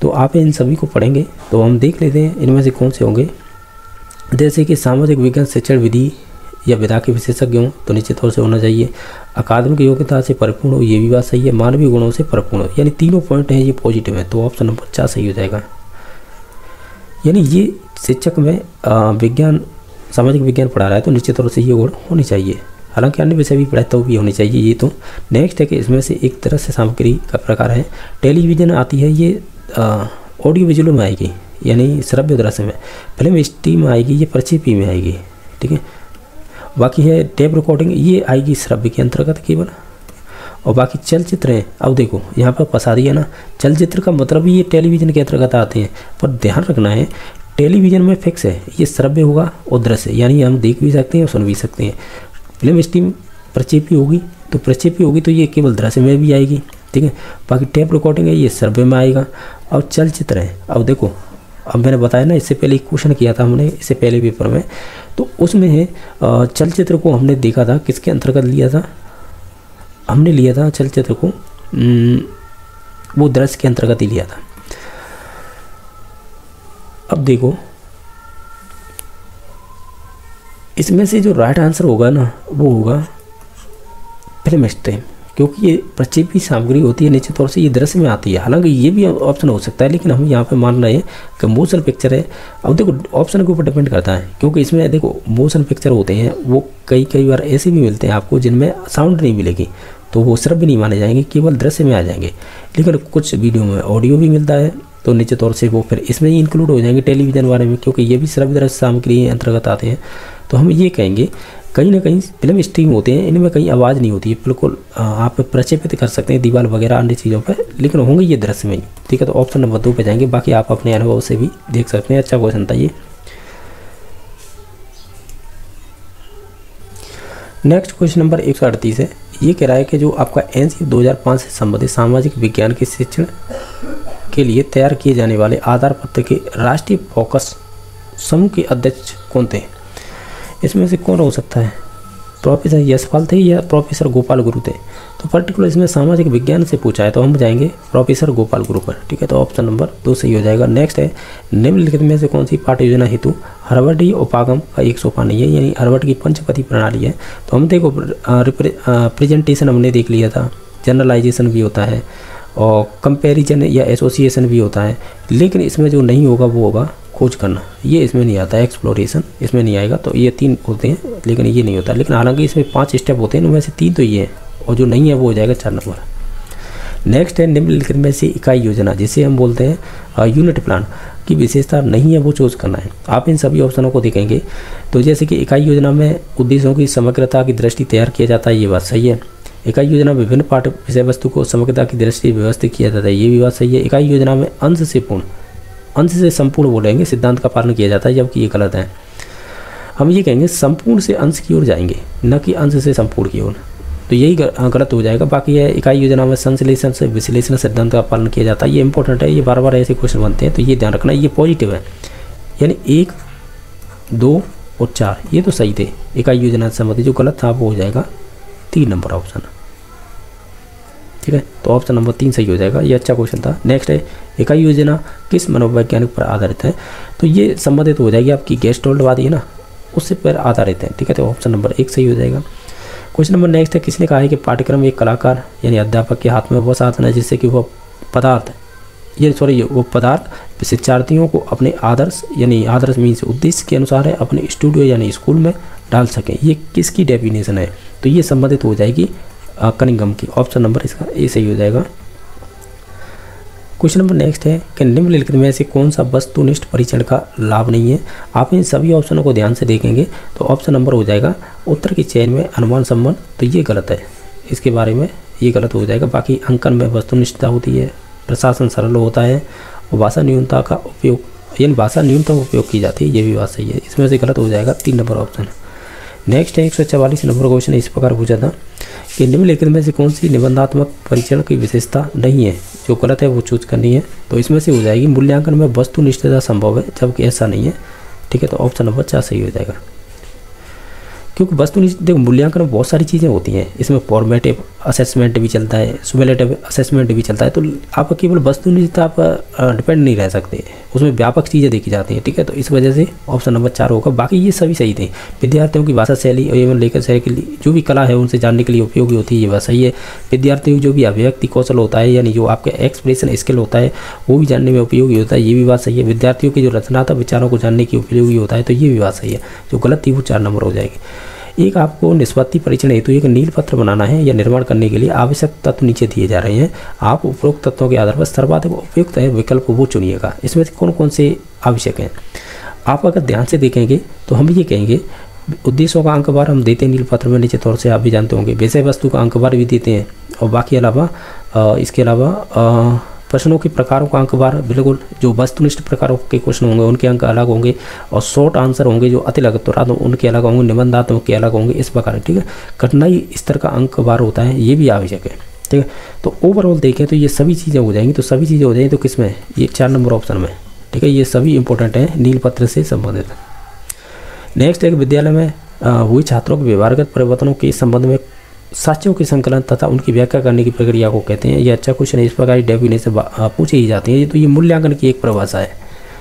तो आप इन सभी को पढ़ेंगे तो हम देख लेते हैं इनमें से कौन से होंगे। जैसे कि सामाजिक विज्ञान शिक्षण विधि या विधा के विशेषज्ञ हों तो निश्चित तौर से होना चाहिए। अकादमिक योग्यता से परिपूर्ण हो, ये भी बात सही है। मानवीय गुणों से परिपूर्ण हो, यानी तीनों पॉइंट हैं ये पॉजिटिव है, तो ऑप्शन नंबर 4 सही हो जाएगा। यानी ये शिक्षक में विज्ञान सामाजिक विज्ञान पढ़ा रहा है तो निश्चित तौर से ये गुण होनी चाहिए। हालांकि अन्य विषय भी पढ़ाए तो भी होनी चाहिए ये तो। नेक्स्ट है कि इसमें से एक तरह से सामग्री का प्रकार है। टेलीविज़न आती है, ये ऑडियो विजुअल में आएगी, यानी श्रव्य दृश्य में। फिल्म स्टीम में आएगी, ये प्रक्षेपी में आएगी, ठीक है। बाकी है टेप रिकॉर्डिंग, ये आएगी श्रव्य के अंतर्गत केवल। और बाकी चलचित्र हैं, अब देखो यहाँ पर फंसा दिया ना, चलचित्र का मतलब ये टेलीविज़न के अंतर्गत आते हैं, पर ध्यान रखना है टेलीविज़न में फिक्स है ये श्रव्य होगा और दृश्य, यानी हम देख भी सकते हैं और सुन भी सकते हैं। फिल्म स्टीम प्रक्षेपी होगी, तो प्रक्षेपी होगी तो ये केवल दृश्य में भी आएगी, ठीक है। बाकी टेप रिकॉर्डिंग है, ये श्रव्य में आएगा। और चलचित्र है, अब देखो अब मैंने बताया ना, इससे पहले एक क्वेश्चन किया था हमने इससे पहले पेपर में, तो उसमें है चलचित्र को हमने देखा था किसके अंतर्गत लिया था, हमने लिया था चलचित्र को वो दृश्य के अंतर्गत ही लिया था। अब देखो इसमें से जो राइट आंसर होगा ना वो होगा फिल्म स्ट्रीम, क्योंकि ये प्रक्षेपी सामग्री होती है, निश्चित तौर से ये दृश्य में आती है। हालांकि ये भी ऑप्शन हो सकता है, लेकिन हम यहाँ पे मान रहे हैं कि मोशन पिक्चर है। अब देखो ऑप्शन के ऊपर डिपेंड करता है, क्योंकि इसमें देखो मोशन पिक्चर होते हैं वो कई बार ऐसे भी मिलते हैं आपको जिनमें साउंड नहीं मिलेगी, तो वो श्रव्य नहीं माने जाएंगे, केवल दृश्य में आ जाएंगे। लेकिन कुछ वीडियो में ऑडियो भी मिलता है, तो निश्चित तौर से वो फिर इसमें ही इंक्लूड हो जाएंगे टेलीविज़न वाले में, क्योंकि ये भी श्रव्य दृश्य सामग्री अंतर्गत आते हैं। तो हम ये कहेंगे कहीं ना कहीं फिल्म स्ट्रीम होते हैं, इनमें कहीं आवाज़ नहीं होती है, बिल्कुल आप प्रक्षेपित कर सकते हैं दीवार वगैरह अन्य चीज़ों पर, लेकिन होंगे ये दृश्य में ही, ठीक है। तो ऑप्शन नंबर 2 पे जाएंगे, बाकी आप अपने अनुभव से भी देख सकते हैं। अच्छा क्वेश्चन था ये। नेक्स्ट क्वेश्चन नंबर 138 है। ये कह रहा है कि जो आपका एनसीईआरटी 2005 से संबंधित सामाजिक विज्ञान के शिक्षण के लिए तैयार किए जाने वाले आधार पत्र के राष्ट्रीय फोकस समूह के अध्यक्ष कौन थे? इसमें से कौन हो सकता है? प्रोफेसर यशपाल थे या प्रोफेसर गोपाल गुरु थे? तो पर्टिकुलर इसमें सामाजिक विज्ञान से पूछा है, तो हम जाएंगे प्रोफेसर गोपाल गुरु पर, ठीक है। तो ऑप्शन नंबर 2 सही हो जाएगा। नेक्स्ट है निम्नलिखित में से कौन सी पाठ्य योजना हेतु हार्वर्ड उपागम का एक सोपान नहीं है, यानी हार्वर्ड की पंचपदी प्रणाली है। तो हम देखो प्रेजेंटेशन हमने देख लिया था, जनरलाइजेशन भी होता है और कंपैरिजन या एसोसिएशन भी होता है, लेकिन इसमें जो नहीं होगा वो होगा खोज करना, ये इसमें नहीं आता है। एक्सप्लोरेशन इसमें नहीं आएगा, तो ये 3 होते हैं लेकिन ये नहीं होता। लेकिन हालांकि इसमें 5 स्टेप होते हैं, उनमें से 3 तो ये है और जो नहीं है वो हो जाएगा 4 नंबर। नेक्स्ट है निम्नलिखित में से इकाई योजना, जिसे हम बोलते हैं यूनिट प्लान की विशेषता नहीं है वो चूज करना है। आप इन सभी ऑप्शनों को देखेंगे तो जैसे कि इकाई योजना में उद्देश्यों की समग्रता की दृष्टि तैयार किया जाता है, ये बात सही है। इकाई योजना में विभिन्न पाठ विषय वस्तु को समग्रता की दृष्टि से व्यवस्थित किया जाता है, ये भी बात सही है। इकाई योजना में अंश से संपूर्ण बोलेंगे सिद्धांत का पालन किया जाता है, जबकि ये गलत है। हम ये कहेंगे संपूर्ण से अंश की ओर जाएंगे, न कि अंश से संपूर्ण की ओर, तो यही गलत हो जाएगा। बाकी है इकाई योजना में संश्लेषण से विश्लेषण सिद्धांत का पालन किया जाता है, ये इंपॉर्टेंट है, ये बार बार ऐसे क्वेश्चन बनते हैं, तो ये ध्यान रखना, ये पॉजिटिव है। यानी 1, 2 और 4 ये तो सही थे इकाई योजना से संबंधित, जो गलत था वो हो जाएगा 3 नंबर ऑप्शन, ठीक है। तो ऑप्शन नंबर 3 सही हो जाएगा, ये अच्छा क्वेश्चन था। नेक्स्ट है इकाई योजना किस मनोवैज्ञानिक पर आधारित है? तो ये संबंधित हो जाएगी आपकी गेस्टोल्टवादी है ना, उससे पर आधारित है, ठीक है। तो ऑप्शन नंबर 1 सही हो जाएगा। क्वेश्चन नंबर नेक्स्ट है किसने कहा है कि पाठ्यक्रम एक कलाकार यानी अध्यापक के हाथ में वह साधन है जिससे कि वो पदार्थ शिक्षार्थियों को अपने आदर्श यानी आदर्श मीन्स उद्देश्य के अनुसार है अपने स्टूडियो यानी स्कूल में डाल सकें, ये किसकी डेफिनेशन है? तो ये संबंधित हो जाएगी कनिंघम की, ऑप्शन नंबर इसका ए सही हो जाएगा। क्वेश्चन नंबर नेक्स्ट है कि निम्नलिखित में से कौन सा वस्तुनिष्ठ परीक्षण का लाभ नहीं है? आप इन सभी ऑप्शनों को ध्यान से देखेंगे तो ऑप्शन नंबर हो जाएगा उत्तर के चयन में अनुमान संबंध, तो ये गलत है, इसके बारे में ये गलत हो जाएगा। बाकी अंकन में वस्तुनिष्ठता होती है, प्रशासन सरल होता है और भाषा न्यूनता का उपयोग यानी भाषा न्यूनतम उपयोग की जाती है, ये भी बात सही है, इसमें से गलत हो जाएगा 3 नंबर ऑप्शन। नेक्स्ट है 144 नंबर क्वेश्चन इस प्रकार पूछा था कि निम्नलिखित में से कौन सी निबंधात्मक परीक्षण की विशेषता नहीं है? जो गलत है वो चूज करनी है, तो इसमें से हो जाएगी मूल्यांकन में वस्तुनिष्ठता संभव है जबकि ऐसा नहीं है, ठीक है। तो ऑप्शन नंबर 4 सही हो जाएगा। क्योंकि वस्तुनिष्ठ देखो मूल्यांकन में बहुत सारी चीज़ें होती हैं, इसमें फॉर्मेटिव असेसमेंट भी चलता है, सुमेलेटिव असेसमेंट भी चलता है, तो आप केवल वस्तुनिष्ठ आप डिपेंड नहीं रह सकते, उसमें व्यापक चीज़ें देखी जाती हैं, ठीक है। तो इस वजह से ऑप्शन नंबर 4 होगा। बाकी ये सभी सही थे। विद्यार्थियों की भाषा शैली एवं लेखन शैली के लिए जो भी कला है उनसे जानने के लिए उपयोगी होती है, ये बात सही है। विद्यार्थियों की जो भी अभिव्यक्ति कौशल होता है, यानी जो आपके एक्सप्रेशन स्किल होता है वो भी जानने में उपयोगी होता है, ये भी बात सही है। विद्यार्थियों के जो रचनात्मक विचारों को जानने की उपयोगी होता है, तो ये भी बात सही है। जो गलत थी वो 4 नंबर हो जाएगी। एक आपको निष्पत्ति परीक्षण हेतु एक नील पत्र बनाना है या निर्माण करने के लिए आवश्यक तत्व नीचे दिए जा रहे हैं। आप उपरोक्त तत्वों के आधार पर सर्वाधिक उपयुक्त है विकल्प वो चुनिएगा। इसमें कौन कौन से आवश्यक हैं आप अगर ध्यान से देखेंगे तो हम ये कहेंगे उद्देश्यों का अंकवार हम देते हैं नील पत्र में, नीचे तौर से आप भी जानते होंगे। विषय वस्तु का अंकवार भी देते हैं और बाकी अलावा इसके अलावा प्रश्नों के प्रकारों का अंकवार बिल्कुल जो वस्तुनिष्ठ प्रकारों के क्वेश्चन होंगे उनके अंक अलग होंगे और शॉर्ट आंसर होंगे जो अति लघुत्तरात्मक उनके अलग होंगे, निबंधात्मक के अलग होंगे, इस प्रकार, ठीक है। कठिनाई स्तर का अंकवार होता है, ये भी आवश्यक है, ठीक है। तो ओवरऑल देखें तो ये सभी चीज़ें हो जाएंगी। तो सभी चीज़ें हो जाएंगी तो किसमें, ये 4 नंबर ऑप्शन में, ठीक है। ये सभी इंपॉर्टेंट हैं नील पत्र से संबंधित। नेक्स्ट एक विद्यालय में हुई छात्रों के व्यवहारगत परिवर्तनों के संबंध में साक्ष्यों के संकलन तथा उनकी व्याख्या करने की प्रक्रिया को कहते हैं। ये अच्छा क्वेश्चन है, इस प्रकार की डेफिनेशन पूछी ही जाती है, तो ये मूल्यांकन की एक परिभाषा है।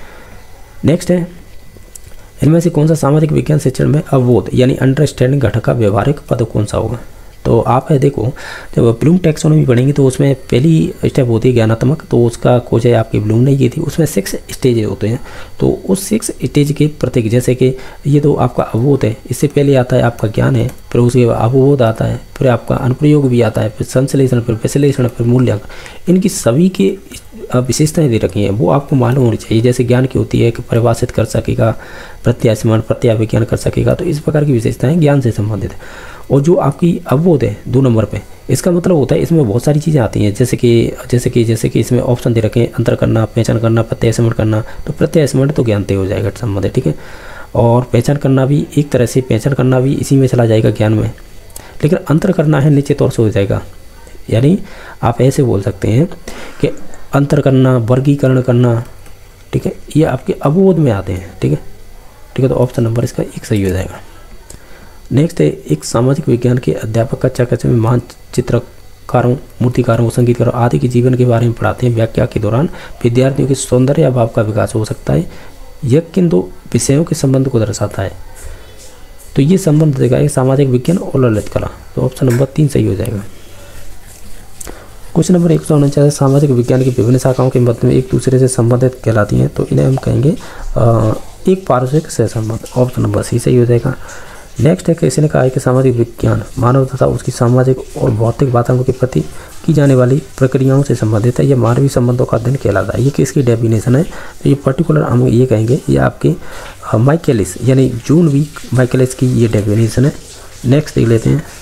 नेक्स्ट है इनमें से कौन सा सामाजिक विज्ञान शिक्षण में अवबोध यानी अंडरस्टैंडिंग घटक का व्यवहारिक पद कौन सा होगा। तो आप है देखो जब ब्लूम टैक्सोनॉमी पढ़ेंगे तो उसमें पहली स्टेप होती है ज्ञानात्मक, तो उसका खोज है आपकी ब्लूम ने की थी। उसमें 6 स्टेज होते हैं, तो उस 6 स्टेज के प्रतीक जैसे कि ये तो आपका अवबोध है, इससे पहले आता है आपका ज्ञान है, फिर उसके बाद अवबोध आता है, फिर आपका अनुप्रयोग भी आता है, फिर संश्लेषण, फिर विश्लेषण, फिर मूल्यांकन। इनकी सभी की विशेषताएं दे रखी हैं, वो आपको मालूम होनी चाहिए। जैसे ज्ञान की होती है कि परिभाषित कर सकेगा, प्रत्यास्मरण प्रत्याविज्ञान कर सकेगा, तो इस प्रकार की विशेषताएं ज्ञान से संबंधित है। और जो आपकी अवबोध है 2 नंबर पे, इसका मतलब होता है इसमें बहुत सारी चीज़ें आती हैं, जैसे कि इसमें ऑप्शन दे रखे हैं अंतर करना, पहचान करना, प्रत्यास्मरण करना। तो प्रत्यास्मरण तो ज्ञान से हो जाएगा संबंधित, ठीक है। और पहचान करना भी एक तरह से, पहचान करना भी इसी में चला जाएगा ज्ञान में, लेकिन अंतर करना है निश्चित तौर से हो जाएगा। यानी आप ऐसे बोल सकते हैं कि अंतर करना, वर्गीकरण करना, ठीक है, ये आपके अवबोध में आते हैं, ठीक है। तो ऑप्शन नंबर इसका 1 सही हो जाएगा। नेक्स्ट है एक सामाजिक विज्ञान के अध्यापक कक्षा कक्षा में मानचित्रकारों, मूर्तिकारों, संगीतकारों आदि के जीवन के बारे में पढ़ाते हैं। व्याख्या के दौरान विद्यार्थियों के सौंदर्य भाव का विकास हो सकता है, यह किन 2 विषयों के संबंध को दर्शाता है। तो ये संबंध देगा एक सामाजिक विज्ञान और ललित कला, तो ऑप्शन नंबर 3 सही हो जाएगा। क्वेश्चन नंबर 149 सामाजिक विज्ञान की विभिन्न शाखाओं के मध्य में एक दूसरे से संबंधित कहलाती हैं, तो इन्हें हम कहेंगे एक पारस्परिक सहसंबंध, ऑप्शन नंबर सी सही हो जाएगा। नेक्स्ट है किसी ने कहा है कि सामाजिक विज्ञान मानव तथा उसकी सामाजिक और भौतिक वातावरण के प्रति की जाने वाली प्रक्रियाओं से संबंधित है, यह मानवीय संबंधों का अध्ययन कहलाता है। ये किसकी डेफिनेशन है, तो ये पर्टिकुलर हम ये कहेंगे ये आपके माइकलिस यानी जॉन वी माइकलिस की ये डेफिनेशन है। नेक्स्ट देख लेते हैं